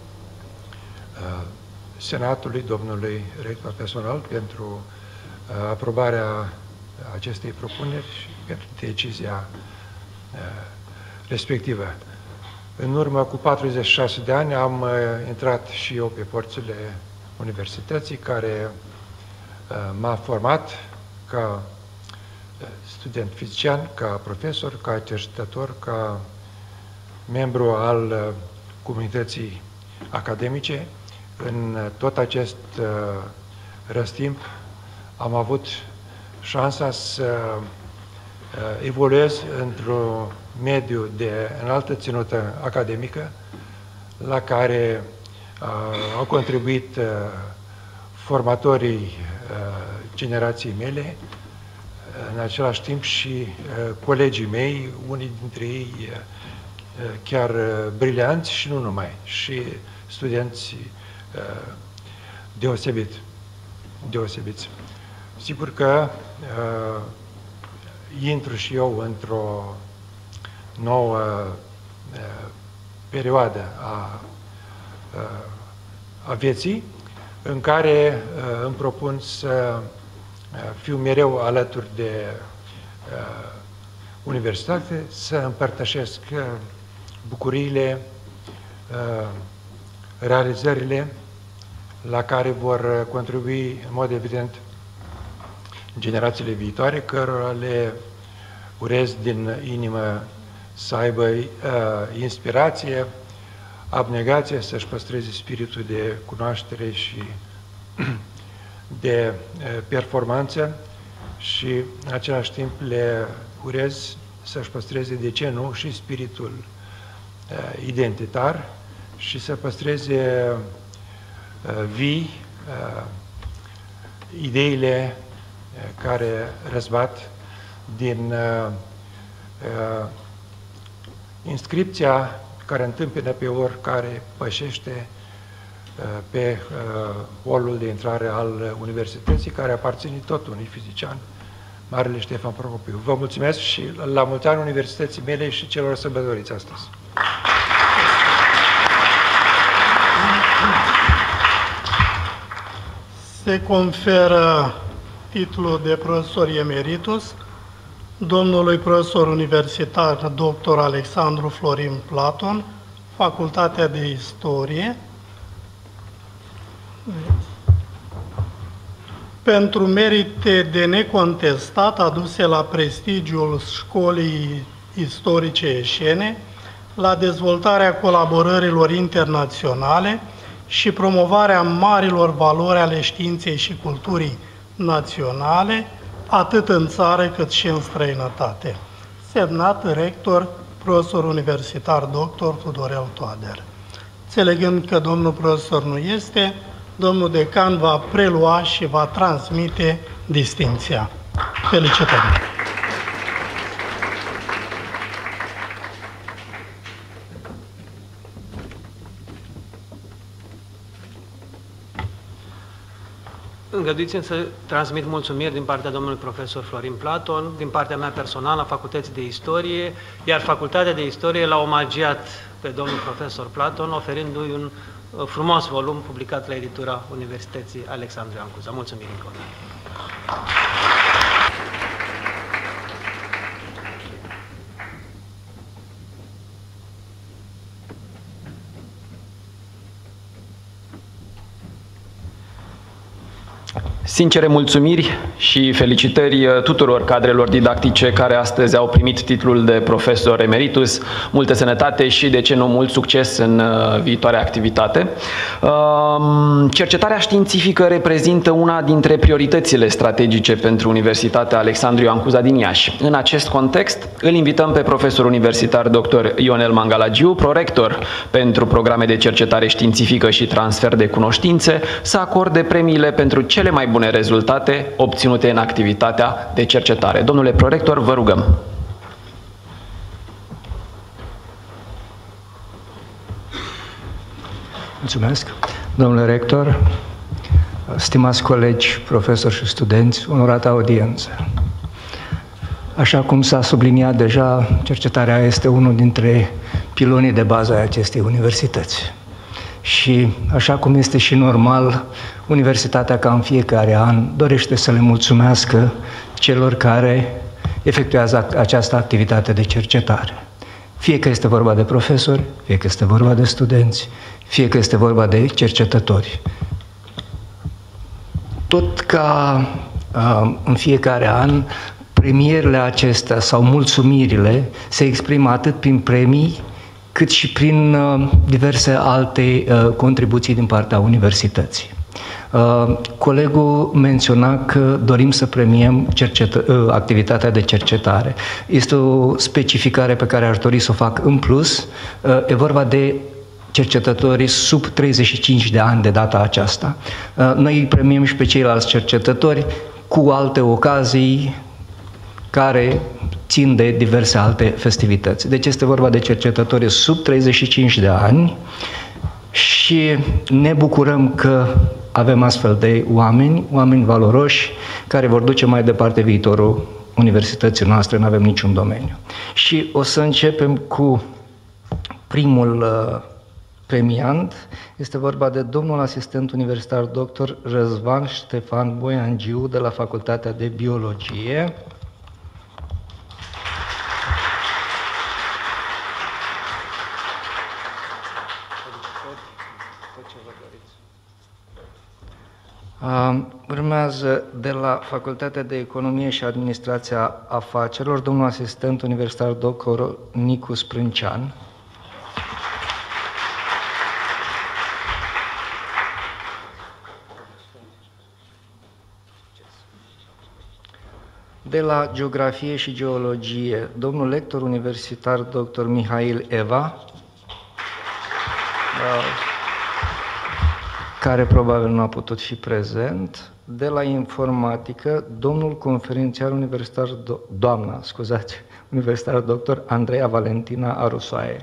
[SPEAKER 13] Senatului, domnului rector personal, pentru uh, aprobarea acestei propuneri și pentru decizia uh, respectivă. În urmă cu patruzeci și șase de ani am uh, intrat și eu pe porțile universității, care uh, m-a format ca student fizician, ca profesor, ca cercetător, ca membru al uh, comunității academice. În uh, tot acest uh, răstimp am avut șansa să uh, evoluez într-un mediu de înaltă ținută academică, la care uh, au contribuit uh, formatorii uh, generației mele, în același timp și uh, colegii mei, unii dintre ei uh, chiar uh, brilianți și nu numai, și studenți uh, deosebit, deosebiți. Sigur că uh, intru și eu într-o nouă uh, perioadă a, uh, a vieții, în care uh, îmi propun să uh, fiu mereu alături de uh, universitate, să împărtășesc bucuriile, realizările la care vor contribui în mod evident generațiile viitoare, cărora le urez din inimă să aibă uh, inspirație, abnegație, să-și păstreze spiritul de cunoaștere și de uh, performanță și în același timp le urez să-și păstreze, de ce nu, și spiritul uh, identitar și să păstreze uh, vii uh, ideile uh, care răzbat din uh, uh, inscripția care întâmpină pe oricare pășește uh, pe uh, holul de intrare al universității, care aparține tot unui fizician, Marele Ștefan Procopiu. Vă mulțumesc și la mulți ani universității mele și celor sărbătoriți astăzi.
[SPEAKER 1] Se conferă titlul de profesor emeritus domnului profesor universitar doctor Alexandru Florin Platon, Facultatea de Istorie, pentru merite de necontestat aduse la prestigiul Școlii Istorice Eșene, la dezvoltarea colaborărilor internaționale și promovarea marilor valori ale științei și culturii naționale, atât în țară cât și în străinătate. Semnat rector, profesor universitar doctor Tudorel Toader. Înțelegând că domnul profesor nu este, domnul decan va prelua și va transmite distinția. Felicitări!
[SPEAKER 9] Îngăduiți-mi să transmit mulțumiri din partea domnului profesor Florin Platon, din partea mea personală a Facultății de Istorie, iar Facultatea de Istorie l-a omagiat pe domnul profesor Platon, oferindu-i un frumos volum publicat la editura Universității Alexandru Ioan Cuza. Mulțumim încă o dată.
[SPEAKER 2] Sincere mulțumiri și felicitări tuturor cadrelor didactice care astăzi au primit titlul de profesor emeritus. Multă sănătate și, de ce nu, mult succes în viitoarea activitate. Cercetarea științifică reprezintă una dintre prioritățile strategice pentru Universitatea Alexandru Ioan Cuza din Iași. În acest context, îl invităm pe profesor universitar doctor Ionel Mangalagiu, prorector pentru programe de cercetare științifică și transfer de cunoștințe, să acorde premiile pentru cele mai bune rezultate obținute în activitatea de cercetare. Domnule prorector, vă rugăm.
[SPEAKER 14] Mulțumesc. Domnule rector, stimați colegi, profesori și studenți, onorată audiență. Așa cum s-a subliniat deja, cercetarea este unul dintre pilonii de bază ai acestei universități. Și, așa cum este și normal, Universitatea, ca în fiecare an, dorește să le mulțumească celor care efectuează această activitate de cercetare. Fie că este vorba de profesori, fie că este vorba de studenți, fie că este vorba de cercetători. Tot ca în fiecare an, premierile acestea sau mulțumirile se exprimă atât prin premii, cât și prin uh, diverse alte uh, contribuții din partea universității. Uh, colegul menționa că dorim să premiem cercetă, uh, activitatea de cercetare. Este o specificare pe care aș dori să o fac în plus. Uh, e vorba de cercetătorii sub treizeci și cinci de ani de data aceasta. Uh, noi îi premiem și pe ceilalți cercetători cu alte ocazii care țin de diverse alte festivități. Deci este vorba de cercetători sub treizeci și cinci de ani și ne bucurăm că avem astfel de oameni, oameni valoroși, care vor duce mai departe viitorul universității noastre, nu avem niciun domeniu. Și o să începem cu primul uh, premiant. Este vorba de domnul asistent universitar doctor Răzvan Ștefan Boiangiu de la Facultatea de Biologie. Uh, urmează de la Facultatea de Economie și Administrația Afacerilor, domnul asistent universitar doctor Nicu Sprâncean. De la Geografie și Geologie, domnul lector universitar doctor Mihail Eva, care probabil nu a putut fi prezent. De la Informatică, domnul conferențiar universitar, do doamna, scuzați, universitar doctor Andreea Valentina Arusoae.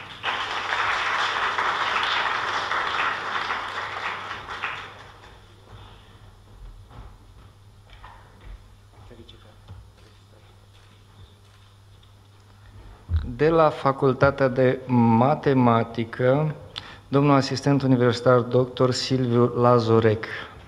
[SPEAKER 14] De la Facultatea de Matematică, domnul asistent universitar doctor Silviu Lazorec.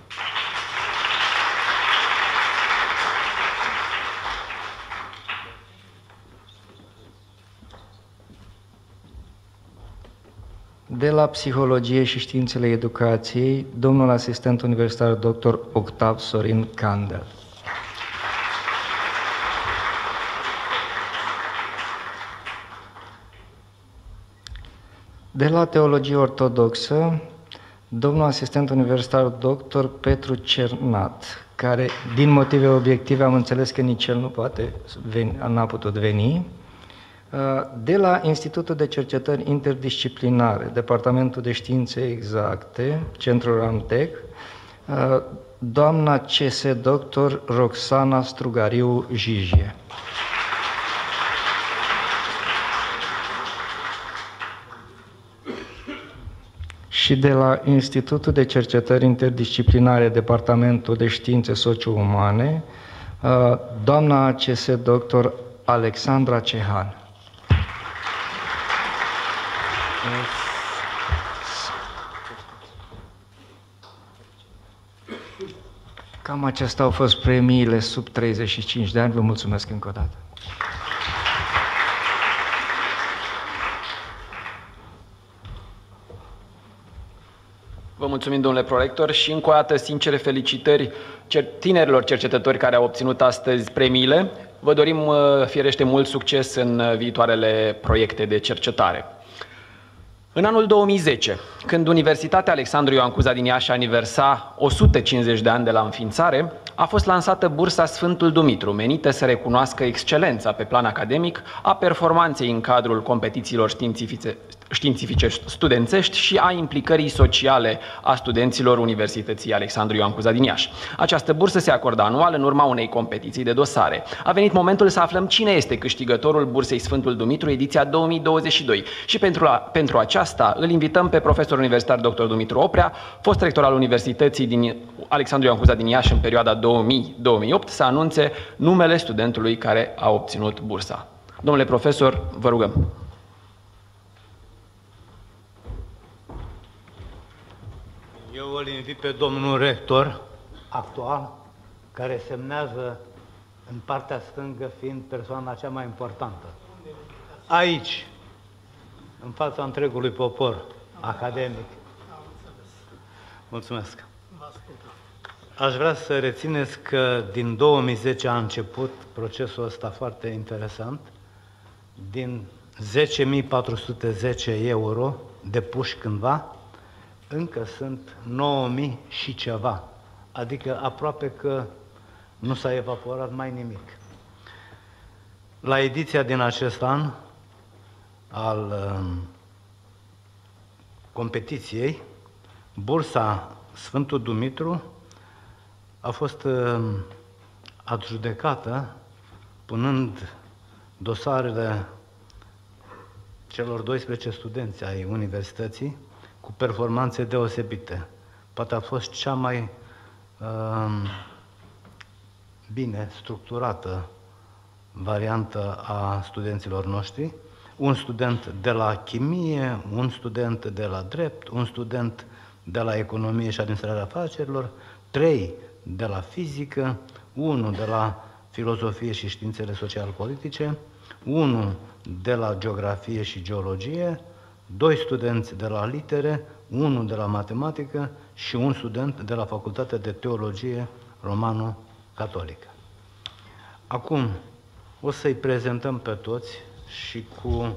[SPEAKER 14] De la Psihologie și Științele Educației, domnul asistent universitar doctor Octav Sorin Candel. De la Teologie Ortodoxă, domnul asistent universitar doctor Petru Cernat, care, din motive obiective, am înțeles că nici el nu poate veni, n-a putut veni. De la Institutul de Cercetări Interdisciplinare, Departamentul de Științe Exacte, Centrul Ramtec, doamna C S doctor Roxana Strugariu Jijie. Și de la Institutul de Cercetări Interdisciplinare, Departamentul de Științe Socio-Umane, doamna C S doctor Alexandra Cehan. Cam acestea au fost premiile sub treizeci și cinci de ani. Vă mulțumesc încă o dată.
[SPEAKER 2] Vă mulțumim, domnule prorector, și încă o dată sincere felicitări tinerilor cercetători care au obținut astăzi premiile. Vă dorim, firește, mult succes în viitoarele proiecte de cercetare. În anul două mii zece, când Universitatea Alexandru Ioan Cuza din Iași aniversa o sută cincizeci de ani de la înființare, a fost lansată bursa Sfântul Dumitru, menită să recunoască excelența pe plan academic a performanței în cadrul competițiilor științifice, științifice studențești și a implicării sociale a studenților Universității Alexandru Ioan Cuza din Iași. Această bursă se acordă anual în urma unei competiții de dosare. A venit momentul să aflăm cine este câștigătorul bursei Sfântul Dumitru, ediția două mii douăzeci și doi. Și pentru, la, pentru aceasta îl invităm pe profesor universitar doctor Dumitru Oprea, fost rector al Universității din Alexandru Ioan Cuza din Iași în perioada două mii - două mii opt, să anunțe numele studentului care a obținut bursa. Domnule profesor, vă rugăm.
[SPEAKER 15] Eu îl invit pe domnul rector actual, care semnează în partea stângă, fiind persoana cea mai importantă. Aici, în fața întregului popor academic. Mulțumesc. Aș vrea să rețineți că din două mii zece a început procesul ăsta foarte interesant. Din zece mii patru sute zece euro depuși cândva, încă sunt nouă mii și ceva. Adică aproape că nu s-a evaporat mai nimic. La ediția din acest an al uh, competiției, bursa Sfântul Dumitru a fost uh, adjudecată punând dosarele celor doisprezece studenți ai universității cu performanțe deosebite. Poate a fost cea mai uh, bine structurată variantă a studenților noștri. Un student de la chimie, un student de la drept, un student de la economie și administrarea afacerilor, trei de la fizică, unul de la filozofie și științele social-politice, unul de la geografie și geologie, doi studenți de la litere, unul de la matematică și un student de la Facultatea de Teologie Romano-Catolică. Acum o să-i prezentăm pe toți și cu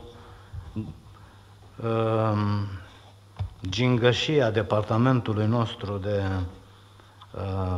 [SPEAKER 15] uh, gingășia departamentului nostru de uh,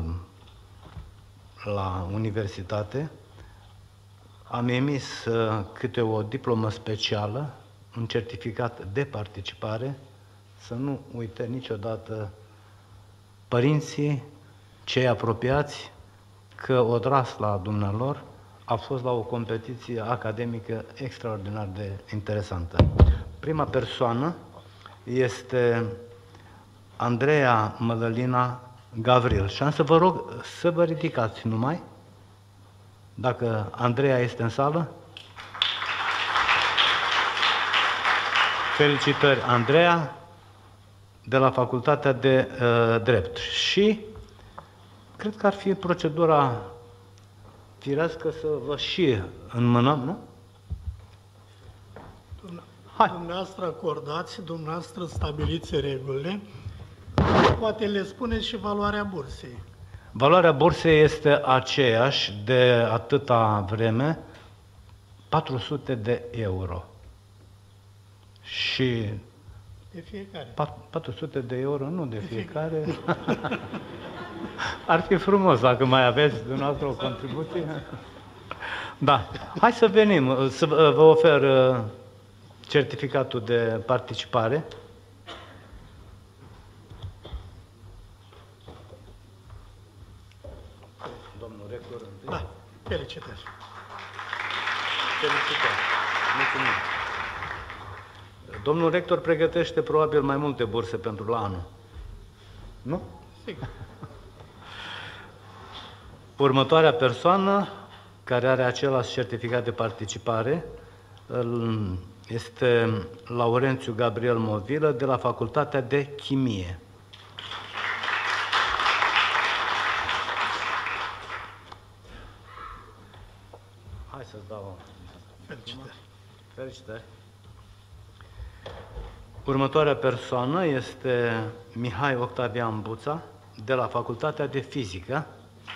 [SPEAKER 15] la universitate, am emis uh, câte o diplomă specială, un certificat de participare, să nu uite niciodată părinții, cei apropiați, că odrasla dumnealor a fost la o competiție academică extraordinar de interesantă. Prima persoană este Andreea Mădălina Gavril. Și am să vă rog să vă ridicați numai, dacă Andreea este în sală. Felicitări, Andreea, de la Facultatea de uh, Drept. Și cred că ar fi procedura firească să vă și înmânăm, nu?
[SPEAKER 1] Hai. Dumneavoastră acordați, dumneavoastră stabiliți regulile, poate le spuneți și valoarea bursei.
[SPEAKER 15] Valoarea bursei este aceeași de atâta vreme, patru sute de euro. Și
[SPEAKER 1] de fiecare.
[SPEAKER 15] patru sute de euro, nu de fiecare. Ar fi frumos dacă mai aveți dumneavoastră o contribuție. Da. Hai să venim, să vă ofer certificatul de participare. Domnul rector, întâi.
[SPEAKER 1] Da, felicitări.
[SPEAKER 15] Felicitări. Mulțumim. Domnul rector pregătește probabil mai multe burse pentru la anul. Nu?
[SPEAKER 1] Sigur.
[SPEAKER 15] Următoarea persoană care are același certificat de participare este Laurențiu Gabriel Movilă de la Facultatea de Chimie. Hai să-ți dau.
[SPEAKER 1] Felicitări.
[SPEAKER 15] Felicitări. Următoarea persoană este Mihai Octavian Buța de la Facultatea de Fizică.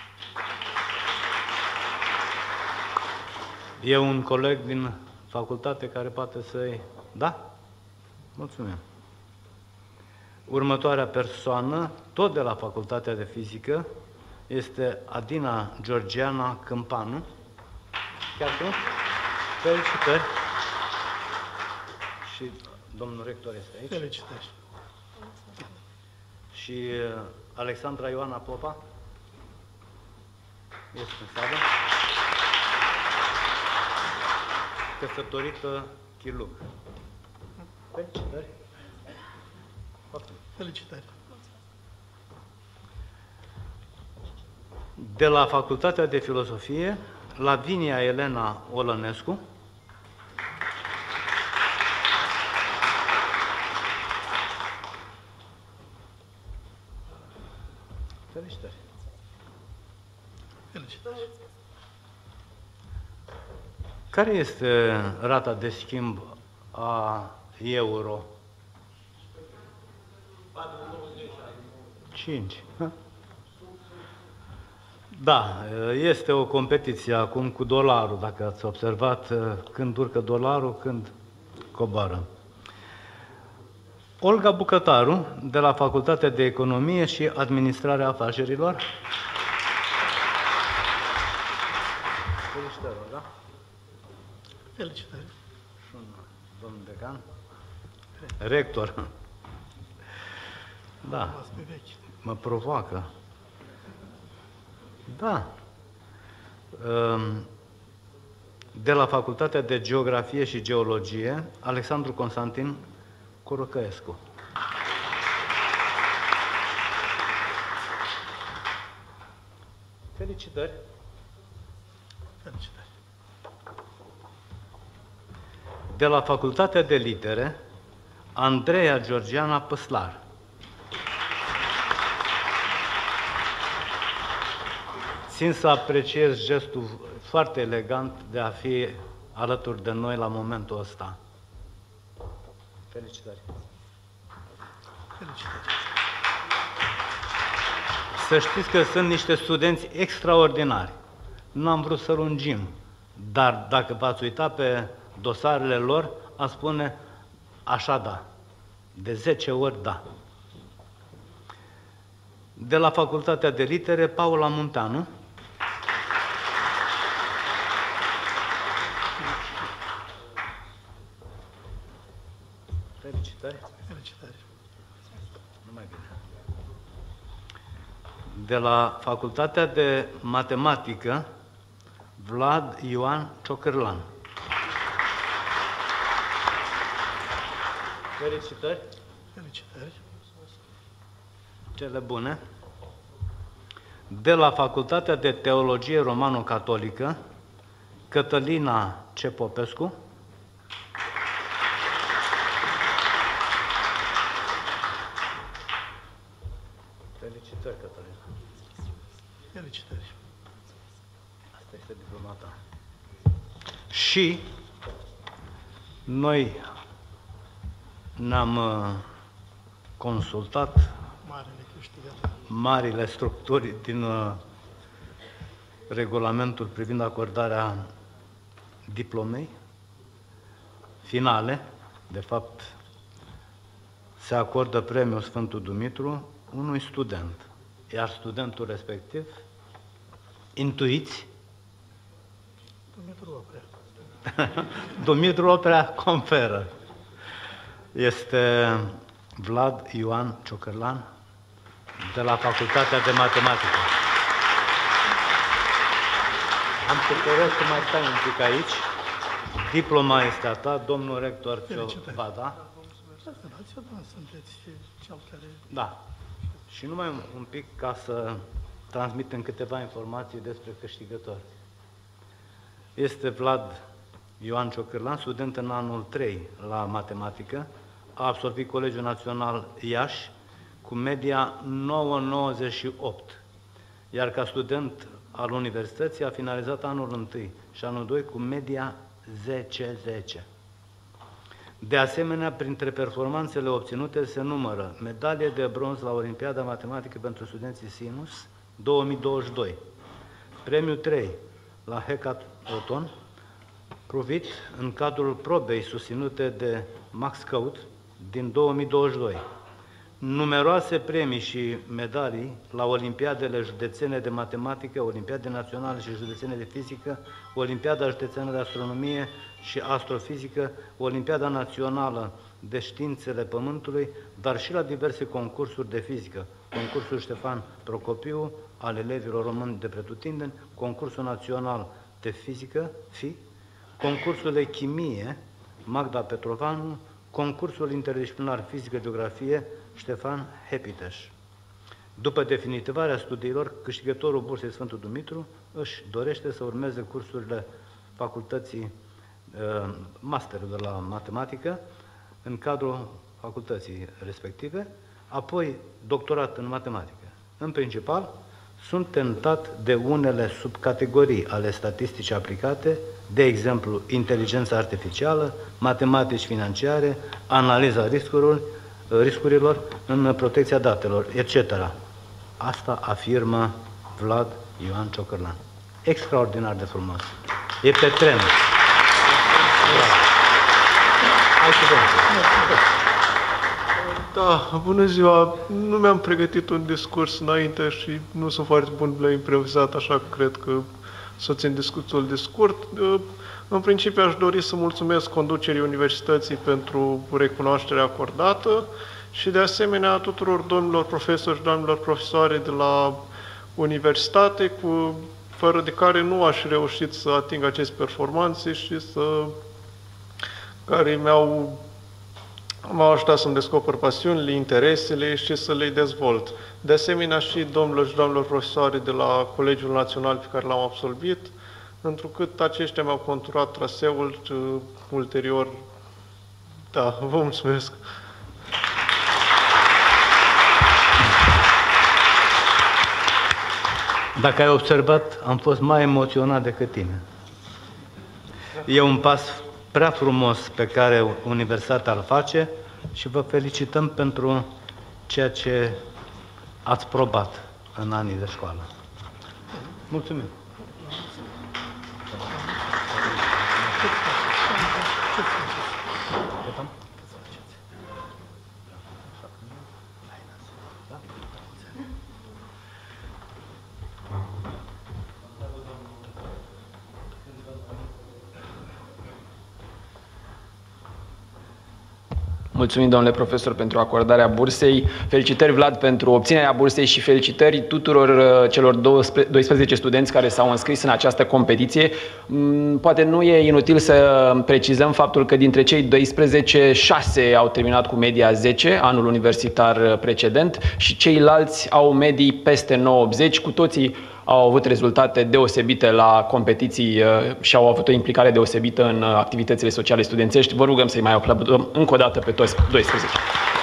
[SPEAKER 15] E un coleg din facultate care poate să-i... Da? Mulțumim. Următoarea persoană, tot de la Facultatea de Fizică, este Adina Georgiana Câmpanu. Chiar tu? Felicitări. Și domnul rector este aici.
[SPEAKER 1] Felicitări.
[SPEAKER 15] Și Alexandra Ioana Popa este în sală. Căsătorită Chiluc. Felicitări.
[SPEAKER 1] Felicitări.
[SPEAKER 15] De la Facultatea de Filosofie, Lavinia Elena Olănescu. Felicitări.
[SPEAKER 1] Felicitări.
[SPEAKER 15] Care este rata de schimb a euro? cinci. Da, este o competiție acum cu dolarul, dacă ați observat când urcă dolarul, când coboară. Olga Bucătaru, de la Facultatea de Economie și Administrarea Afacerilor. Felicitări, da?
[SPEAKER 1] Felicitări.
[SPEAKER 15] Și un domn decan. Rector. Da. Mă provoacă. Da. De la Facultatea de Geografie și Geologie, Alexandru Constantin Corocăescu. Felicitări.
[SPEAKER 1] Felicitări.
[SPEAKER 15] De la Facultatea de Litere, Andreea Georgiana Păslar. Țin să apreciez gestul foarte elegant de a fi alături de noi la momentul ăsta. Felicitări!
[SPEAKER 1] Felicitări!
[SPEAKER 15] Să știți că sunt niște studenți extraordinari. Nu am vrut să lungim, dar dacă v-ați uita pe dosarele lor, a spune așa da. De zece ori da. De la Facultatea de Litere, Paula Munteanu. Felicitări.
[SPEAKER 1] Felicitări.
[SPEAKER 15] Numai bine. De la Facultatea de Matematică, Vlad Ioan Ciocârlan. Felicitări.
[SPEAKER 1] Felicitări.
[SPEAKER 15] Cele bune. De la Facultatea de Teologie Romano-Catolică, Cătălina Cepopescu. Felicitări, Cătălina.
[SPEAKER 1] Felicitări.
[SPEAKER 15] Asta este diplomata. Și noi ne-am consultat
[SPEAKER 1] Marele câștigător.
[SPEAKER 15] marile structuri din uh, regulamentul privind acordarea diplomei finale. De fapt, se acordă premiul Sfântul Dumitru unui student, iar studentul respectiv, intuiți?
[SPEAKER 1] Dumitru Oprea.
[SPEAKER 15] Dumitru Oprea conferă. Este Vlad Ioan Ciocârlan, de la Facultatea de Matematică. Am să te rog să mai stai un pic aici. Diploma este a ta, domnul rector ți-o va da.
[SPEAKER 1] Sunteți cel care...
[SPEAKER 15] Da. Și numai un, un pic ca să transmitem câteva informații despre câștigător. Este Vlad Ioan Ciocârlan, student în anul trei la matematică, a absolvit Colegiul Național Iași cu media nouă virgulă nouăzeci și opt, iar ca student al universității a finalizat anul întâi și anul doi cu media zece zece. De asemenea, printre performanțele obținute se numără medalie de bronz la Olimpiada Matematică pentru studenții Sinus două mii douăzeci și doi, premiul trei la Hackathon, provit în cadrul probei susținute de Max Code din două mii douăzeci și doi. Numeroase premii și medalii la Olimpiadele Județene de Matematică, Olimpiade Naționale și Județene de Fizică, Olimpiada Județeană de Astronomie și Astrofizică, Olimpiada Națională de Științele Pământului, dar și la diverse concursuri de fizică, concursul Ștefan Procopiu al elevilor români de pretutindeni, concursul național de fizică, F I, concursul de chimie, Magda Petrovanu, concursul interdisciplinar fizică-geografie, Ștefan Hepiteș. După definitivarea studiilor, câștigătorul bursei Sfântul Dumitru își dorește să urmeze cursurile facultății masterul de la matematică în cadrul facultății respective, apoi doctorat în matematică. În principal, sunt tentat de unele subcategorii ale statisticii aplicate, de exemplu, inteligența artificială, matematici financiare, analiza riscurilor, riscurilor în protecția datelor, et cetera. Asta afirmă Vlad Ioan Ciocârlan. Extraordinar de frumos. E pe tren. Ai cuvântul.
[SPEAKER 16] Da, bună ziua. Nu mi-am pregătit un discurs înainte și nu sunt foarte bun la improvizat, așa că cred că să țin discursul de scurt. În principiu aș dori să mulțumesc conducerii universității pentru recunoașterea acordată și de asemenea tuturor domnilor profesori și domnilor profesoare de la universitate, cu, fără de care nu aș reușit să ating aceste performanțe și să, care mi-au m-au ajutat să-mi descoper pasiunile, interesele și să le dezvolt. De asemenea și domnilor și domnilor profesoare de la Colegiul Național pe care l-am absolvit, întrucât aceștia mi-au conturat traseul și ulterior, da, vă mulțumesc.
[SPEAKER 15] Dacă ai observat, am fost mai emoționat decât tine. E un pas prea frumos pe care universitatea îl face, și vă felicităm pentru ceea ce ați probat în anii de școală. Mulțumim!
[SPEAKER 2] Mulțumim, domnule profesor, pentru acordarea bursei. Felicitări, Vlad, pentru obținerea bursei și felicitări tuturor celor doisprezece studenți care s-au înscris în această competiție. Poate nu e inutil să precizăm faptul că dintre cei doisprezece, șase au terminat cu media zece, anul universitar precedent, și ceilalți au medii peste nouă optzeci. Cu toții au avut rezultate deosebite la competiții și au avut o implicare deosebită în activitățile sociale studențești. Vă rugăm să-i mai aplaudăm încă o dată pe toți doisprezece.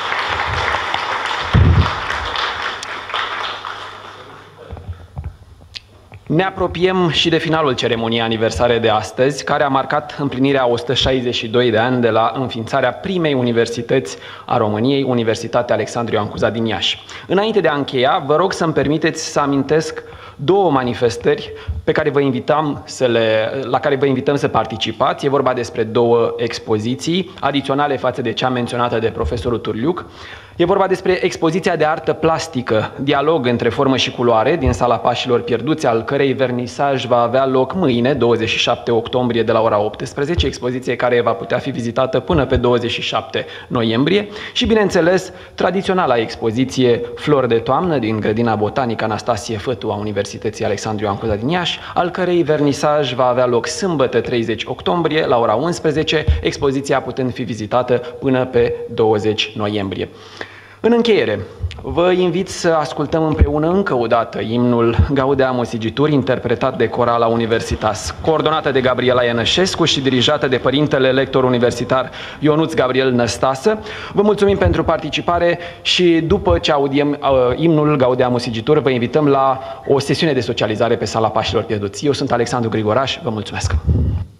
[SPEAKER 2] Ne apropiem și de finalul ceremoniei aniversare de astăzi, care a marcat împlinirea o sută șaizeci și doi de ani de la înființarea primei universități a României, Universitatea Alexandru Ioan Cuza din Iași. Înainte de a încheia, vă rog să-mi permiteți să amintesc două manifestări pe care vă invitam să le, la care vă invităm să participați. E vorba despre două expoziții adiționale față de cea menționată de profesorul Turliuc. E vorba despre expoziția de artă plastică, Dialog între formă și culoare, din Sala Pașilor Pierduți, al cărei vernisaj va avea loc mâine, douăzeci și șapte octombrie, de la ora optsprezece, expoziție care va putea fi vizitată până pe douăzeci și șapte noiembrie. Și, bineînțeles, tradiționala expoziție Flori de toamnă, din Grădina Botanică Anastasie Fătu a Universității Alexandru Ioan Cuza din Iași, al cărei vernisaj va avea loc sâmbătă treizeci octombrie, la ora unsprezece, expoziția putând fi vizitată până pe douăzeci noiembrie. În încheiere, vă invit să ascultăm împreună încă o dată imnul Gaudeamus Sigitur, interpretat de Corala Universitas, coordonată de Gabriela Ienășescu și dirijată de părintele lector universitar Ionuț Gabriel Năstasă. Vă mulțumim pentru participare și după ce audiem uh, imnul Gaudeamus Sigitur, vă invităm la o sesiune de socializare pe Sala Pașilor Pierduți. Eu sunt Alexandru Grigoraș, vă mulțumesc!